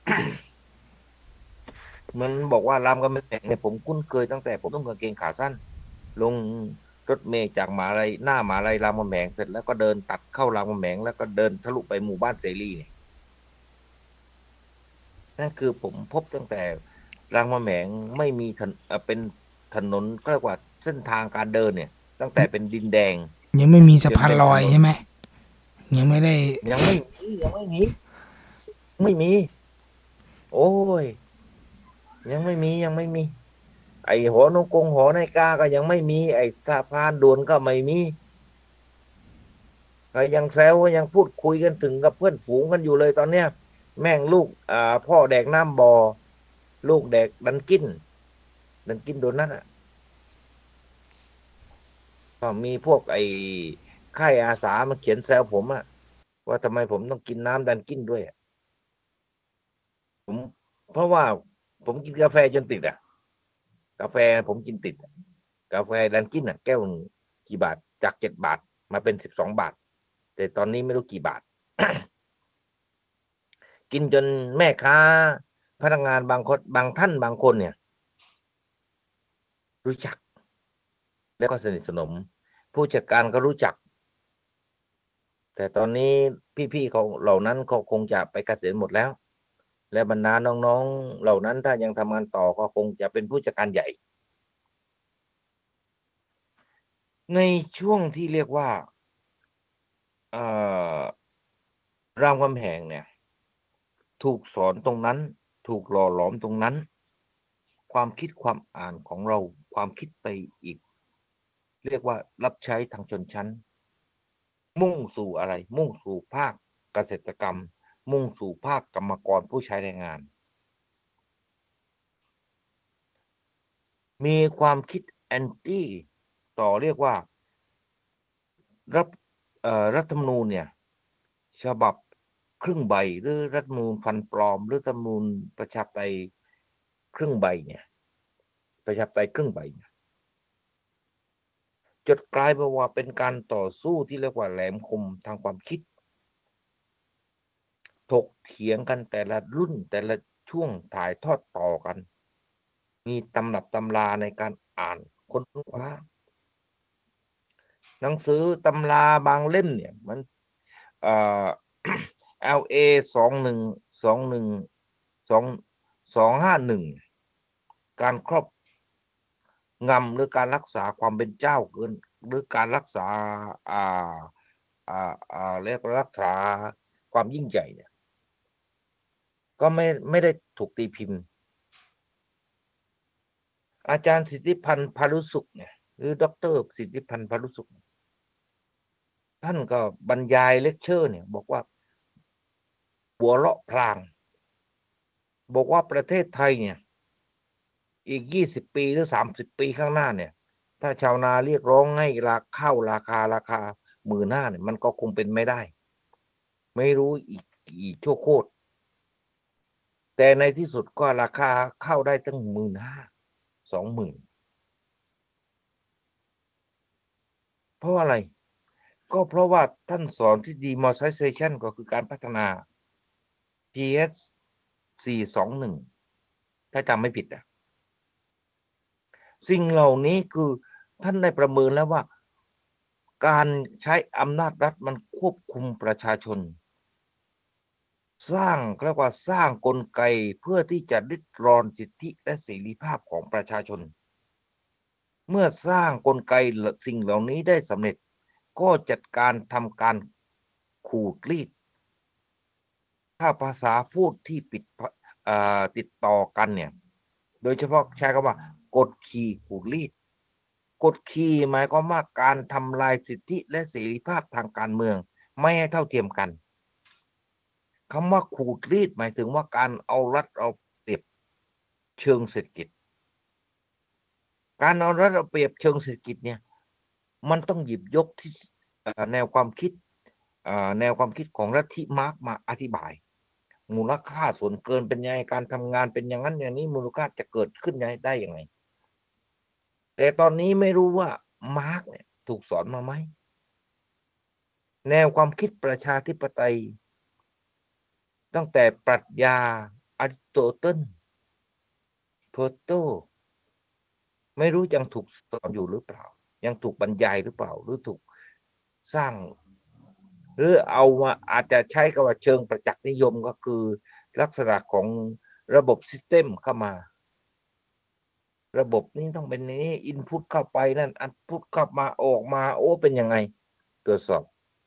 มันบอกว่ารามคำแหงเนี่ยผมคุ้นเคยตั้งแต่ผมต้องกางเกงขาสั้นลงรถเมล์จากมหาลัยหน้ามหาลัยรามคำแหงเสร็จแล้วก็เดินตัดเข้ารามคำแหงแล้วก็เดินทะลุไปหมู่บ้านเสรีเนี่ยนั่นคือผมพบตั้งแต่รามคำแหงไม่มีถนนเอ่อเป็นถนนก็เรียกว่าเส้นทางการเดินเนี่ย ตั้งแต่เป็นดินแดงยังไม่มีสะพานลอยใช่ไหมยังไม่ได้ยังไม่มียังไม่มีไม่มี โอ้ยยังไม่มียังไม่มี ไอ้หอนกงหอนาฬิกาก็ยังไม่มีไอ้สะพานด่วนก็ไม่มีก็ยังแซวยังพูดคุยกันถึงกับเพื่อนฝูงกันอยู่เลยตอนเนี้ยแม่งลูกอ่าพ่อแดกน้ำบอลูกแดกดันกินดันกินโดนนั่นอ่ะก็มีพวกไอ้ค่ายอาสามาเขียนแซวผมอะว่าทำไมผมต้องกินน้ำดันกินด้วยอะผมเพราะว่าผมกินกาแฟจนติดอ่ะกาแฟผมกินติดกาแฟดันกินอ่ะแก้วกี่บาทจากเจ็ดบาทมาเป็นสิบสองบาทแต่ตอนนี้ไม่รู้กี่บาท กินจนแม่ค้าพนักงานบางคนบางท่านบางคนเนี่ยรู้จักแล้วก็สนิทสนมผู้จัดการก็รู้จักแต่ตอนนี้พี่ๆเขาเหล่านั้นเขาคงจะไปเกษียณหมดแล้วและบรรดาน้องๆเหล่านั้นถ้ายังทำงานต่อก็คงจะเป็นผู้จัดการใหญ่ในช่วงที่เรียกว่าเอ่อรามคำแหงเนี่ยถูกสอนตรงนั้นถูกหล่อหลอมตรงนั้นความคิดความอ่านของเราความคิดไปอีกเรียกว่ารับใช้ทางชนชั้นมุ่งสู่อะไรมุ่งสู่ภาคเกษตรกรรมมุ่งสู่ภาคกรรมกรผู้ใช้แรงงานมีความคิดแอนตี้ต่อเรียกว่ารับเอ่อรัฐธรรมนูญเนี่ยฉบับครึ่งใบหรือรัฐธรรมนูญพันปลอมหรือรัฐธรรมนูญประชาธิปไตยครึ่งใบเนี่ยประชาธิปไตยครึ่งใบเนี่ยจดกลายมาว่าเป็นการต่อสู้ที่เรียกว่าแหลมคมทางความคิดถกเถียงกันแต่ละรุ่นแต่ละช่วงถ่ายทอดต่อกันมีตำรับตำราในการอ่านค้นคว้าหนังสือตำราบางเล่มเนี่ยมันเอ่อ แอล เอ สองหนึ่งสองหนึ่งสองสองห้าหนึ่งการครอบงำหรือการรักษาความเป็นเจ้าเกินหรือการรักษาอ่าอ่าอ่าเรียกรักษาความยิ่งใหญ่เนี่ยก็ไม่ไม่ได้ถูกตีพิมพ์อาจารย์สิทธิพันธ์พารุสุขเนี่ยหรือด็อกเตอร์สิทธิพันธ์พารุสุขท่านก็บรรยายเลคเชอร์เนี่ยบอกว่าหัวเราะพลางบอกว่าประเทศไทยเนี่ยอีกยี่สิบปีหรือสามสิบปีข้างหน้าเนี่ยถ้าชาวนาเรียกร้องให้ราคาเข้าราคาราคาหมื่นห้าเนี่ยมันก็คงเป็นไม่ได้ไม่รู้อีกกี่ชั่วโคตรแต่ในที่สุดก็ราคาเข้าได้ตั้งหมื่นห้าสองหมื่นเพราะอะไรก็เพราะว่าท่านสอนที่ดี Modernization ก็คือการพัฒนา พี เอส สี่สองหนึ่งถ้าจำไม่ผิดอะสิ่งเหล่านี้คือท่านได้ประเมินแล้วว่าการใช้อำนาจรัฐมันควบคุมประชาชนสร้างเรียกว่าสร้างกลไกเพื่อที่จะริดรอนสิทธิและเสรีภาพของประชาชนเมื่อสร้างกลไกสิ่งเหล่านี้ได้สำเร็จก็จัดการทำการขูดรีดถ้าภาษาพูดที่ปิดติดต่อกันเนี่ยโดยเฉพาะใช้คำว่ากดขี่ขูดรีดกดขี่หมายความว่าการทำลายสิทธิและเสรีภาพทางการเมืองไม่ให้เท่าเทียมกันคำว่าขูดรีดหมายถึงว่าการเอารัดเอาเปรียบเชิงเศรษฐกิจการเอารัดเอาเปรียบเชิงเศรษฐกิจเนี่ยมันต้องหยิบยกที่แนวความคิดแนวความคิดของลัทธิมาร์กมาอธิบายมูลค่าส่วนเกินเป็นยังไงการทำงานเป็นอย่างนั้นอย่างนี้มูลค่าจะเกิดขึ้นได้ยังไงแต่ตอนนี้ไม่รู้ว่ามาร์กเนี่ยถูกสอนมาไหมแนวความคิดประชาธิปไตยตั้งแต่ปรัชญาอริสโตเติลเพลโตไม่รู้ยังถูกสอนอยู่หรือเปล่ายังถูกบรรยายหรือเปล่าหรือถูกสร้างหรือเอามาอาจจะใช้คำว่าเชิงประจักษ์นิยมก็คือลักษณะของระบบซิสเต็มเข้ามาระบบนี้ต้องเป็นนี้อินพุตเข้าไปนั่นอันพุตเข้ามาออกมาโอ้เป็นยังไงตรวจสอบ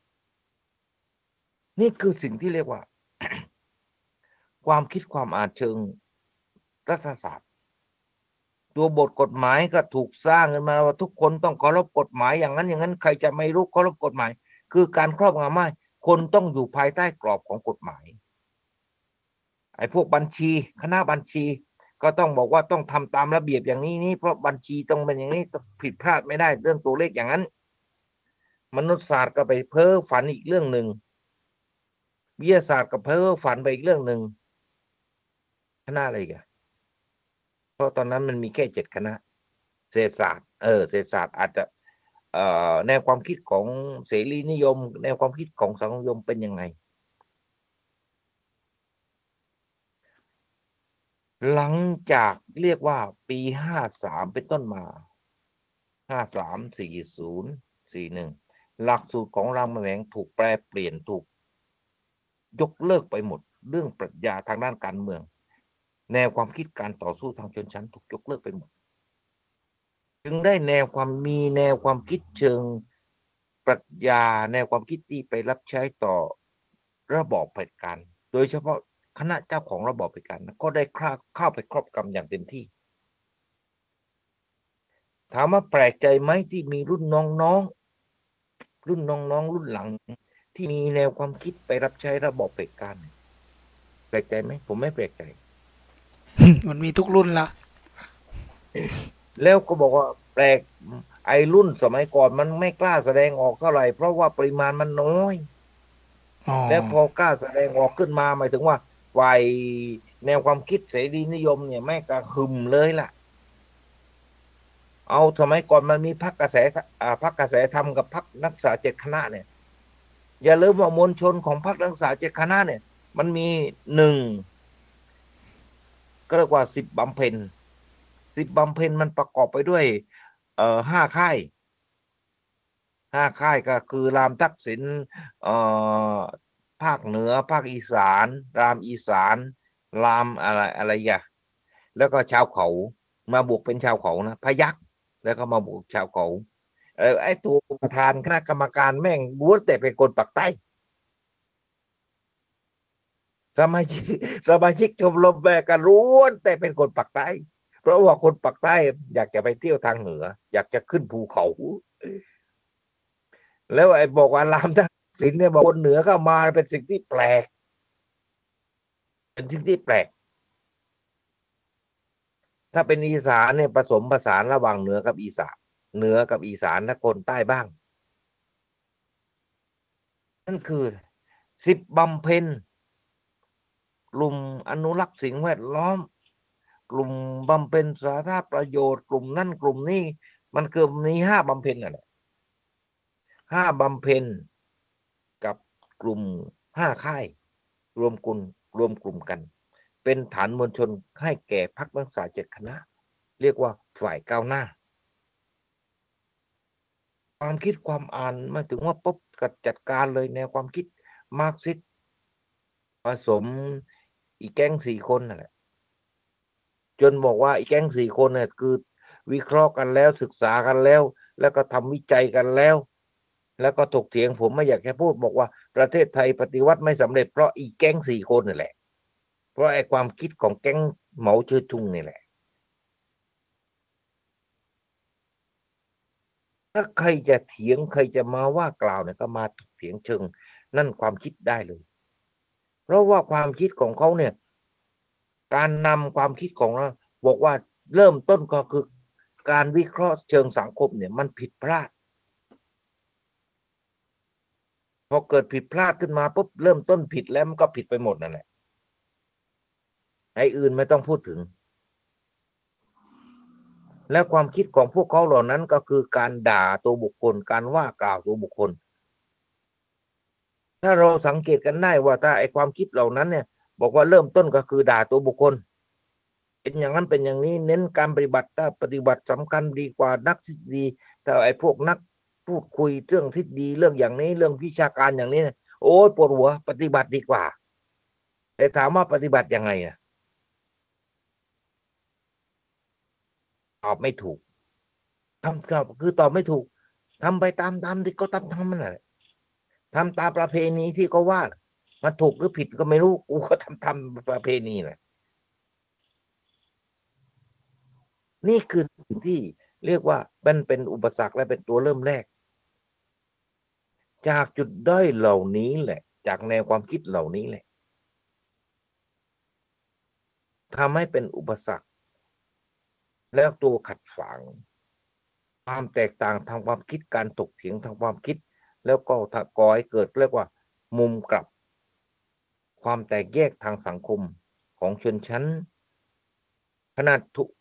นี่คือสิ่งที่เรียกว่า ความคิดความอ่านเชิงรัฐศาสตร์ตัวบทกฎหมายก็ถูกสร้างขึ้นมาว่าทุกคนต้องเคารพกฎหมายอย่างนั้นอย่างนั้นใครจะไม่รู้เคารพกฎหมายคือการครอบงำไม่คนต้องอยู่ภายใต้กรอบของกฎหมายไอ้พวกบัญชีคณะบัญชีก็ต้องบอกว่าต้องทำตามระเบียบอย่างนี้นี่เพราะบัญชีต้องเป็นอย่างนี้ต้องผิดพลาดไม่ได้เรื่องตัวเลขอย่างนั้นมนุษยศาสตร์ก็ไปเพ้อฝันอีกเรื่องหนึ่งวิทยาศาสตร์ก็เพ้อฝันไปอีกเรื่องหนึ่งคณะอะไรกันเพราะตอนนั้นมันมีแค่เจ็ดคณะเศรษฐศาสตร์เออเศรษฐศาสตร์อาจจะเอ่อแนวความคิดของเสรีนิยมแนวความคิดของสังคมนิยมเป็นยังไงหลังจากเรียกว่าปีห้าสามเป็นต้นมาห้าสาม สี่ศูนย์ สี่หนึ่งหลักสูตรของรามคำแหงถูกแปลเปลี่ยนถูกยกเลิกไปหมดเรื่องปรัชญาทางด้านการเมืองแนวความคิดการต่อสู้ทางชนชั้นถูกยกเลิกไปหมดจึงได้แนวความมีแนวความคิดเชิงปรัชญาแนวความคิดที่ไปรับใช้ต่อระบอบเผด็จการโดยเฉพาะคณะเจ้าของระบอบเผด็จการก็ได้เข้าไปครอบงำอย่างเต็มที่ถามว่าแปลกใจไหมที่มีรุ่นน้องๆรุ่นน้องๆรุ่นหลังที่มีแนวความคิดไปรับใช้ระบอบเผด็จการแปลกใจไหมผมไม่แปลกใจมันมีทุกรุ่นละแล้วก็บอกว่าแปลกไอ้รุ่นสมัยก่อนมันไม่กล้าแสดงออกเท่าไหร่เพราะว่าปริมาณมันน้อยแล้วพอกล้าแสดงออกขึ้นมาหมายถึงว่าฝ่ายแนวความคิดเสรีนิยมเนี่ยแม่กระหึ่มเลยล่ะเอาสมัยก่อนมันมีพรรคกระแสอ่าพรรคกระแสธรรมกับพรรคนักศึกษาเจ็ดคณะเนี่ยอย่าลืมว่ามวลชนของพรรคนักศึกษาเจ็ดคณะเนี่ยมันมีหนึ่งก็เรียกว่าสิบบำเพ็ญสิบบำเพ็ญมันประกอบไปด้วยเอ่อห้าค่ายห้าค่ายก็คือรามทักษิณเอ่อภาคเหนือภาคอีสานรามอีสานรามอะไรอะไรอย่างแล้วก็ชาวเขามาบวกเป็นชาวเขานะพยัคฆ์แล้วก็มาบวกชาวเขาเออไอ้ตัวประธานคณะกรรมการแม่งล้วนแต่เป็นคนปากใต้สมาชิกสมาชิกชมรมแบกกันล้วนแต่เป็นคนปากใต้เพราะว่าคนปากใต้อยากจะไปเที่ยวทางเหนืออยากจะขึ้นภูเขาแล้วไอ้บอกว่ารามทักษิณเนี่ยบอกคนเหนือเข้ามาเป็นสิ่งที่แปลกเป็นสิ่งที่แปลกถ้าเป็นอีสานเนี่ยผสมผสานระหว่างเหนือกับอีสานเหนือกับอีสานและคนใต้บ้างนั่นคือสิบบำเพ็ญกลุ่มอนุรักษ์สิ่งแวดล้อมกลุ่มบำเพ็ญสาธารณประโยชน์กลุ่มนั่นกลุ่มนี้มันเกือบมีห้าบำเพ็ญน่ะแหละห้าบำเพ็ญกับกลุ่มห้าค่ายรวมกลุ่มรวมกลุ่มกันเป็นฐานมวลชนให้แก่พรรคนักศึกษาเจ็ดคณะเรียกว่าฝ่ายก้าวหน้าความคิดความอ่านมาถึงว่าปุ๊บกัดจัดการเลยแนวความคิดมาร์กซิสต์ผสมอีกแก๊งสี่คนนั่นแหละจนบอกว่าอีกแก๊งสี่คนเนี่ยคือวิเคราะห์กันแล้วศึกษากันแล้วแล้วก็ทำวิจัยกันแล้วแล้วก็ถกเถียงผมไม่อยากแค่พูดบอกว่าประเทศไทยปฏิวัติไม่สำเร็จเพราะอีกแก๊งสี่คนนี่แหละเพราะไอ้ความคิดของแก๊งเหมาเจ๋อตุงนี่แหละถ้าใครจะเถียงใครจะมาว่ากล่าวเนี่ยก็มาถกเถียงเชิงนั่นความคิดได้เลยเพราะว่าความคิดของเขาเนี่ยการนำความคิดของเราบอกว่าเริ่มต้นก็คือการวิเคราะห์เชิงสังคมเนี่ยมันผิดพลาดพอเกิดผิดพลาดขึ้นมาปุ๊บเริ่มต้นผิดแล้วมันก็ผิดไปหมดนั่นแหละไอ้อื่นไม่ต้องพูดถึงและความคิดของพวกเขาเหล่านั้นก็คือการด่าตัวบุคคลการว่ากล่าวตัวบุคคลถ้าเราสังเกตกันได้ว่าถ้าไอ้ความคิดเหล่านั้นเนี่ยบอกว่าเริ่มต้นก็คือด่าตัวบุคคลเป็นอย่างนั้นเป็นอย่างนี้เน้นการปฏิบัติถ้าปฏิบัติสำคัญดีกว่านักทฤษฎีแต่ไอ้พวกนักพูดคุยเรื่องทฤษฎีเรื่องอย่างนี้เรื่องวิชาการอย่างนี้โอ้ยปวดหัวปฏิบัติดีกว่าแต่ถามว่าปฏิบัติยังไงอ่ะตอบไม่ถูกทำก็คือตอบไม่ถูกทำไปตามตามที่ก็ทำทำมันแหละทำตามประเพณีที่เขาว่ามันถูกหรือผิดก็ไม่รู้กูก็ทำทำประเพณีแหละนี่คือสิ่งที่เรียกว่าเป็นเป็นอุปสรรคและเป็นตัวเริ่มแรกจากจุดด้อยเหล่านี้แหละจากแนวความคิดเหล่านี้แหละทำให้เป็นอุปสรรคแล้วตัวขัดขวางความแตกต่างทางความคิดการถกเถียงทางความคิดแล้วก็ก่อให้เกิดเรียกว่ามุมกลับความแตกแยกทางสังคมของชนชั้นขนาดทุก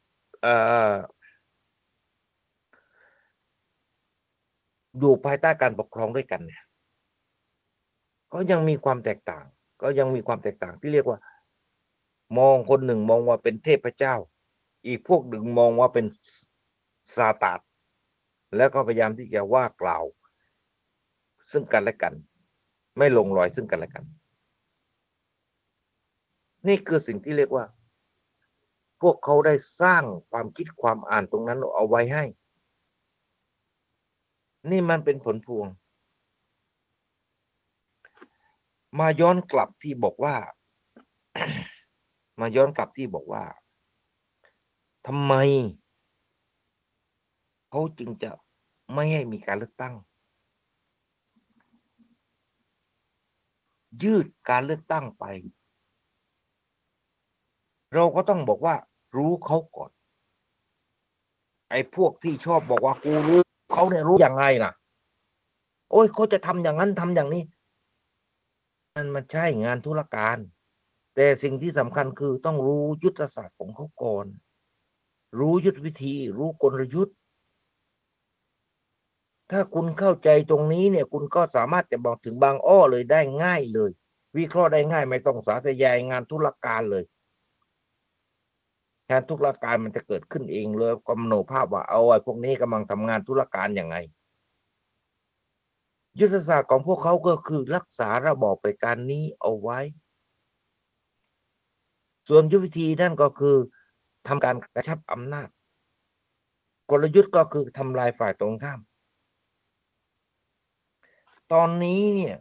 อยู่ภายใต้การปกครองด้วยกันเนี่ยก็ยังมีความแตกต่างก็ยังมีความแตกต่างที่เรียกว่ามองคนหนึ่งมองว่าเป็นเทพเจ้าอีกพวกหนึ่งมองว่าเป็นซาตานแล้วก็พยายามที่จะว่ากล่าวซึ่งกันและกันไม่ลงรอยซึ่งกันและกันนี่คือสิ่งที่เรียกว่าพวกเขาได้สร้างความคิดความอ่านตรงนั้นเอาไว้ให้นี่มันเป็นผลพวงมาย้อนกลับที่บอกว่า มาย้อนกลับที่บอกว่าทำไมเขาจึงจะไม่ให้มีการเลือกตั้งยืดการเลือกตั้งไปเราก็ต้องบอกว่ารู้เขาก่อนไอ้พวกที่ชอบบอกว่ากูรู้เขาเนี่ยรู้อย่างไรล่ะโอ้ยเขาจะทำอย่างนั้นทำอย่างนี้มันมันใช่งานธุรการแต่สิ่งที่สำคัญคือต้องรู้ยุทธศาสตร์ของเขาก่อนรู้ยุทธวิธีรู้กลยุทธ์ถ้าคุณเข้าใจตรงนี้เนี่ยคุณก็สามารถจะบอกถึงบางอ้อเลยได้ง่ายเลยวิเคราะห์ได้ง่ายไม่ต้องสาธยายงานธุรการเลยงานธุรการมันจะเกิดขึ้นเองเลยกำหนดภาพว่าเอาไอ้พวกนี้กำลังทำงานธุรการอย่างไงยุทธศาสตร์ของพวกเขาก็คือรักษาระบอบประการนี้เอาไว้ส่วนยุทธวิธีนั่นก็คือทำการกระชับอำนาจกลยุทธ์ก็คือทำลายฝ่ายตรงข้ามตอนนี้เนี่ย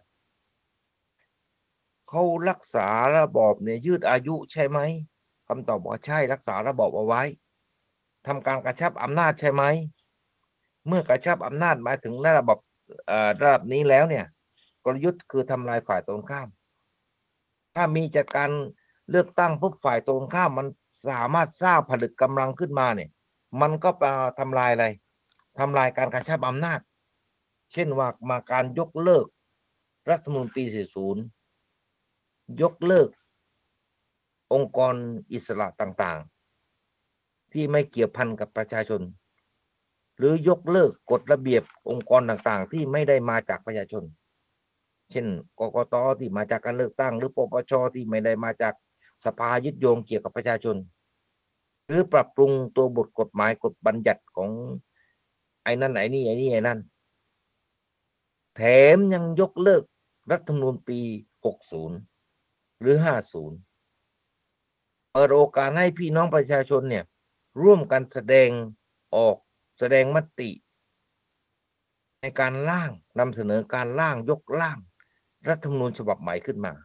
เขารักษาระบอบเนี่ยยืดอายุใช่ไหมคำตอบว่าใช่รักษาระบอบเอาไว้ทำการกระชับอำนาจใช่ไหมเมื่อกระชับอำนาจมาถึงระบบระดับนี้แล้วเนี่ยกลยุทธ์คือทำลายฝ่ายตรงข้ามถ้ามีจากการเลือกตั้งปุ๊บฝ่ายตรงข้ามมันสามารถสร้างผลึกกำลังขึ้นมาเนี่ยมันก็ไปทำลายอะไรทำลายการกระชับอำนาจเช่นว่ามาการยกเลิกรัฐธรรมนูญปี สี่สิบ ยกเลิกองค์กรอิสระต่างๆที่ไม่เกี่ยวพันกับประชาชนหรือยกเลิกกฎระเบียบองค์กรต่างๆที่ไม่ได้มาจากประชาชนเช่นกกต.ที่มาจากการเลือกตั้งหรือปปช.ที่ไม่ได้มาจากสภายึดโยงเกี่ยวกับประชาชนหรือปรับปรุงตัวบทกฎหมายกฎบัญญัติของไอ้นั่นไอ้นี่ไอ้นี่ไอ้นั่นแถมยังยกเลิกรัฐธรรมนูญปี หกสิบ หรือ ห้าสิบ เปิดโอกาสให้พี่น้องประชาชนเนี่ยร่วมกันแสดงออกแสดงมติในการร่างนำเสนอการร่างยกร่างรัฐธรรมนูญฉบับใหม่ขึ้นมา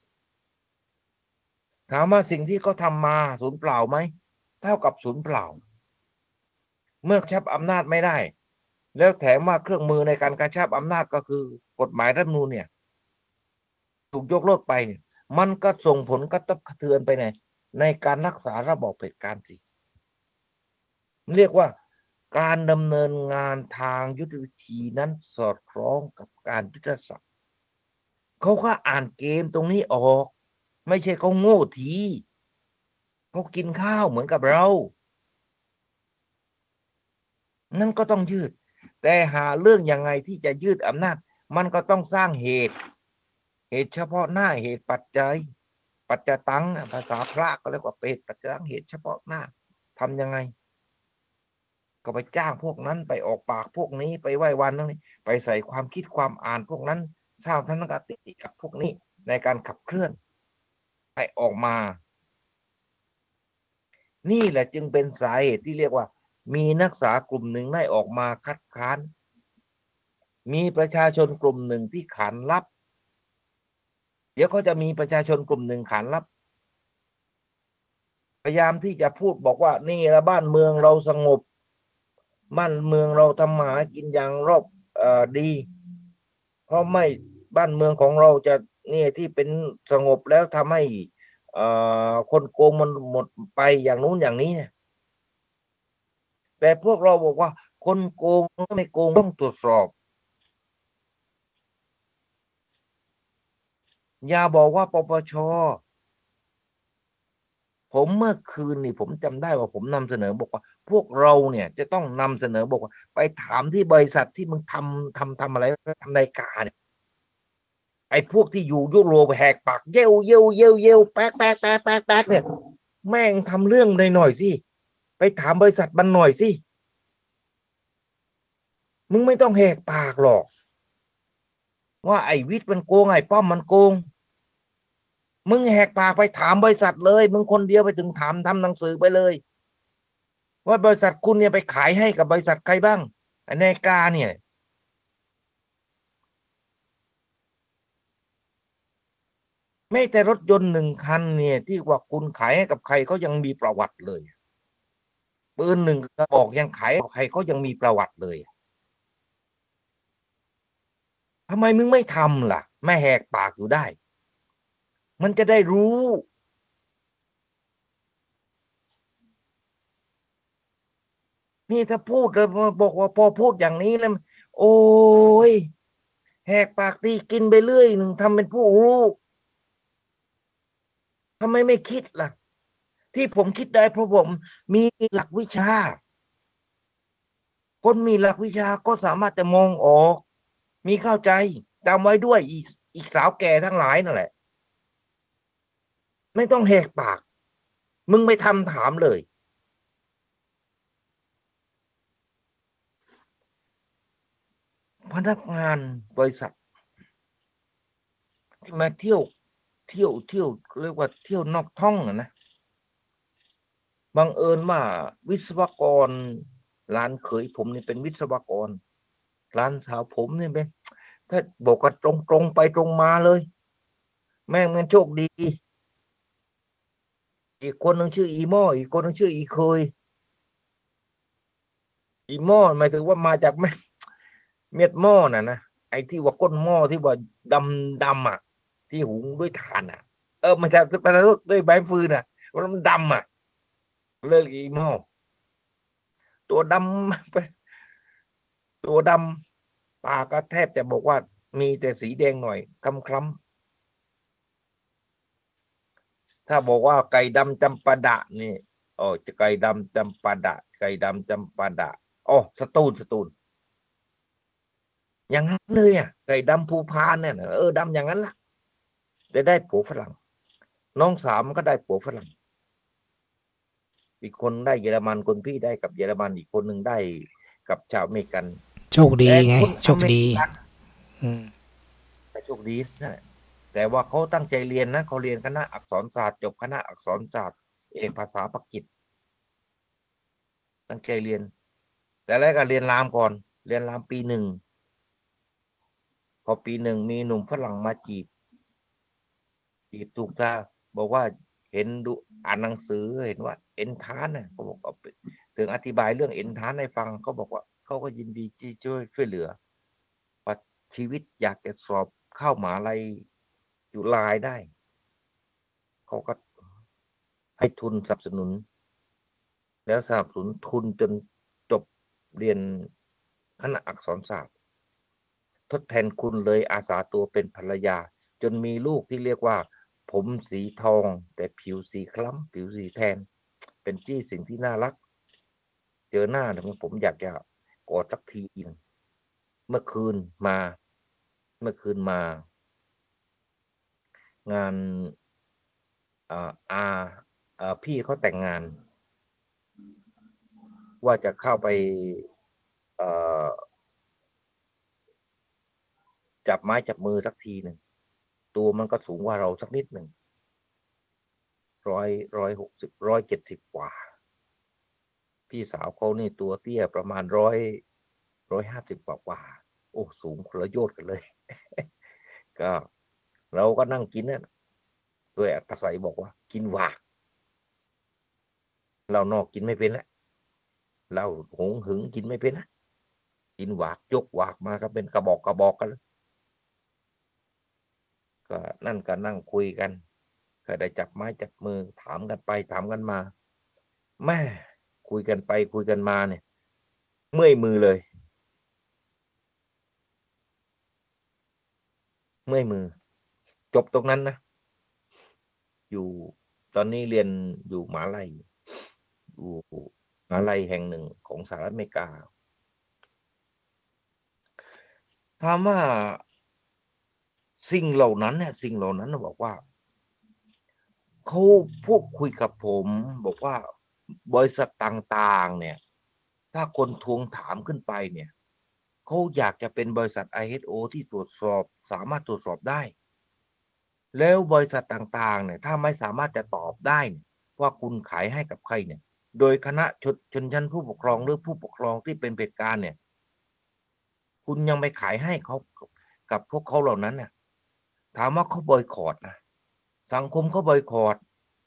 ถามว่าสิ่งที่เขาทำมาสูญเปล่าไหมเท่ากับสูญเปล่าเมื่อกระชับอำนาจไม่ได้แล้วแถมว่าเครื่องมือในการกระชับอำนาจก็คือกฎหมายรัฐธรรมนูญเนี่ยถูกยกเลิกไปเนี่ยมันก็ส่งผลกระทบกระเทือนไปในในการรักษาระบอบเผด็จการสิเรียกว่าการดำเนินงานทางยุทธวิธีนั้นสอดคล้องกับการยุทธศาสตร์เขาก็อ่านเกมตรงนี้ออกไม่ใช่เขาโง่ทีเขากินข้าวเหมือนกับเรานั่นก็ต้องยืดแต่หาเรื่องยังไงที่จะยืดอำนาจมันก็ต้องสร้างเหตุเหตุเฉพาะหน้าเหตุปัจจัยปัจจตังภาษาพระก็เรียกว่าเป็นปัจจัยเหตุเฉพาะหน้าทำยังไงก็ไปจ้างพวกนั้นไปออกปากพวกนี้ไปไหว้วันนั้นไปใส่ความคิดความอ่านพวกนั้นสร้างทัศนคติกับพวกนี้ในการขับเคลื่อนให้ออกมานี่แหละจึงเป็นสาเหตุที่เรียกว่ามีนักศึกษากลุ่มหนึ่งได้ออกมาคัดค้านมีประชาชนกลุ่มหนึ่งที่ขานรับเดี๋ยวเขาจะมีประชาชนกลุ่มหนึ่งขานรับพยายามที่จะพูดบอกว่านี่ละบ้านเมืองเราสงบบ้านเมืองเราทำมาหากินอย่างรอบเอ่อดีเพราะไม่บ้านเมืองของเราจะเนี่ยที่เป็นสงบแล้วทำให้เอ่อคนโกงมันหมดไปอย่างนู้นอย่างนี้เนี่ยแต่พวกเราบอกว่าคนโกงไม่โกงต้องตรวจสอบอย่าบอกว่าปปช.ผมเมื่อคืนนี่ผมจำได้ว่าผมนำเสนอบอกว่าพวกเราเนี่ยจะต้องนำเสนอบอกว่าไปถามที่บริษัทที่มึงทำทำทำอะไรทำรายการเนี่ยไอ้พวกที่อยู่ยุโรปแหกปากเย้วเย้วเย้วเย้วแป๊กแป๊กแป๊กแป๊กแป๊กเนี่ยแม่งทำเรื่องหน่อยหน่อยสิไปถามบริษัทมันหน่อยสิมึงไม่ต้องแหกปากหรอกว่าไอ้วิทย์มันโกงไอ้ป้อมมันโกงมึงแหกปากไปถามบริษัทเลยมึงคนเดียวไปถึงถามทำหนังสือไปเลยว่าบริษัทคุณเนี่ยไปขายให้กับบริษัทใครบ้างไอ้นายกาเนี่ยไม่แต่รถยนต์หนึ่งคันเนี่ยที่ว่าคุณขายให้กับใครเขายังมีประวัติเลยปืนหนึ่งกระบอกยังขายให้ใครเขายังมีประวัติเลยทำไมมึงไม่ทำล่ะไม่แหกปากอยู่ได้มันจะได้รู้นี่ถ้าพูดเลยบอกว่าพอพูดอย่างนี้แล้วโอ้ยแหกปากตีกินไปเรื่อยหนึ่งทำเป็นผู้รู้ทำไมไม่คิดล่ะที่ผมคิดได้เพราะผมมีหลักวิชาคนมีหลักวิชาก็สามารถจะมองออกมีเข้าใจจำไว้ด้วยอีกอีกสาวแก่ทั้งหลายนั่นแหละไม่ต้องแหกปากมึงไม่ทำถามเลยพนักงานบริษัทที่มาเที่ยวเที่ยวเที่ยวเรียกว่าเที่ยวนอกท้องนะบังเอิญว่าวิศวกรร้านเขยผมนี่เป็นวิศวกรร้านสาวผมนี่เป็นถ้าบอกกันตรงตรงไปตรงมาเลยแม่งมันโชคดีอีกคนนึงชื่ออีหม้ออีกคนนึงชื่ออีเคยอีหม้อหมายถึงว่ามาจากแม่เม็ดหม้อน่ะนะไอ้ที่ว่าก้นหม้อที่ว่าดำดำอ่ะที่หุงด้วยถ่านอ่ะเออมันจะไปด้วยใบฟืนอ่ะมันดำอ่ะเลิกอีโม่ตัวดำไปตัวดำปากก็แทบจะบอกว่ามีแต่สีแดงหน่อยคล้ำคล้ำถ้าบอกว่าไก่ดำจำปาดะนี่อ๋อจะไก่ดำจำปาดะไก่ดำจำปาดะอ๋อสตูลสตูลอย่างนั้นเลยอ่ะไก่ดำภูพานเนี่ยเออดำอย่างนั้นล่ะได้ได้ผัวฝรั่งน้องสามก็ได้ผัวฝรั่งอีกคนได้เยอรมันคนพี่ได้กับเยอรมันอีกคนหนึ่งได้กับชาวอเมริกันโชคดีไงโชคดีอืมแต่โชคดีนะแต่ว่าเขาตั้งใจเรียนนะเขาเรียนคณะอักษรศาสตร์จบคณะอักษรศาสตร์เอกภาษาปากีสตั้งใจเรียนแต่แรกก็เรียนรามก่อนเรียนรามปีหนึ่งพอปีหนึ่งมีหนุ่มฝรั่งมาจีบจีบถูกตาบอกว่าเห็นดูอ่านหนังสือเห็นว่าเอ็นทานเนี่ยเขาบอกเอาถึงอธิบายเรื่องเอ็นทานให้ฟังเขาบอกว่าเขาก็ยินดีที่ช่วยช่วยเหลือว่าชีวิตอยากจะสอบเข้ามหาลัยจุฬาได้เขาก็ให้ทุนสนับสนุนแล้วสนับสนุนทุนจนจบเรียนคณะอักษรศาสตร์ทดแทนคุณเลยอาสาตัวเป็นภรรยาจนมีลูกที่เรียกว่าผมสีทองแต่ผิวสีคล้ำผิวสีแทนเป็นจี้สิ่งที่น่ารักเจอหน้าแล้วผมอยากจะกอดสักทีนึงเมื่อคืนมาเมื่อคืนมางานอ่าอาอ่าพี่เขาแต่งงานว่าจะเข้าไปเอ่อจับไม้จับมือสักทีหนึ่งตัวมันก็สูงกว่าเราสักนิดหนึ่งร้อยร้อยหกสิบร้อยเจ็ดสิบกว่าพี่สาวเขานี่ตัวเตี้ยประมาณร้อยร้อยห้าสิบกว่ากว่าโอ้สูงคนละโยชน์กันเลย ก็เราก็นั่งกินนั่นด้วยอัตศัยบอกว่ากินหวากเรานอกกินไม่เป็นแล้วเราหงหึงกินไม่เป็นนะกินหวากยกหวากมาก็เป็นกระบอกกระบอกกันก็นั่นก็นั่งคุยกันก็ได้จับไม้จับมือถามกันไปถามกันมาแม่คุยกันไปคุยกันมาเนี่ยเมื่อยมือเลยเมื่อยมือจบตรงนั้นนะอยู่ตอนนี้เรียนอยู่มหาลัยอยู่มหาลัยแห่งหนึ่งของสหรัฐอเมริกาถามว่าสิ่งเหล่านั้นเนี่ยสิ่งเหล่านั้นบอกว่าเขาพูดคุยกับผมบอกว่าบริษัทต่างๆเนี่ยถ้าคนทวงถามขึ้นไปเนี่ยเขาอยากจะเป็นบริษัท ไอ เอส โอ ที่ตรวจสอบสามารถตรวจสอบได้แล้วบริษัทต่างๆเนี่ยถ้าไม่สามารถจะตอบได้ว่าคุณขายให้กับใครเนี่ยโดยคณะชนชนชั้นผู้ปกครองหรือผู้ปกครองที่เป็นเผด็จการเนี่ยคุณยังไปขายให้เขากับพวกเขาเหล่านั้นเนี่ยถามว่าเขาบอยคอตนะสังคมเขาบอยคอต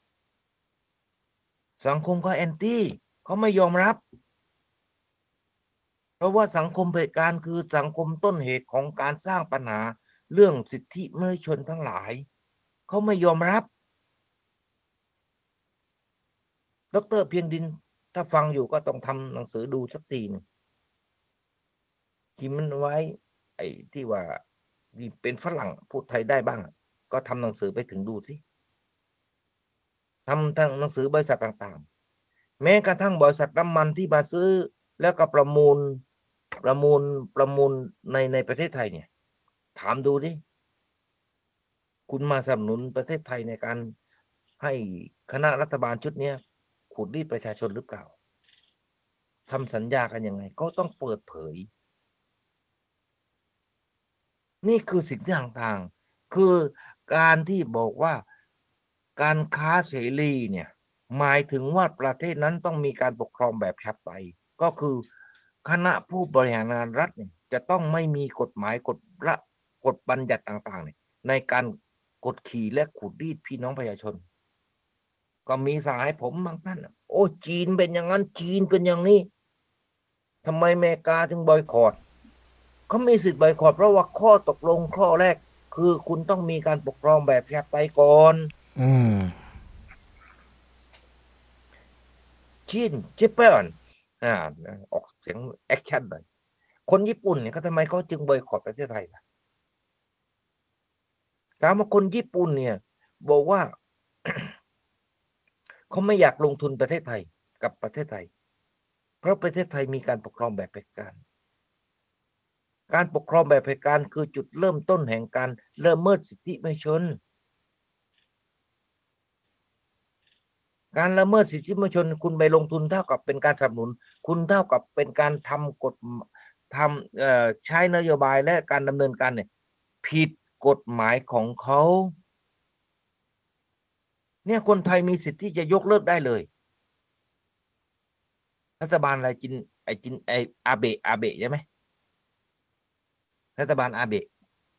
สังคมเขาแอนตี้เขาไม่ยอมรับเพราะว่าสังคมเผด็จการคือสังคมต้นเหตุของการสร้างปัญหาเรื่องสิทธิมนุษยชนทั้งหลายเขาไม่ยอมรับดร.เพียงดินถ้าฟังอยู่ก็ต้องทำหนังสือดูสักทีนึงที่มันไว้ไอ้ที่ว่าเป็นฝรั่งพูดไทยได้บ้างก็ทำหนังสือไปถึงดูสิทำทางหนังสือบริษัทต่างๆแม้กระทั่งบริษัทน้ำมันที่มาซื้อแล้วก็ประมูลประมูลประมูลในในประเทศไทยเนี่ยถามดูดิคุณมาสนับสนุนประเทศไทยในการให้คณะรัฐบาลชุดนี้ขูดรีดประชาชนหรือเปล่าทำสัญญากันยังไงก็ต้องเปิดเผยนี่คือสิ่งต่างๆคือการที่บอกว่าการค้าเสรีเนี่ยหมายถึงว่าประเทศนั้นต้องมีการปกครองแบบประชาธิปไตยก็คือคณะผู้บริหารงานรัฐเนี่ยจะต้องไม่มีกฎหมายกฎระกฎบัญญัติต่างๆเนี่ยในการกดขี่และขูดรีดพี่น้องประชาชนก็มีสายผมบางท่านโอ้จีนเป็นอย่างนั้นจีนเป็นอย่างนี้ทำไมอเมริกาถึงบอยคอตเขามีสิทธิ์บอยคอตเพราะว่าข้อตกลงข้อแรกคือคุณต้องมีการปกครองแบบประชาธิปไตยก่อนอืมชินชิปเปิลอ่าออกเสียงแอคชั่นหน่อยคนญี่ปุ่นเนี่ยเขาทำไมเขาจึงบอยคอตประเทศไทยล่ะถามว่าคนญี่ปุ่นเนี่ยบอกว่า เขาไม่อยากลงทุนประเทศไทยกับประเทศไทยเพราะประเทศไทยมีการปกครองแบบเผด็จการการปกครองแบบเผด็จการคือจุดเริ่มต้นแห่งการละเมิดสิทธิมนุษยชนการละเมิดสิทธิมนุษยชนคุณไปลงทุนเท่ากับเป็นการสนับสนุนคุณเท่ากับเป็นการทำกฎทำใช้นโยบายและการดำเนินการเนี่ยผิดกฎหมายของเขาเนี่ยคนไทยมีสิทธิ์ที่จะยกเลิกได้เลยรัฐบาลอะไรจินไอจินไออาเบะอาเบะใช่ไหมรัฐบาลอาเบะ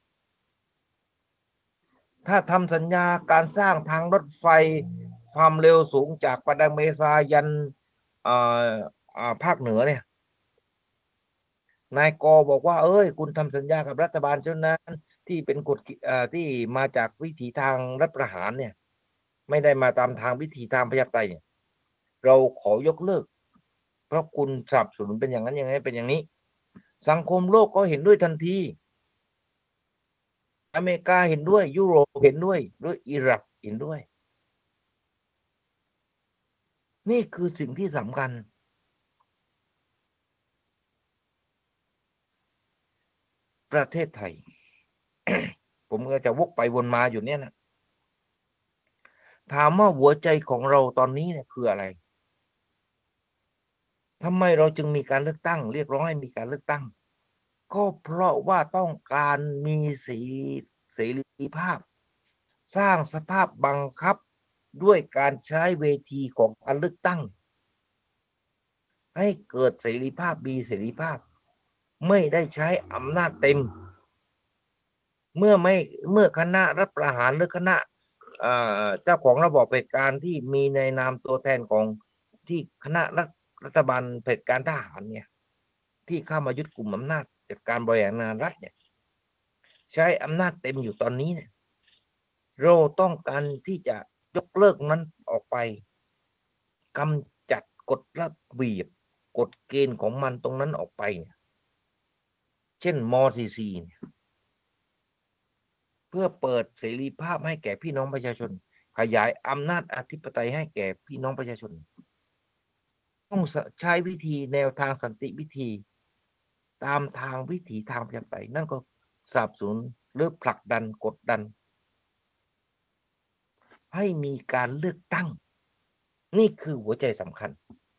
ถ้าทำสัญญาการสร้างทางรถไฟความเร็วสูงจากปาดังเมซายันภาคเหนือเนี่ยนายกบอกว่าเอ้ยคุณทำสัญญากับรัฐบาลเช่นนั้นที่เป็นกฎที่มาจากวิถีทางรัฐประหารเนี่ยไม่ได้มาตามทางวิถีทางประชาธิปไตยเนี่ยเราขอยกเลิกเพราะคุณสนับสนุนเป็นอย่างนั้นอย่างนี้เป็นอย่างนี้สังคมโลกก็เห็นด้วยทันทีอเมริกาเห็นด้วยยุโรปเห็นด้วยด้วยอิรักเห็นด้วยนี่คือสิ่งที่สำคัญประเทศไทย ผมก็จะวกไปวนมาอยู่เนี่ยนะถามว่าหัวใจของเราตอนนี้เนี่ยคืออะไรทำไมเราจึงมีการเลือกตั้งเรียกร้องให้มีการเลือกตั้งก็เพราะว่าต้องการมีเสรีภาพสร้างสภาพบังคับด้วยการใช้เวทีของการเลือกตั้งให้เกิดเสรีภาพมีเสรีภาพไม่ได้ใช้อำนาจเต็มเมื่อไม่เมื่อคณะรัฐประหารหรือคณะเจ้าของระบอบเผด็จการที่มีในนามตัวแทนของที่คณะรัฐบาลเผด็จการทหารเนี่ยที่เข้ามายึดกลุ่มอำนาจจัดการบริหารงานรัฐเนี่ยใช้อำนาจเต็มอยู่ตอนนี้เนี่ยเราต้องการที่จะยกเลิกนั้นออกไปกำจัดกฎระเบียบกฎเกณฑ์ของมันตรงนั้นออกไปเนี่ยเช่นม.สี่สิบสี่เนี่ยเพื่อเปิดเสรีภาพให้แก่พี่น้องประชาชนขยายอำนาจอธิปไตยให้แก่พี่น้องประชาชนต้องใช้วิธีแนวทางสันติวิธีตามทางวิถีทางประชาธิปไตยนั่นก็สนับสนุนหรือผลักดันกดดันให้มีการเลือกตั้งนี่คือหัวใจสำคัญ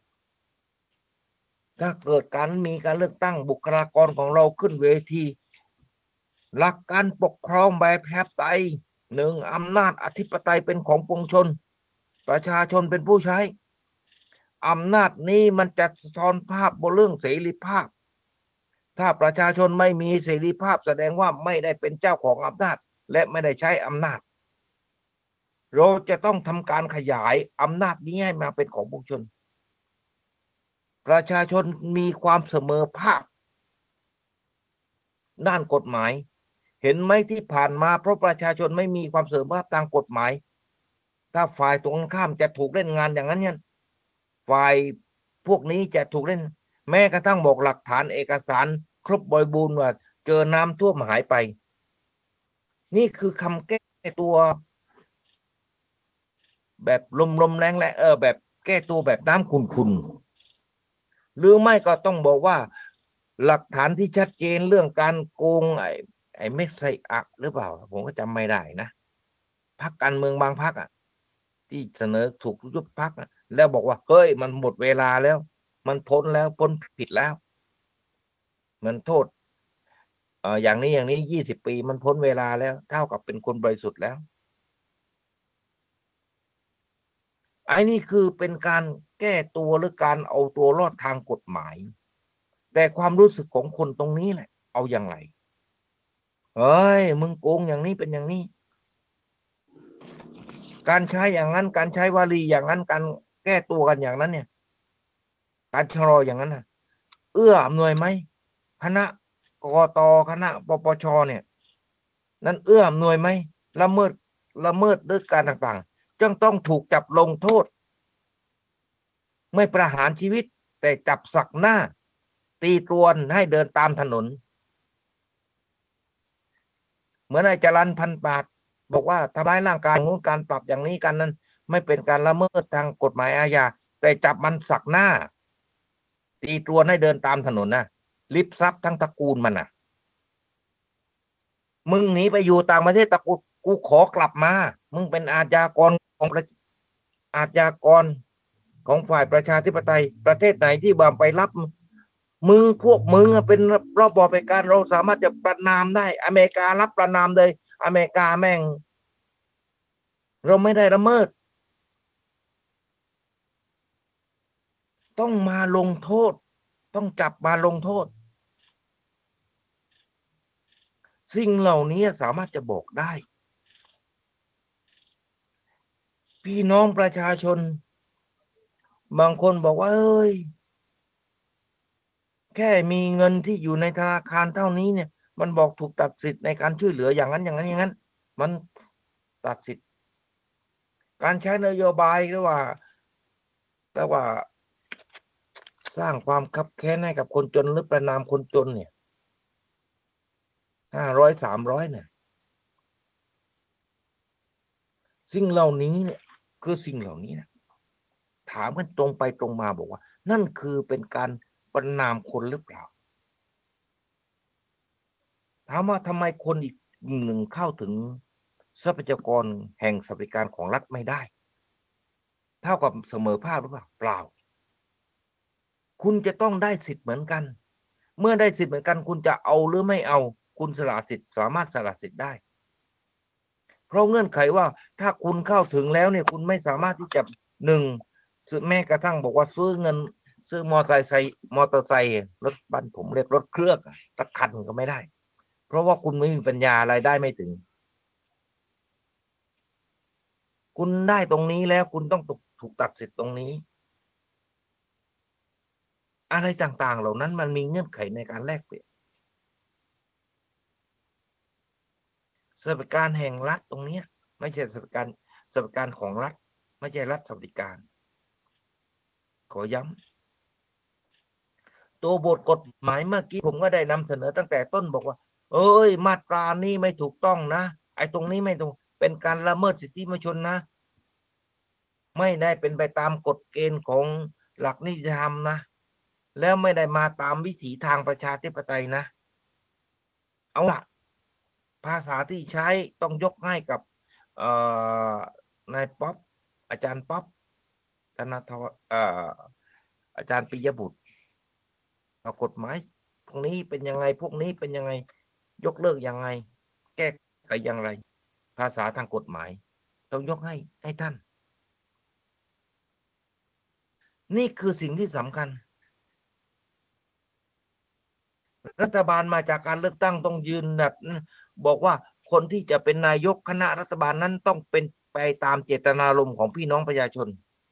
ถ้าเกิดการมีการเลือกตั้งบุคลากรของเราขึ้นเวทีหลักการปกครองแบบประชาธิปไตยหนึ่งอำนาจอธิปไตยเป็นของปวงชนประชาชนเป็นผู้ใช้อำนาจนี้มันจะสะท้อนภาพบนเรื่องเสรีภาพถ้าประชาชนไม่มีเสรีภาพแสดงว่าไม่ได้เป็นเจ้าของอำนาจและไม่ได้ใช้อำนาจเราจะต้องทำการขยายอำนาจนี้ให้มาเป็นของปวงชนประชาชนมีความเสมอภาคด้านกฎหมายเห็นไหมที่ผ่านมาเพราะประชาชนไม่มีความเสมอภาคทางกฎหมายถ้าฝ่ายตรงข้ามจะถูกเล่นงานอย่างนั้นเนี่ยฝ่ายพวกนี้จะถูกเล่นแม้กระทั่งบอกหลักฐานเอกสารครบบริบูรณ์ว่าเจอน้ำท่วมหายไปนี่คือคำแก้ตัวแบบลมๆแรงๆเออแบบแก้ตัวแบบน้ำขุ่นๆหรือไม่ก็ต้องบอกว่าหลักฐานที่ชัดเจนเรื่องการโกงไอ้ไอ้ไม่ใส่อักหรือเปล่าผมก็จำไม่ได้นะพรรคการเมืองบางพรรคอ่ะที่เสนอถูกยุบพรรคแล้วบอกว่าเฮ้ยมันหมดเวลาแล้วมันพ้นแล้วพ้นผิดแล้วมันโทษเอ่ออย่างนี้อย่างนี้ยี่สิบปีมันพ้นเวลาแล้วเท่ากับเป็นคนบริสุทธิ์แล้วไอ้นี่คือเป็นการแก้ตัวหรือการเอาตัวรอดทางกฎหมายแต่ความรู้สึกของคนตรงนี้แหละเอาอย่างไรเฮ้ยมึงโกงอย่างนี้เป็นอย่างนี้การใช้อย่างนั้นการใช้วลีอย่างนั้นการแก้ตัวกันอย่างนั้นเนี่ยการชะลออย่างนั้นนะเอื้ออำนวยไหมคณะกกต.คณะปปช.เนี่ยนั้นเอื้ออำนวยไหมละเมิดละเมิดด้วยการต่างๆจึงต้องถูกจับลงโทษไม่ประหารชีวิตแต่จับสักหน้าตีตรวนให้เดินตามถนนเหมือนนายจรัญพันปากบอกว่าทำร้ายร่างกายงูการปรับอย่างนี้กันนั้นไม่เป็นการละเมิดทางกฎหมายอาญาแต่จับมันสักหน้าตีตรวนให้เดินตามถนนนะลิบทรัพย์ทั้งตระกูลมันน่ะมึงหนีไปอยู่ต่างประเทศตะกูกูขอกลับมามึงเป็นอาชญากรของอาชญากรของฝ่ายประชาธิปไตยประเทศไหนที่บามไปรับมึงพวกมึงเป็นระบอบเผด็จการเราสามารถจะประนามได้อเมริการับประนามเลยอเมริกาแม่งเราไม่ได้ละเมิดต้องมาลงโทษต้องจับมาลงโทษสิ่งเหล่านี้สามารถจะบอกได้พี่น้องประชาชนบางคนบอกว่าเอ้ยแค่มีเงินที่อยู่ในธนาคารเท่านี้เนี่ยมันบอกถูกตัดสิทธิ์ในการช่วยเหลืออย่างนั้นอย่างนั้นอย่างนั้นมันตัดสิทธิ์การใช้นโยบายก็ว่าแปลว่าสร้างความคับแค้นให้กับคนจนหรือประนามคนจนเนี่ยห้าร้อยสามร้อยเนี่ยสิ่งเหล่านี้เนี่ยคือสิ่งเหล่านี้นะถามกันตรงไปตรงมาบอกว่านั่นคือเป็นการประนามคนหรือเปล่าถามว่าทำไมคนอีกหนึ่งเข้าถึงทรัพยากรแห่งสวัสดิการของรัฐไม่ได้เท่ากับเสมอภาคหรือเปล่าเปล่าคุณจะต้องได้สิทธิ์เหมือนกันเมื่อได้สิทธิ์เหมือนกันคุณจะเอาหรือไม่เอาคุณสละสิทธิ์สามารถสละสิทธิ์ได้เพราะเงื่อนไขว่าถ้าคุณเข้าถึงแล้วเนี่ยคุณไม่สามารถที่จะหนึ่งแม้กระทั่งบอกว่าซื้อเงินซื้อมอเตอร์ไซค์มอเตอร์ไซค์รถบ้านผมเรียกรถเครื่องสักคันก็ไม่ได้เพราะว่าคุณไม่มีปัญญารายได้ไม่ถึงคุณได้ตรงนี้แล้วคุณต้องถูกตัดสิทธิ์ตรงนี้อะไรต่างๆเหล่านั้นมันมีเงื่อนไขในการแลกเปลี่ยนสวัสดิการแห่งรัฐตรงนี้ไม่ใช่สวัสดิการสวัสดิการของรัฐไม่ใช่รัฐสวัสดิการขอย้ำตัวบทกฎหมายเมื่อกี้ผมก็ได้นำเสนอตั้งแต่ต้นบอกว่าเอ้ยมาตรานี้ไม่ถูกต้องนะไอ้ตรงนี้ไม่ถูกเป็นการละเมิดสิทธิมนุษยชนนะไม่ได้เป็นไปตามกฎเกณฑ์ของหลักนิติธรรมนะแล้วไม่ได้มาตามวิถีทางประชาธิปไตยนะเอาล่ะภาษาที่ใช้ต้องยกให้กับนายป๊อปอาจารย์ป๊อปธนาธรอาจารย์ปิยบุตรเอากฎหมายพวกนี้เป็นยังไงพวกนี้เป็นยังไงยกเลิกยังไงแก้ไขอย่างไรภาษาทางกฎหมายต้องยกให้ให้ท่านนี่คือสิ่งที่สำคัญรัฐบาลมาจากการเลือกตั้งต้องยืนหยัดบอกว่าคนที่จะเป็นนายกคณะรัฐบาลนั้นต้องเป็นไปตามเจตนารมณ์ของพี่น้องประชาชน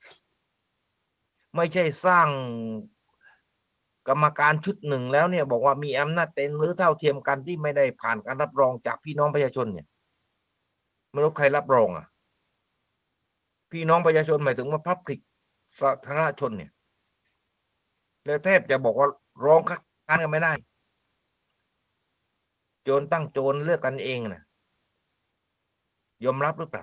ไม่ใช่สร้างกรรมการชุดหนึ่งแล้วเนี่ยบอกว่ามีอำนาจเต็มหรือเท่าเทียมกันที่ไม่ได้ผ่านการรับรองจากพี่น้องประชาชนเนี่ยไม่รู้ใครรับรองอ่ะพี่น้องประชาชนหมายถึงว่าพับลิกสาธารณชนเนี่ยแล้วแทบจะบอกว่าร้องคัดค้านกันไม่ได้โจรตั้งโจรเลือกกันเองนะยอมรับหรือเปล่า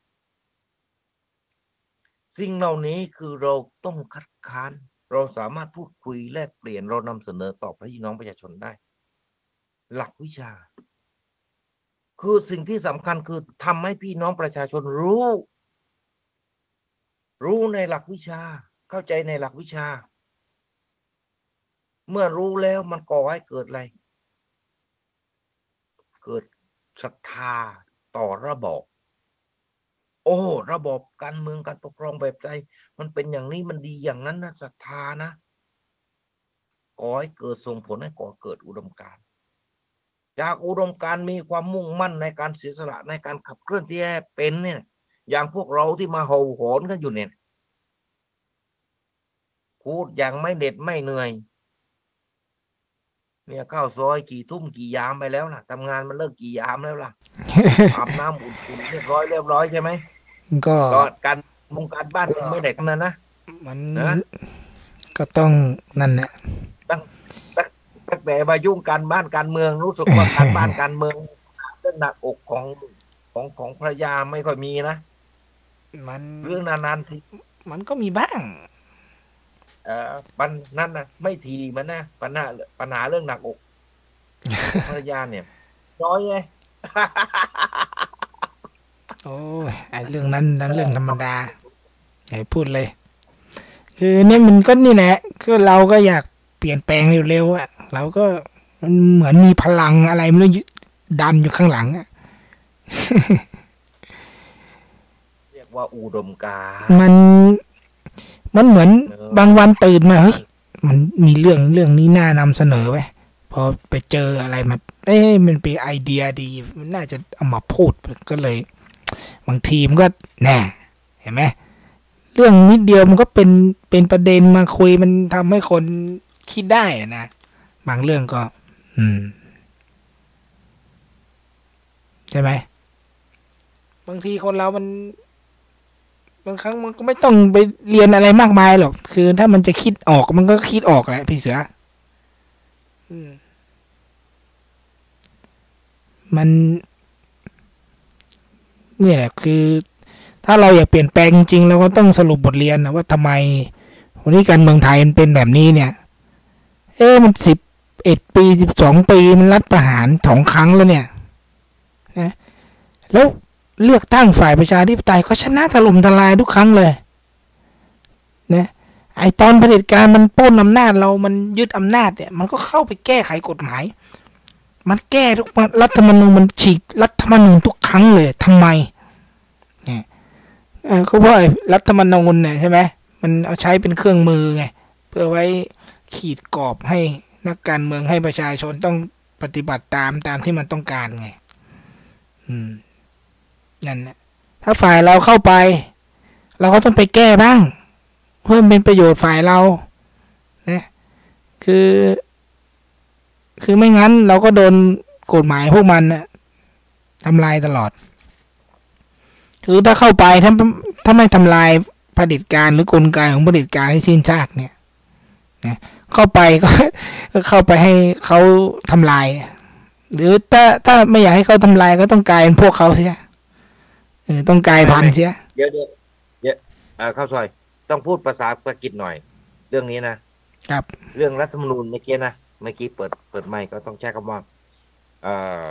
สิ่งเหล่านี้คือเราต้องคัดค้านเราสามารถพูดคุยแลกเปลี่ยนเรานำเสนอต่อพี่น้องประชาชนได้หลักวิชาคือสิ่งที่สำคัญคือทำให้พี่น้องประชาชนรู้รู้ในหลักวิชาเข้าใจในหลักวิชาเมื่อรู้แล้วมันก่อให้เกิดอะไรเกิดศรัทธาต่อระบอบโอ้ระบอบการเมืองการปกครองแบบใดมันเป็นอย่างนี้มันดีอย่างนั้นนะศรัทธานะก่อให้เกิดส่งผลให้ก่อเกิดอุดมการณ์จากอุดมการณ์มีความมุ่งมั่นในการเสียสละในการขับเคลื่อนที่ให้เป็นเนี่ยอย่างพวกเราที่มาเห่าหอนกันอยู่เนี่ยพูดอย่างไม่เด็ดไม่เหนื่อยเนี่ยเข้าซอยกี่ทุ่มกี่ยามไปแล้วล่ะทำงานมันเลิกกี่ยามแล้วล่ะ อาบน้ำอุ่นๆเรียบร้อยเรียบร้อยใช่ไหมก็การวงการบ้านไม่ได้ทำนั้นนะมันนะก็ต้องนั่นแหละตั้งตั้งตั้งแต่มายุ่งการบ้านการเมืองรู้สึกว่า การบ้านการเมืองเรื่องหนักอกของของของภรรยาไม่ค่อยมีนะมันเรื่องนานๆทีมันก็มีบ้างเอ่อปัญนั่นนะไม่ทีมันนะปัญหาปัญหาเรื่องหนักอกภรรยาเนี่ยน้อยไงโอ้ยไอ้เรื่องนั้นนั้นเรื่องธรรมดาอย่าพูดเลย คือนี่มันก็นี่แหละคือเราก็อยากเปลี่ยนแปลงเร็วๆอ่ะเราก็มันเหมือนมีพลังอะไรไม่รู้ดันอยู่ข้างหลังอ่ะเรียกว่าอุดมการณ์มันมันเหมือนเออบางวันตื่นมาเฮ้ยมันมีเรื่องเรื่องนี้น่านำเสนอไว้พอไปเจออะไรมาเอ้ยมันเป็นไอเดียดีมันน่าจะเอามาพูดก็เลย บางทีมันก็แน่เห็นไหมเรื่องนิดเดียวมันก็เป็นเป็นประเด็นมาคุยมันทำให้คนคิดได้นะบางเรื่องก็ อืมใช่ไหมบางทีคนเรามัน บางครั้งมันก็ไม่ต้องไปเรียนอะไรมากมายหรอกคือถ้ามันจะคิดออกมันก็คิดออกแหละพี่เสืออืมมันเนี่ยแหละคือ ถ้าเราอยากเปลี่ยนแปลงจริงๆเราก็ต้องสรุปบทเรียนนะว่าทำไมวันนี้การเมืองไทยมันเป็นแบบนี้เนี่ย เอ๊ะมันสิบเอ็ดปีสิบสองปีมันรัฐประหารสองครั้งแล้วเนี่ยนะแล้วเลือกตั้งฝ่ายประชาธิปไตยก็ชนะถล่มทลายทุกครั้งเลยนะไอตอนเผด็จการมันปล้นอำนาจเรามันยึดอำนาจเนี่ยมันก็เข้าไปแก้ไขกฎหมายมันแก้ทุกรัฐธรรมนูญมันฉีกรัฐธรรมนูญทุกครั้งเลยทำไมเนี่ยเขาว่ารัฐธรรมนูญเนี่ยใช่ไหมมันเอาใช้เป็นเครื่องมือไงเพื่อไว้ขีดกรอบให้นักการเมืองให้ประชาชนต้องปฏิบัติตามตามที่มันต้องการไงอืมนั่นนะถ้าฝ่ายเราเข้าไป เราก็ต้องไปแก้บ้างเพื่อเป็นประโยชน์ฝ่ายเรานะคือ คือไม่งั้นเราก็โดนกฎหมายพวกมันนะทำลายตลอดคือถ้าเข้าไปถ้าถ้าไม่ทำลายเผด็จการหรือกลไกของเผด็จการให้สิ้นซากเนี่ยนะเข้าไปก็ ก็เข้าไปให้เขาทำลายหรือถ้าถ้าไม่อยากให้เขาทำลายก็ต้องกลายเป็นพวกเขาเสียเออต้องกลายพันธุ์เสียเดี๋ยวเดี๋ยวเดี๋ยวอ่าข้าวซอยต้องพูดภาษาอังกฤษหน่อย เรื่องนี้นะครับ เรื่องรัฐธรรมนูญเมื่อกี้นะเมื่อกี้เปิดเปิดไมค์ก็ต้องใช้คำว่าเอ่อ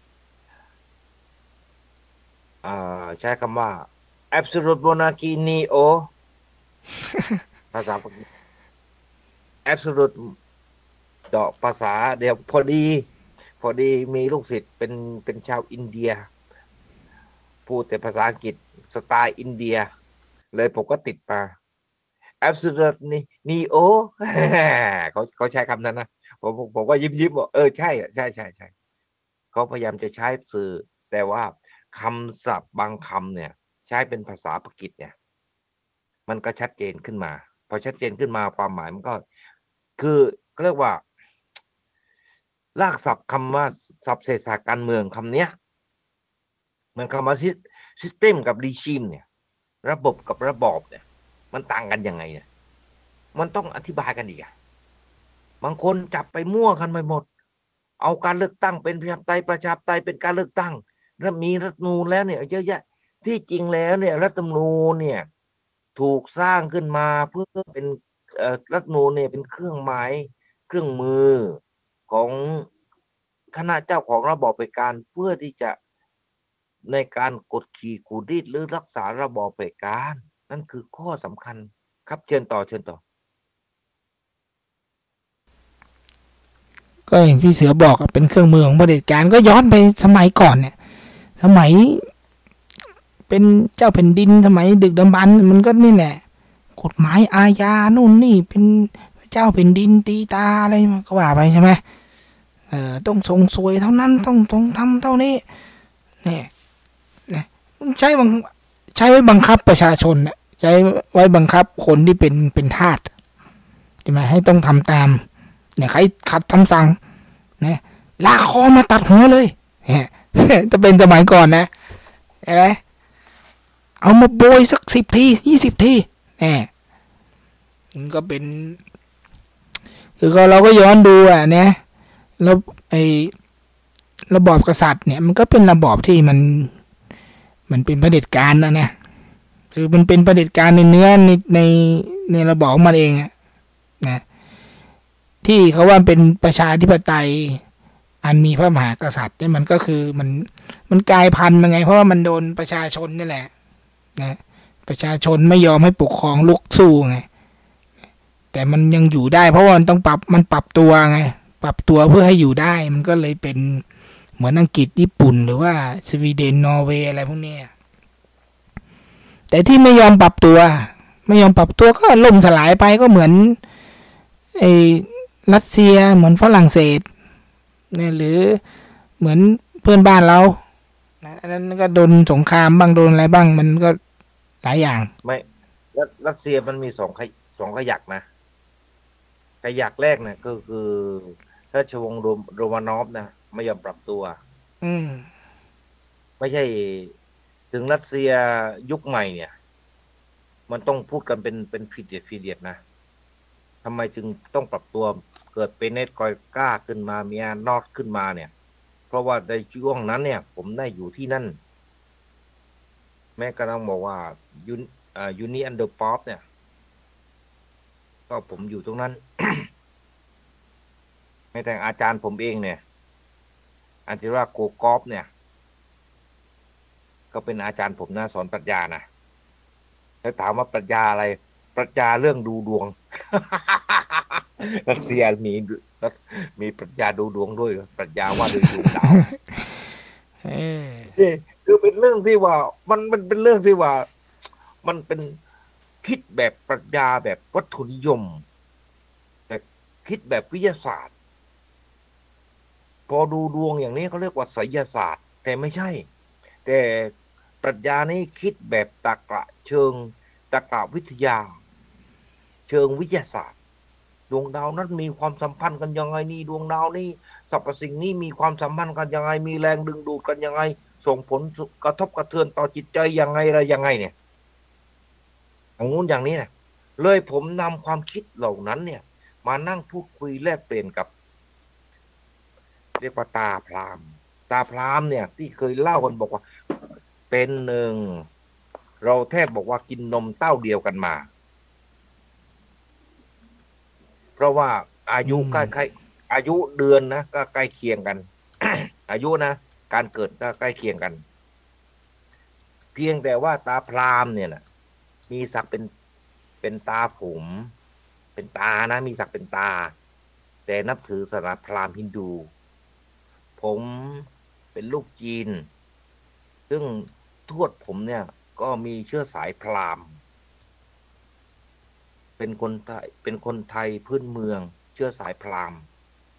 อ่าใช้คำว่า absolute monarchy neo ภาษา absolute ดอกภาษาเดี๋ยวพอดี พอดีมีลูกศิษย์เป็นเป็นชาวอินเดีย พูดแต่ภาษาอังกฤษสไตล์อินเดีย เลยผมก็ติดมา absolute นี่ neo เขาเขาใช้คำนั้นนะผมผมผมก็ยิ้มยิ้มบอกเออใช่ใช่ใช่ใช่เขาพยายามจะใช้สื่อแต่ว่าคำศัพท์บางคำเนี่ย ใช้เป็นภาษาอังกฤษเนี่ย มันก็ชัดเจนขึ้นมาพอชัดเจนขึ้นมาความหมายมันก็ คือเรียกว่ารากศัพท์คำว่าศัพท์เศรษฐศาสตร์การเมืองคำเนี้ยเหมือนคำว่าซิสเต็มกับรีชิมเนี่ย ระบบกับระบอบเนี่ย มันต่างกันยังไงเนี่ยมันต้องอธิบายกันอีกอะบางคนจับไปมั่วกันไปหมดเอาการเลือกตั้งเป็นประชาธิปไตยประชาธิปไตยเป็นการเลือกตั้งแล้วมีรัฐธรรมนูญแล้วเนี่ยเยอะแยะที่จริงแล้วเนี่ยรัฐธรรมนูญเนี่ยถูกสร้างขึ้นมาเพื่อเป็นเอ่อรัฐธรรมนูญเนี่ยเป็นเครื่องหมายเครื่องมือของคณะเจ้าของระบอบเผด็จการเพื่อที่จะในการกดขี่ขูดรีดหรือรักษาระบอบเผด็จการนั่นคือข้อสำคัญครับเชิญต่อเชิญต่อก็อย่างพี่เสือบอกเป็นเครื่องมือของเผด็จการก็ย้อนไปสมัยก่อนเนี่ยสมัยเป็นเจ้าแผ่นดินสมัยดึกดำบรรพ์มันก็นี่แหละกฎหมายอาญานู่นนี่เป็นเจ้าแผ่นดินตีตาอะไรมาก็ว่าไปใช่ไหมเอ่อต้องทรงสวยเท่านั้นต้องต้องทำเท่านี้เนี่ยนะใช้บังใช้ไว้บังคับประชาชนเนี่ยใช้ไว้บังคับคนที่เป็นเป็นทาสใช่ไหมให้ต้องทำตามเนี่ยใครขัดคำสั่งนะลากคอมาตัดหัวเลยเนี่ยจะเป็นสมัยก่อนนะเห็นไหมเอามาโบยสักสิบทียี่สิบทีแน่มันก็เป็น คือก็เราก็ย้อนดูอ่ะเนี่ยแล้วไอ้ระบอบกษัตริย์เนี่ยมันก็เป็นระบอบที่มันมันเป็นเผด็จการนะเนี่ยคือมันเป็นเผด็จการในเนื้อในในในระบอบของมันเองอะนะที่เขาว่าเป็นประชาธิปไตยอันมีพระมหากษัตริย์เนี่ยมันก็คือมันมันกลายพันธุ์มาไงเพราะว่ามันโดนประชาชนนี่แหละนะประชาชนไม่ยอมให้ปกครองลุกสู้ไงแต่มันยังอยู่ได้เพราะว่ามันต้องปรับมันปรับตัวไงปรับตัวเพื่อให้อยู่ได้มันก็เลยเป็นเหมือนอังกฤษญี่ปุ่นหรือว่าสวีเดนนอร์เวย์อะไรพวกนี้แต่ที่ไม่ยอมปรับตัวไม่ยอมปรับตัวก็ล่มสลายไปก็เหมือนไอ้รัสเซียเหมือนฝรั่งเศสเนี่ยหรือเหมือนเพื่อนบ้านเรานะอันนั้นก็โดนสงครามบ้างโดนอะไรบ้างมันก็หลายอย่างไม่รัสเซียมันมีสองขยสองขยักนะขยักแรกเนี่ยก็คือราชวงศ์โรมานอฟนะไม่ยอมปรับตัวอืมไม่ใช่ถึงรัสเซียยุคใหม่เนี่ยมันต้องพูดกันเป็นเป็นพีเดียดพีเดียดนะทำไมจึงต้องปรับตัวเกิดเป็นเนตกอยก้าขึ้นมาเมียนอตขึ้นมาเนี่ยเพราะว่าในช่วงนั้นเนี่ยผมได้อยู่ที่นั่นแม่กำลังบอกว่ายูอ่ายูนิอันเดอร์ป๊อปเนี่ยก็ผมอยู่ตรงนั้น แม้แต่อาจารย์ผมเองเนี่ยอันที่ว่าโกกอฟเนี่ยก็เป็นอาจารย์ผมนะสอนปรัชญานะแล้วถามว่าปรัชญาอะไรปรัชญาเรื่องดูดวง รัสเซียมีมีปรัชญาดูดวงด้วยปรัชญาว่าดูดวงดาวนี่คือเป็นเรื่องที่ว่ามันมันเป็นเรื่องที่ว่ามันเป็นคิดแบบปรัชญาแบบวัตถุนิยมแต่คิดแบบวิทยาศาสตร์พอดูดวงอย่างนี้เขาเรียกว่าไสยศาสตร์แต่ไม่ใช่แต่ปรัชญานี้คิดแบบตรรกะเชิงตรรกะวิทยาเชิงวิทยาศาสตร์ดวงดาวนั้นมีความสัมพันธ์กันยังไงนี่ดวงดาวนี่สรรพสิ่งนี้มีความสัมพันธ์กันยังไงมีแรงดึงดูดกันยังไงส่งผลกระทบกระเทือนต่อจิตใจยังไงอะไรยังไงเนี่ยอย่างงู้นอย่างนี้นะเลยผมนำความคิดเหล่านั้นเนี่ยมานั่งพูดคุยแลกเปลี่ยนกับเรียกว่าตาพรามตาพรามเนี่ยที่เคยเล่ากันบอกว่าเป็นหนึ่งเราแทบบอกว่ากินนมเต้าเดียวกันมาเพราะว่าอายุใกล้ๆอายุเดือนนะก็ใกล้เคียงกัน อายุนะการเกิดก็ใกล้เคียงกันเพียงแต่ว่าตาพรามเนี่ยนะมีศักดิ์เป็นเป็นตาผมเป็นตานะมีศักดิ์เป็นตาแต่นับถือศาสนาพราหมณ์ฮินดูผมเป็นลูกจีนซึ่งทวดผมเนี่ยก็มีเชื้อสายพราหมณ์เป็นคนไทยเป็นคนไทยพื้นเมืองเชื้อสายพราหมณ์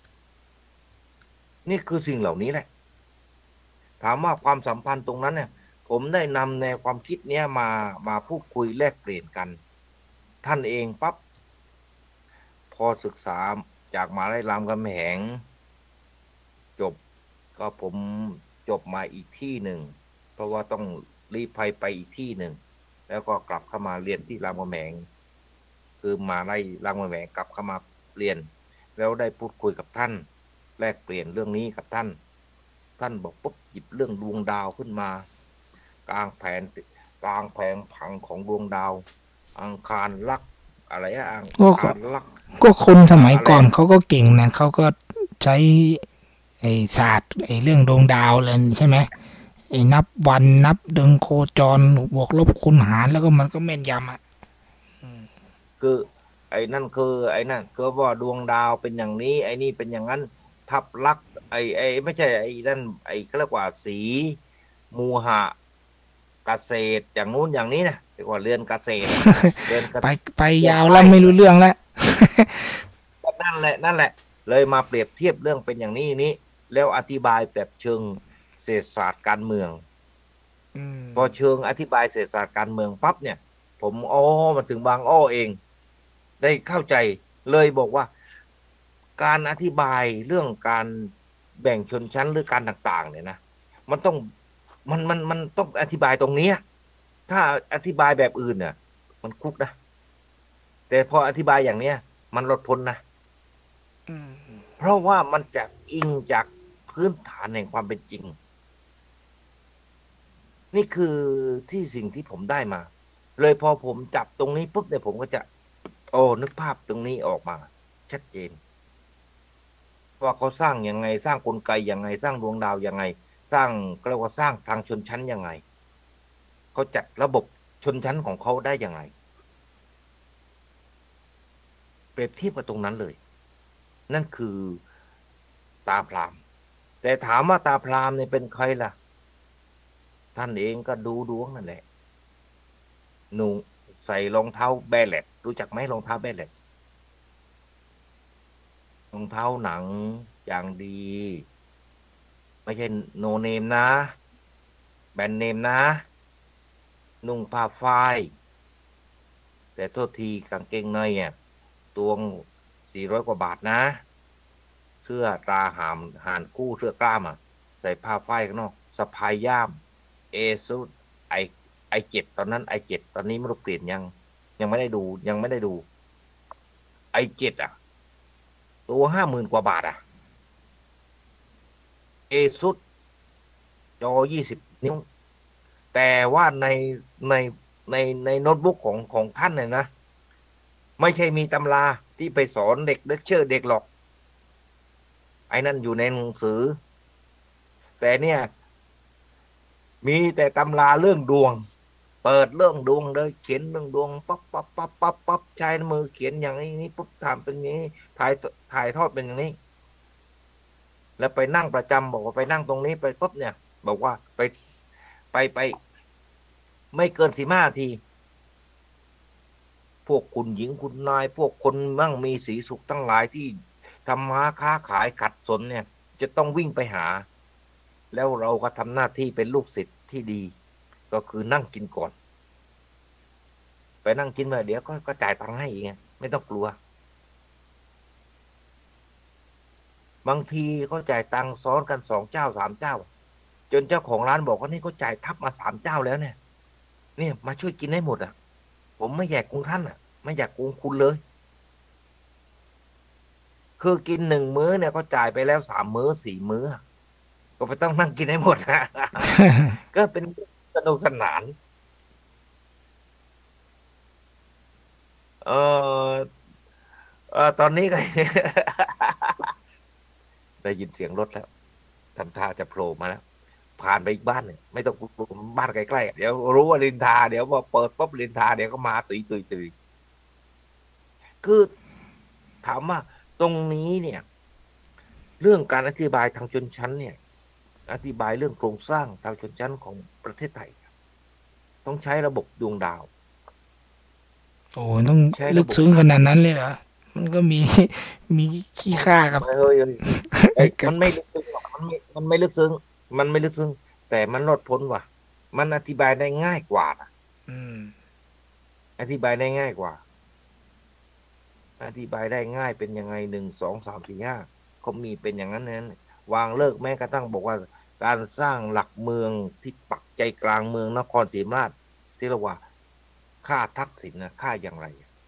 นี่คือสิ่งเหล่านี้แหละถามว่าความสัมพันธ์ตรงนั้นเนี่ยผมได้นำแนวความคิดเนี้ยมามาพูดคุยแลกเปลี่ยนกันท่านเองปั๊บพอศึกษาจากมหาวิทยาลัยรามคำแหงจบก็ผมจบมาอีกที่หนึ่งเพราะว่าต้องรีภัยไปอีกที่หนึ่งแล้วก็กลับเข้ามาเรียนที่รามคำแหงคือมาไล่รามคำแหงกลับเข้ามาเรียนแล้วได้พูดคุยกับท่านแลกเปลี่ยนเรื่องนี้กับท่านท่านบอกปุ๊บหยิบเรื่องดวงดาวขึ้นมากลางแผนกลางแผงผังของดวงดาวอังคารลักอะไรอะอังคารลักก็คนสมัยก่อนเขาก็เก่งนะเขาก็ใช้ไอ้ศาสตร์ไอ้เรื่องดวงดาวเลยใช่ไหมไอ้นับวันนับเดือนโคจรบวกลบคูณหารแล้วก็มันก็แม่นยำอ่ะคือไอ้นั่นคือไอ้นั่นคือว่าดวงดาวเป็นอย่างนี้ไอ้นี่เป็นอย่างนั้นทับลักไอ้ไอ้ไม่ใช่ไอ้นั่นไอ้เขาเรียกว่าสีมูหะเกษตรอย่างนู้นอย่างนี้นะเรียกว่าเรือนเกษตรเรือนไปไปยาวแล้วไม่รู้เรื่องแล้วนั่นแหละนั่นแหละเลยมาเปรียบเทียบเรื่องเป็นอย่างนี้นี้แล้วอธิบายแบบเชิงเศรษฐศาสตร์การเมืองพอเชิงอธิบายเศรษฐศาสตร์การเมืองปั๊บเนี่ยผมอ๋อมาถึงบางอ้อเองได้เข้าใจเลยบอกว่าการอธิบายเรื่องการแบ่งชนชั้นหรือการต่างๆเนี่ยนะมันต้องมันมันมันต้องอธิบายตรงนี้ถ้าอธิบายแบบอื่นเนี่ยมันคุกนะแต่พออธิบายอย่างเนี้ยมันลดพ้นนะอืมเพราะว่ามันจะอิงจากพื้นฐานแห่งความเป็นจริง นี่คือที่สิ่งที่ผมได้มา เลยพอผมจับตรงนี้ปุ๊บเนี่ยผมก็จะ โอ้นึกภาพตรงนี้ออกมา ชัดเจนว่าเขาสร้างยังไงสร้างกลไกยังไงสร้างดวงดาวยังไง สร้างเรียกว่าสร้างทางชนชั้นยังไงเขาจัดระบบชนชั้นของเขาได้ยังไงเปรียบเทียบกับตรงนั้นเลย นั่นคือตาพราหมณ์ แต่ถามว่าตาพราหมณ์เนี่ยเป็นใครล่ะ ท่านเองก็ดูดวงนั่นแหละหนุ่งใส่รองเท้าแบเล็ตรู้จักไหมรองเท้าแบเล็ตรองเท้าหนังอย่างดี ไม่ใช่โนเนมนะแบรนด์เนมนะนุ่งผ้าฝ้ายแต่โทษทีกางเกงในอ่ะตัวสี่ร้อยกว่าบาทนะเสื้อตราหามหานคู่เสื้อกล้ามอ่ะใส่ผ้าฝ้ายข้างนอกสะพายย่ามเอซูไอไอเจ็ดตอนนั้นไอเจ็ดตอนนี้ไม่รู้เปลี่ยนยังยังไม่ได้ดูยังไม่ได้ดูไอเจ็ดอ่ะตัวห้าหมื่นกว่าบาทอ่ะเอซุดจอยี่สิบนิ้วแต่ว่าในในในในโน้ตบุ๊กของของท่านเนี่ยนะไม่ใช่มีตำราที่ไปสอนเด็กเลคเชอร์เด็กหรอกไอ้นั่นอยู่ในหนังสือแต่เนี่ยมีแต่ตำราเรื่องดวงเปิดเรื่องดวงเลยเขียนเรื่องดวงปั๊บปั๊บปั๊บปั๊บปั๊บใช้มือเขียนอย่างนี้ปุ๊บทำเป็นอย่างนี้ถ่ายถ่ายทอดเป็นอย่างนี้แล้วไปนั่งประจำบอกว่าไปนั่งตรงนี้ไปปุ๊บเนี่ยบอกว่าไปไปไปไม่เกินสิบห้านาทีพวกคุณหญิงคุณนายพวกคนมั่งมีสีสุขทั้งหลายที่ทำมาค้าขายขัดสนเนี่ยจะต้องวิ่งไปหาแล้วเราก็ทำหน้าที่เป็นลูกศิษย์ที่ดีก็คือนั่งกินก่อนไปนั่งกินมาเดี๋ยวก็ก็จ่ายตังค์ให้เองไม่ต้องกลัวบางทีเขาจ่ายตังค์ซ้อนกันสองเจ้าสามเจ้าจนเจ้าของร้านบอกว่านี่เขาจ่ายทับมาสามเจ้าแล้วเนี่ยเนี่ยมาช่วยกินให้หมดอ่ะผมไม่อยากโกงท่านอ่ะไม่อยากโกงคุณเลยคือกินหนึ่งมื้อเนี่ยเขาจ่ายไปแล้วสามมื้อสี่มื้อก็ไปต้องนั่งกินให้หมดนะ ก็เป็นสนุกสนานเออเออตอนนี้ก็ ได้ยินเสียงรถแล้วทำท่าจะโผล่มาแล้วผ่านไปอีกบ้านเนี่ยไม่ต้องบ้านใกล้ๆเดี๋ยวรู้ว่าลินทาเดี๋ยวพอเปิดปุ๊บลินทาเดี๋ยวก็มาตุยตุยตุยคือถามว่าตรงนี้เนี่ยเรื่องการอธิบายทางชนชั้นเนี่ยอธิบายเรื่องโครงสร้างทางชนชั้นของประเทศไทยต้องใช้ระบบดวงดาวโอ้ต้องลึกซึ้งขนาดนั้นเลยเหรอมันก็มีมีขี้ข้ากับเฮ้ยมันไม่ลึกซึ้งหรอกมันไม่มันไม่ลึกซึ้งมันไม่ลึกซึ้งแต่มันลดพ้นว่ะมันอธิบายได้ง่ายกว่านะอืมอธิบายได้ง่ายกว่าอธิบายได้ง่ายเป็นยังไงหนึ่งสองสามสี่ห้าเขามีเป็นอย่างนั้นนั้นวางเลิกแม้กระทั่งบอกว่าการสร้างหลักเมืองที่ปักใจกลางเมืองนครศรีธรรมราชที่เรียกว่าค่าทักษิณนะค่าอย่างไร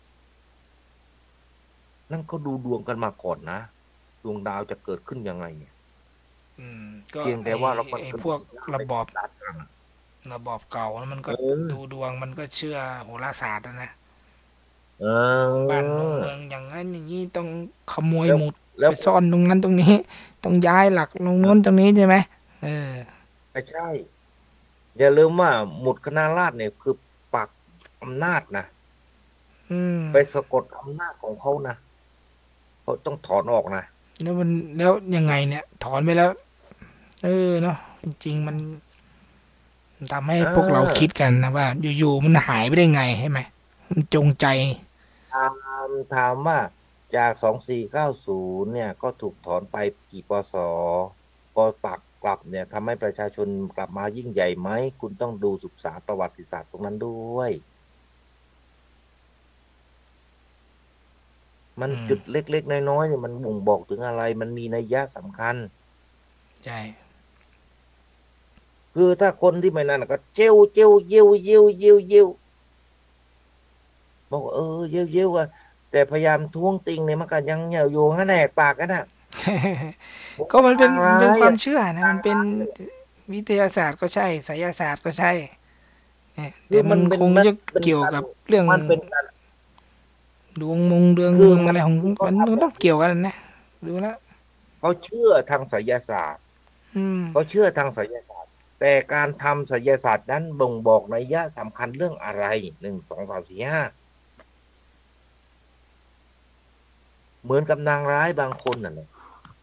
นั่นก็ดูดวงกันมาก่อนนะดวงดาวจะเกิดขึ้นยังไงอืมก็เพียงแต่ว่าเราไอ้พวกระบอบระบอบเก่าแล้วมันก็ดูดวงมันก็เชื่อโหราศาสตร์นะเออบ้านเมืองอย่างนั้นอย่างนี้ต้องขโมยหมุดแล้วไปซ่อนตรงนั้นตรงนี้ต้องย้ายหลักตรงโน้นตรงนี้ใช่ไหมเออไม่ใช่อย่าลืมว่าหมุดคณะราษฎรเนี่ยคือปักอำนาจนะอืมไปสะกดอำนาจของเขานะเขาต้องถอนออกนะแล้วมันแล้วยังไงเนี่ย ถอนไปแล้ว เออเนาะจริงๆมันทำให้พวกเราคิดกันนะว่าอยู่ๆมันหายไปได้ไงใช่ไหมมันจงใจถามถามว่าจากสองสี่เก้าศูนย์เนี่ยก็ถูกถอนไปกี่ปศพอปักกลับเนี่ยทำให้ประชาชนกลับมายิ่งใหญ่ไหมคุณต้องดูศึกษาประวัติศาสตร์ตรงนั้นด้วย มันอืมจุดเล็กๆน้อยๆเนี่ยมันบ่งบอกถึงอะไรมันมีนัยยะสำคัญใช่คือถ้าคนที่ไม่นั่นก็เจียวเจียวเยียวเยียวเยียวเยียวบอกเออเยี่ยวๆกันแต่พยายามท้วงติงเนี่ยมันก็ยังเหนียวอยู่งั้นแหกปากกันน่ะก็มันเป็นนางมันร้ายเป็นความอะเชื่อนะมันเป็นวิทยาศาสตร์ก็ใช่ไสยศาสตร์ก็ใช่เนี่ยคืแต่อมัมัน นเป็นคงมันจะเป็นเกี่ยวการกับเรื่องมันเป็นการดวงมงดวงคือเมืองอะไรของเขามันทำมันต้องเกี่ยวกันนะดูแล้วเขาเชื่อทางไสยศาสตร์อืมเขาเชื่อทางไสยศาสตร์ แต่การทำไสยศาสตร์นั้นบ่งบอกนัยยะสำคัญเรื่องอะไรหนึ่งสองสามสี่ห้าเหมือนกับนางร้ายบางคนน่ะนะ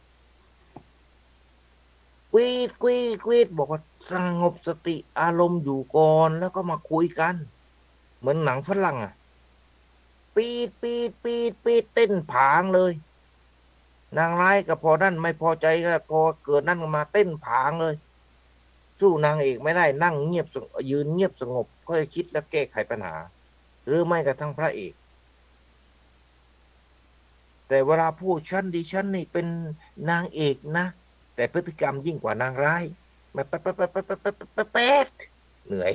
กวีดกวีดกวีดบอกว่าสงบสติอารมณ์อยู่ก่อนแล้วก็มาคุยกัน เหมือนหนังฝรั่งอ่ะ ปีดปีดปีดปีดเต้นผางเลย นางร้ายก็พอนั่นไม่พอใจก็พอเกิดนั่นมาเต้นผางเลย สู้นางเอกไม่ได้นั่งเงียบสงบยืนเงียบสงบก็จะคิดและแก้ไขปัญหา หรือไม่กระทั่งพระเอก แต่เวลาพูดฉันดิฉันนี่เป็นนางเอกนะ แต่พฤติกรรมยิ่งกว่านางร้ายมาแป๊ดแป๊ดแป๊ดแป๊ดแป๊ดแป๊ดแป๊ดแป๊ดเหนื่อย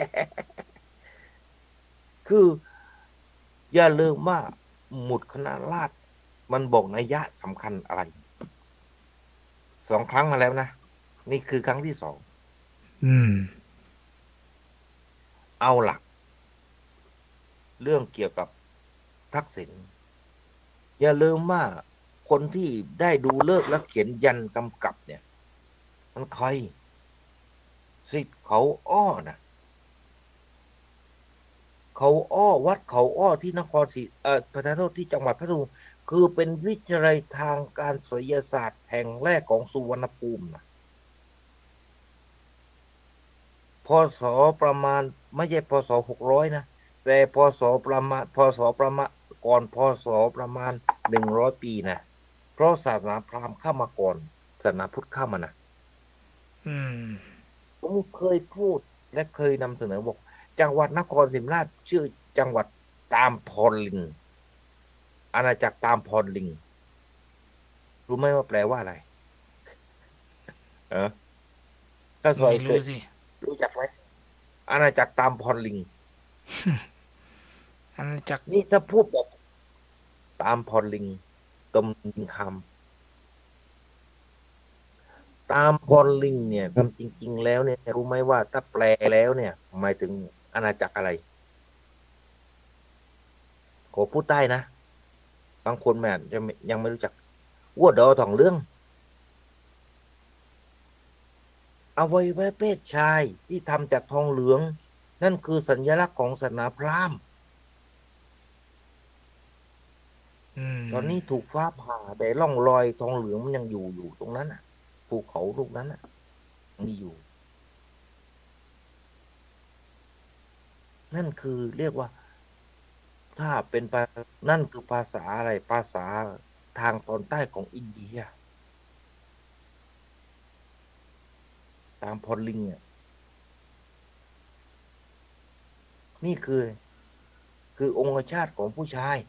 คืออย่าลืมว่าหมุดคณะราษฎรมันบอกนัยยะสำคัญอะไรสองครั้งมาแล้วนะ นี่คือครั้งที่สองอืมเอาหลัก เรื่องเกี่ยวกับทักษิณอย่าลืมว่าคนที่ได้ดูเลิกษ์และเขียนยันกำกับเนี่ย มันใครสิทธิ์เขาอ้อนะเขาอ้อวัดเขาอ้อที่นครศรีเอ่อพระโทษที่จังหวัดพัทลุงคือเป็นวิทยาลัยทางการไสยศาสตร์แห่งแรกของสุวรรณภูมินะพศประมาณไม่ใช่พศหกร้อยนะแต่พศประมาณพศประมาณก่อนพศประมาณหนึ่งร้อยปีนะเพราะศาสนาพราหมณ์เข้ามาก่อนศาสนาพุทธเข้ามานะอืมผมเคยพูดและเคยนำเสนอบอกจังหวัดนครศรีธรรมราชชื่อจังหวัดตามพรลิงอาณาจักรตามพรลิงรู้ไหมว่าแปลว่าอะไรเออถ้าสวยไม่เครู้ยสิรู้จักไหมอาณาจักรตามพรลิงอันจากนี่ถ้าพูดแบบตามพรลิงตมลิงคำตามพรลิงเนี่ยคำจริง ๆ แล้วเนี่ยรู้ไหมว่าถ้าแปลแล้วเนี่ยหมายถึงอาณาจักรอะไรขอพูดใต้นะบางคนแม่จะยังไม่รู้จักวัวดอทองเรื่องอวัยวะเพศชายที่ทำจากทองเหลือง นั่นคือสัญลักษณ์ของศาสนาพราหมณ์อืมตอนนี้ถูกฟ้าผ่าแต่ร่องรอยทองเหลืองมันยังอยู่อยู่ตรงนั้นน่ะภูเขาลูกนั้นน่ะมีอยู่ นั่นคือเรียกว่า ถ้าเป็นภานั่นคือภาษาอะไรภาษาทางตอนใต้ของอินเดีย ตามพอลลิงอ่ะนี่คือ คือองค์ชาติของผู้ชาย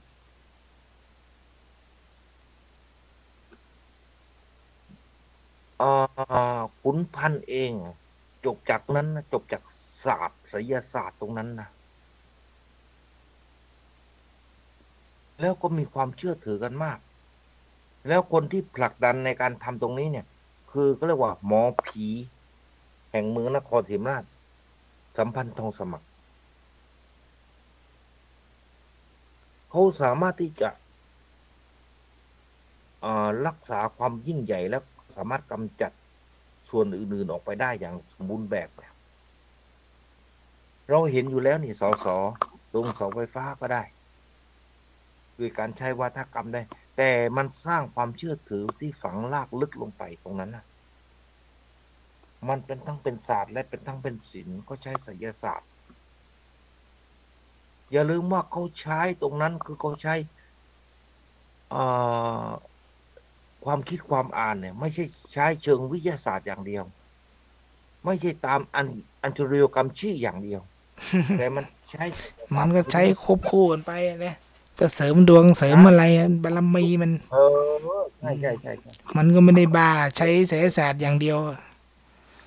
อ่าขุนพันธุ์เอง จบจากนั้นนะจบจากศาสตร์ไสยศาสตร์ตรงนั้นนะแล้วก็มีความเชื่อถือกันมาก แล้วคนที่ผลักดันในการทำตรงนี้เนี่ย คือก็เรียกว่า หมอผี แห่งเมืองนครศรีธรรมราชสัมพันธ์ทองสมัครเขาสามารถที่จะรักษาความยิ่งใหญ่และสามารถกำจัดส่วนอื่นๆออกไปได้อย่างสมบูรณ์แบบเราเห็นอยู่แล้วนี่สสลงเสาไฟฟ้าก็ได้ด้วยการใช้วาทกรรมได้แต่มันสร้างความเชื่อถือที่ฝังลากลึกลงไปตรงนั้นนะมันเป็นทั้งเป็นศาสตร์และเป็นทั้งเป็นศิลป์ก็ใช้ไสยศาสตร์อย่าลืมว่าเขาใช้ตรงนั้นคือเขาใช้ความคิดความอ่านเนี่ยไม่ใช่ใช้เชิงวิทยาศาสตร์อย่างเดียวไม่ใช่ตามอันอันตริยกรรมชื่ออย่างเดียว แต่มันใช้มันก็ใช้ควบคู่กันไปนะเพื่อเสริมดวงเสริมอะไรบารมีมันเออใช่ใช่ใช่มันก็ไม่ได้บ้าใช้ไสยศาสตร์อย่างเดียว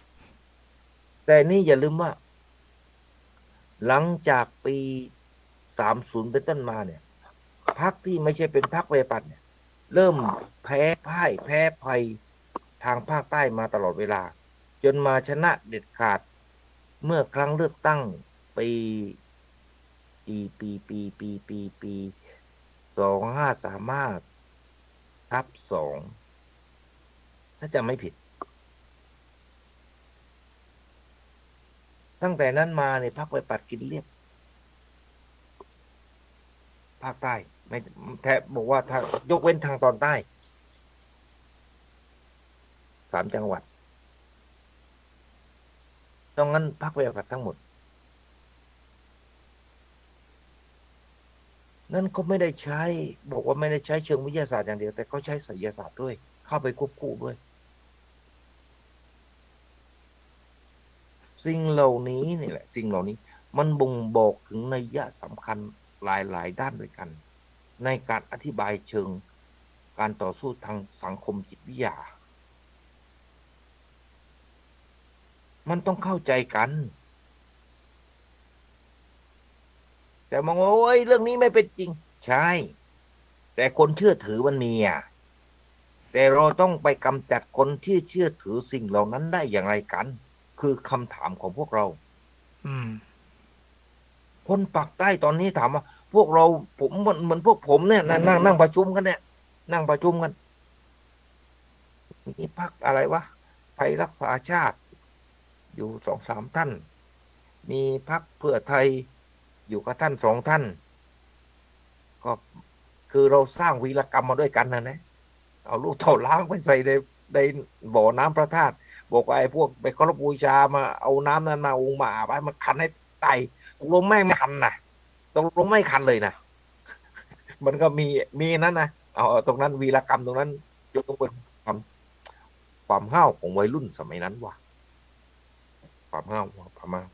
แต่นี่อย่าลืมว่าหลังจากปีสามสิบเป็นต้นมาเนี่ยพรรคที่ไม่ใช่เป็นพรรคประชาธิปัตย์เนี่ยเริ่มแพ้พ่ายแพ้ภัยทางภาคใต้มาตลอดเวลาจนมาชนะเด็ดขาดเมื่อครั้งเลือกตั้งปีปีปีปีปีปีปีสองห้าสามห้าทับสองถ้าจำไม่ผิดตั้งแต่นั้นมาเนี่ยพรรคประชาธิปัตย์กินเรียบภาคใต้ไม่แทบบอกว่าทางยกเว้นทางตอนใต้สามจังหวัดตรงนั้นพรรคประชาธิปัตย์ทั้งหมดนั่นก็ไม่ได้ใช้บอกว่าไม่ได้ใช้เชิงวิทยาศาสตร์อย่างเดียวแต่ก็ใช้ไสยศาสตร์ด้วยเข้าไปควบคู่ด้วยสิ่งเหล่านี้นี่แหละสิ่งเหล่านี้มันบ่งบอกถึงนัยยะสำคัญหลายๆด้านด้วยกันในการอธิบายเชิงการต่อสู้ทางสังคมจิตวิทยามันต้องเข้าใจกันแต่มองว่าโอ้ยเรื่องนี้ไม่เป็นจริงใช่แต่คนเชื่อถือมันมีอ่ะแต่เราต้องไปกำจัดคนที่เชื่อถือสิ่งเหล่านั้นได้อย่างไรกันคือคำถามของพวกเราอืมคนปากใต้ตอนนี้ถามว่าพวกเราผมเหมือนเหมือนพวกผมเนี่ยนั่งนั่งประชุมกันเนี่ยนั่งประชุมกันมีพรรคอะไรวะไทยรักษาชาติอยู่สองสามท่านมีพรรคเพื่อไทยอยู่กับท่านสองท่านก็คือเราสร้างวีรกรรมมาด้วยกันนะนะเอาลูกเท่าล้างไปใส่ในในบ่อน้ำพระธาตุบอกว่าไอ้พวกไปเคารพบูชามาเอาน้ำนั้นมาองค์มาอาบให้มันคันให้ไตตกลงแม่งไม่คันนะตกลงไม่คันเลยนะมันก็มีมีนั้นนะเอาตรงนั้นวีรกรรมตรงนั้นยกเป็นความความห้าวของวัยรุ่นสมัยนั้นว่ะความห้าวความห้าว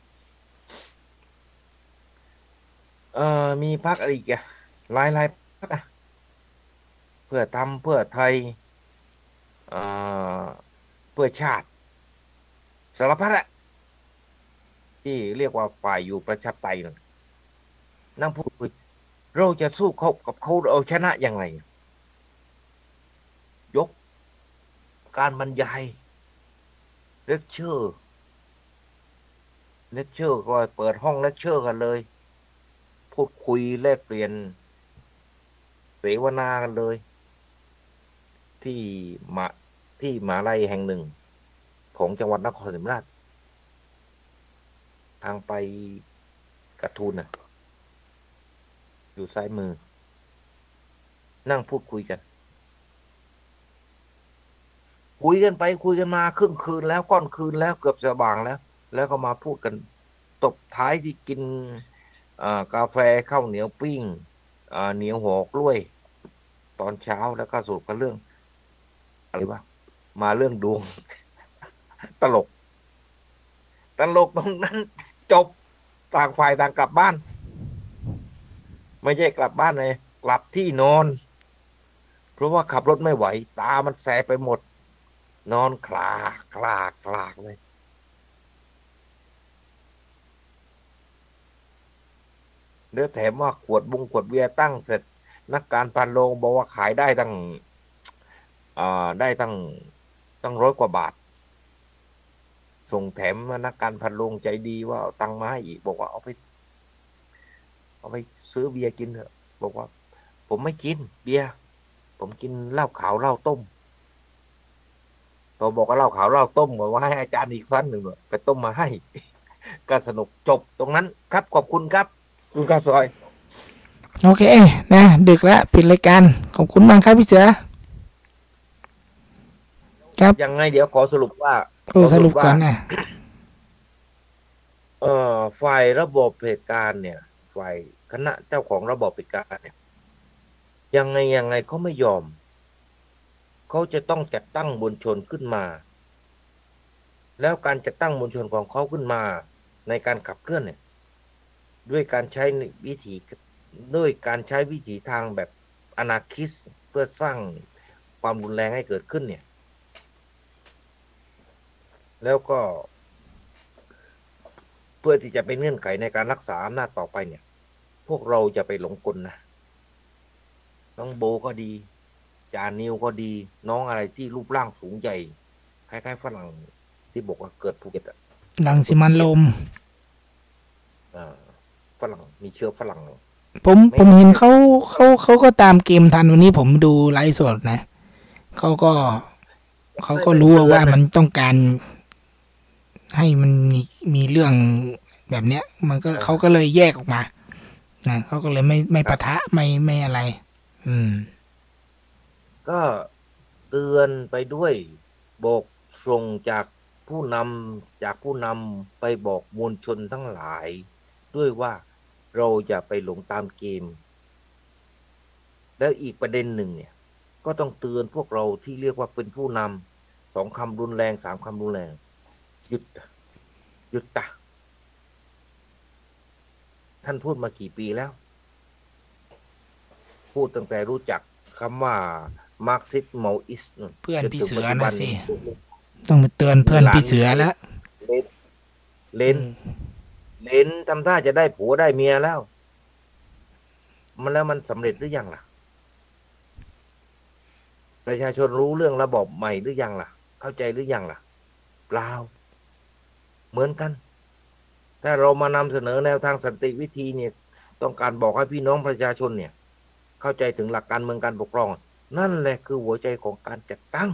เอ่อมีพรรคอะไรอีกอะหลายหลายพรรคอะเพื่อทำเพื่อไทยเอ่อเพื่อชาติสารพัดอะที่เรียกว่าฝ่ายอยู่ประชาธิปไตยนั่งพูดคุยเราจะสู้เขากับเขาเอาชนะอย่างไรยกการบรรยายเลคเชอร์เลคเชอร์ก็เปิดห้องเลคเชอร์กันเลยพูดคุยแลกเปลี่ยนเสวนากันเลยที่มาที่มหาลัยแห่งหนึ่งของจังหวัดนครศรีธรรมราชทางไปกระทูลน่ะอยู่ซ้ายมือนั่งพูดคุยกันคุยกันไปคุยกันมาครึ่งคืนแล้วก้อนคืนแล้วเกือบจะบ่างแล้วแล้วก็มาพูดกันตบท้ายที่กินกาแฟข้าวเหนียวปิ้งเหนียวหัวกล้วยตอนเช้าแล้วก็สรุปกันเรื่องอะไรวะมาเรื่องดวงตลกตลกตรงนั้นจบต่างฝ่ายต่างกลับบ้านไม่ใช่กลับบ้านเลยกลับที่นอนเพราะว่าขับรถไม่ไหวตามันแสบไปหมดนอนคลาคลาคลาเลยเดี๋ยวแถมว่าขวดบุงขวดเบียร์ตั้งเสร็จนักการพันโรงบอกว่าขายได้ตั้งอ่าได้ตั้งตั้งร้อยกว่าบาทส่งแถมนักการพันโรงใจดีว่าเอาตังค์มาให้อีกบอกว่าเอาไปเอาไปซื้อเบียร์กินเถอะบอกว่าผมไม่กินเบียร์ผมกินเหล้าขาวเหล้าต้มพอบอกว่าเหล้าขาวเหล้าต้มบอกว่าให้อาจารย์อีกครั้งหนึ่งไปต้มมาให้ก็สนุกจบตรงนั้นครับขอบคุณครับคุณข้าวซอยโอเคนะดึกแล้วปิดรายการขอบคุณมากครับพี่เสือครับยังไงเดี๋ยวขอสรุปว่าโอ้สรุปก่อนนะเอ่อฝ่ายระบบเหตุการณ์เนี่ยฝ่ายคณะเจ้าของระบบเหตุการณ์เนี่ยยังไงยังไงเขาไม่ยอมเขาจะต้องจัดตั้งมวลชนขึ้นมาแล้วการจัดตั้งมวลชนของเขาขึ้นมาในการขับเคลื่อนเนี่ยด้วยการใช้วิธีด้วยการใช้วิถีทางแบบอนาคิสเพื่อสร้างความรุนแรงให้เกิดขึ้นเนี่ยแล้วก็เพื่อที่จะเป็นเงื่อนไขในการรักษาอำนาจต่อไปเนี่ยพวกเราจะไปหลงกลนะน้องโบก็ดีจานิวก็ดีน้องอะไรที่รูปร่างสูงใหญ่คล้ายๆฝรั่งที่บอกว่าเกิดภูเก็ตอะรังสิมันลมอ่าฝรั่งมีเชื้อฝรั่งผมผมเห็นเขาเขาเขาก็ตามเกมทันวันนี้ผมดูไลฟ์สดนะเขาก็เขาก็รู้ว่ามันต้องการให้มันมีมีเรื่องแบบเนี้ยมันก็เขาก็เลยแยกออกมานะเขาก็เลยไม่ไม่ปะทะไม่ไม่อะไรอืมก็เตือนไปด้วยบอกส่งจากผู้นำจากผู้นำไปบอกมวลชนทั้งหลายด้วยว่าเราอย่าไปหลงตามเกมแล้วอีกประเด็นหนึ่งเนี่ยก็ต้องเตือนพวกเราที่เรียกว่าเป็นผู้นำสองคำรุนแรงสามคำรุนแรงหยุดหยุดตะท่านพูดมากี่ปีแล้วพูดตั้งแต่รู้จักคำว่ามาร์กซิสต์เมาอิสต์เพื่อนพี่เสือนะสิต้องมาเตือนเพื่อนพี่เสือแล้วเลนเลนทำท่าจะได้ผัวได้เมียแล้วมันแล้วมันสำเร็จหรือยังล่ะประชาชนรู้เรื่องระบบใหม่หรือยังล่ะเข้าใจหรือยังล่ะเปล่าเหมือนกันถ้าเรามานำเสนอแนวทางสันติวิธีเนี่ยต้องการบอกให้พี่น้องประชาชนเนี่ยเข้าใจถึงหลักการเมืองการปกครองนั่นแหละคือหัวใจของการจัดตั้ง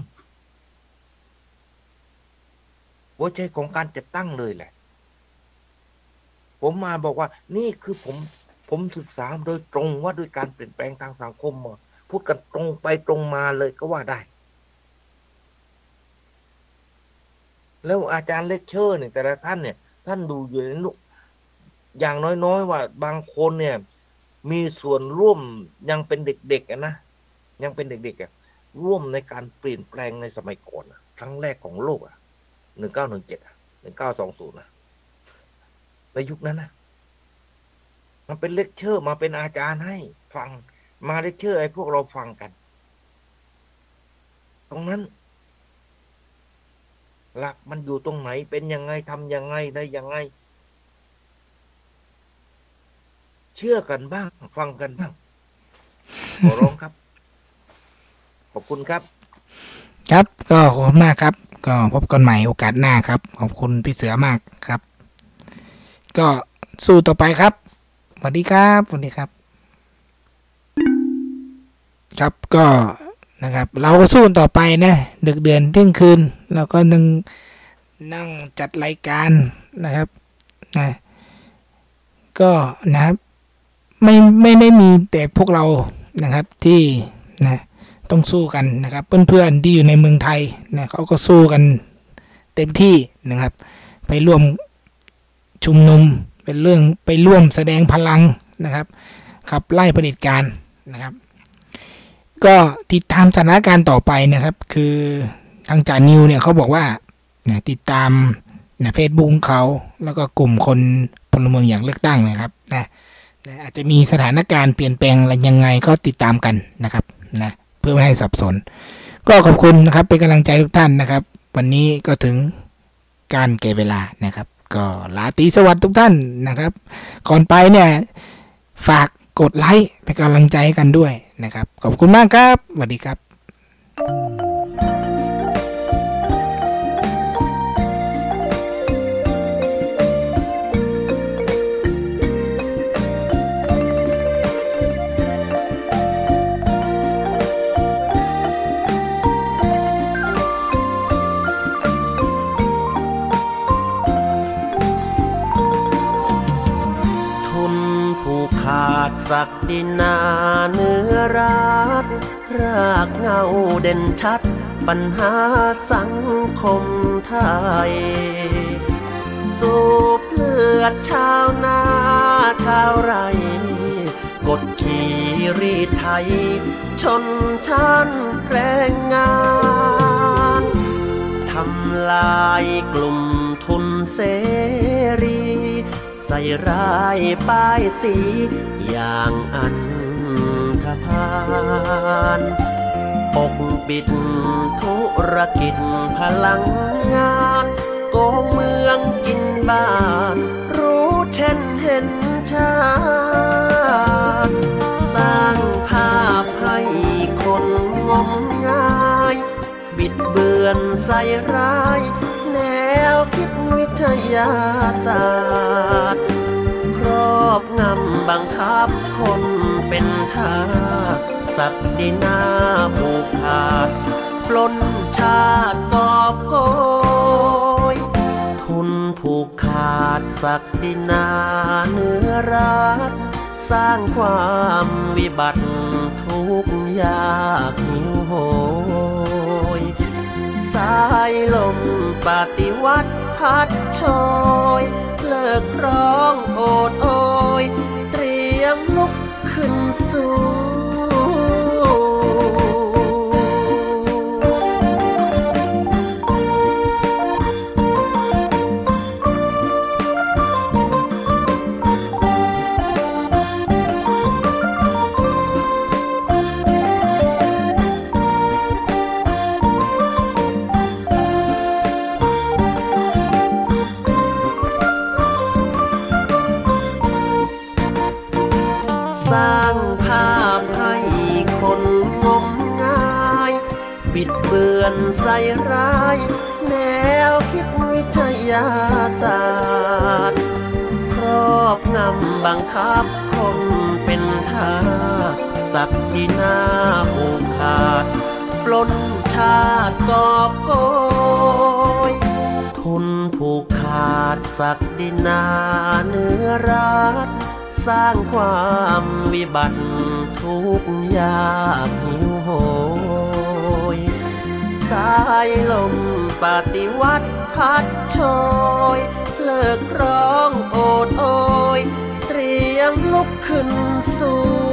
หัวใจของการจัดตั้งเลยแหละผมมาบอกว่านี่คือผมผมศึกษาโดยตรงว่าด้วยการเปลี่ยนแปลงทางสังคมพูดกันตรงไปตรงมาเลยก็ว่าได้แล้วอาจารย์เลคเชอร์เนี่ยแต่ละท่านเนี่ยท่านดูอยู่ในนุอย่างน้อยๆว่าบางคนเนี่ยมีส่วนร่วมยังเป็นเด็กๆนะยังเป็นเด็กๆอ่ะร่วมในการเปลี่ยนแปลงในสมัยก่อนอ่ะครั้งแรกของโลกอ่ะหนึ่งเก้าหนึ่งเจ็ดอ่ะหนึ่งเก้าสองศูนย์อ่ะในยุคนั้นนะมันเป็นเลคเชอร์มาเป็นอาจารย์ให้ฟังมาเลคเชอร์ให้พวกเราฟังกันตรงนั้นหลักมันอยู่ตรงไหนเป็นยังไงทำยังไงได้ยังไงเชื่อกันบ้างฟังกันบ้างขอร้องครับขอบคุณครับครับก็ขอบคุณมากครับก็พบกันใหม่โอกาสหน้าครับขอบคุณพี่เสือมากครับก็สู้ต่อไปครับสวัสดีครับสวัสดีครับครับก็นะครับเราก็สู้ต่อไปนะดึกเดือนเที่ยงคืนเราก็นั่งนั่งจัดรายการนะครับนะก็นะครับไม่ไม่ได้มีแต่พวกเรานะครับที่นะต้องสู้กันนะครับเพื่อนๆที่อยู่ในเมืองไทยนะเขาก็สู้กันเต็มที่นะครับไปร่วมชุมนุมเป็นเรื่องไปร่วมแสดงพลังนะครับขับไล่เผด็จการนะครับก็ติดตามสถานการณ์ต่อไปนะครับคือทางจ่านิวเนี่ยเขาบอกว่าเนี่ยติดตามนะเฟซบุ๊กเขาแล้วก็กลุ่มคนพลเมืองอยากเลือกตั้งนะครับนะอาจจะมีสถานการณ์เปลี่ยนแปลงอะไรยังไงก็ติดตามกันนะครับนะเพื่อไม่ให้สับสนก็ขอบคุณนะครับเป็นกำลังใจทุกท่านนะครับวันนี้ก็ถึงการแก่เวลานะครับก็ลาตรีสวัสดิ์ทุกท่านนะครับก่อนไปเนี่ยฝากกดไลค์เป็นกำลังใจกันด้วยนะครับขอบคุณมากครับสวัสดีครับศักดินาเนื้อรัฐรากเงาเด่นชัดปัญหาสังคมไทยสูบเลือดชาวนาชาวไร่กดขี่รีดไถชนชั้นแรงงานทำลายกลุ่มทุนเสรีใส่ร้ายป้ายสีอย่างอันธพาลปกปิดธุรกิจพลังงานโกงเมืองกินบ้านรู้เช่นเห็นชาอนใส่ร้ายแนวคิดวิทยาศาสตร์ครอบงำบังคับคนเป็นทาสศักดินาผูกขาดปล้นชาติกอบโกยทุนผูกขาดศักดินาเนื้อรัฐสร้างความวิบัติทุกข์ยากหิวโหยสายลมปฏิวัติพัดโชยเลิกร้องโอดโอยเตรียมลุกขึ้นสู้สร้างภาพให้คนงมงายบิดเบือนใส่ร้ายแนวคิดวิทยาศาสตร์ครอบงำบังคับคนเป็นทาสศักดินาผูกขาดปล้นชาติกอบโกยทุนผูกขาดศักดินาเนื้อรัฐสร้างความวิบัติทุกข์ยากหิวโหยสายลมปฏิวัติพัดโชยเลิกร้องโอดโอยเตรียมลุกขึ้นสู้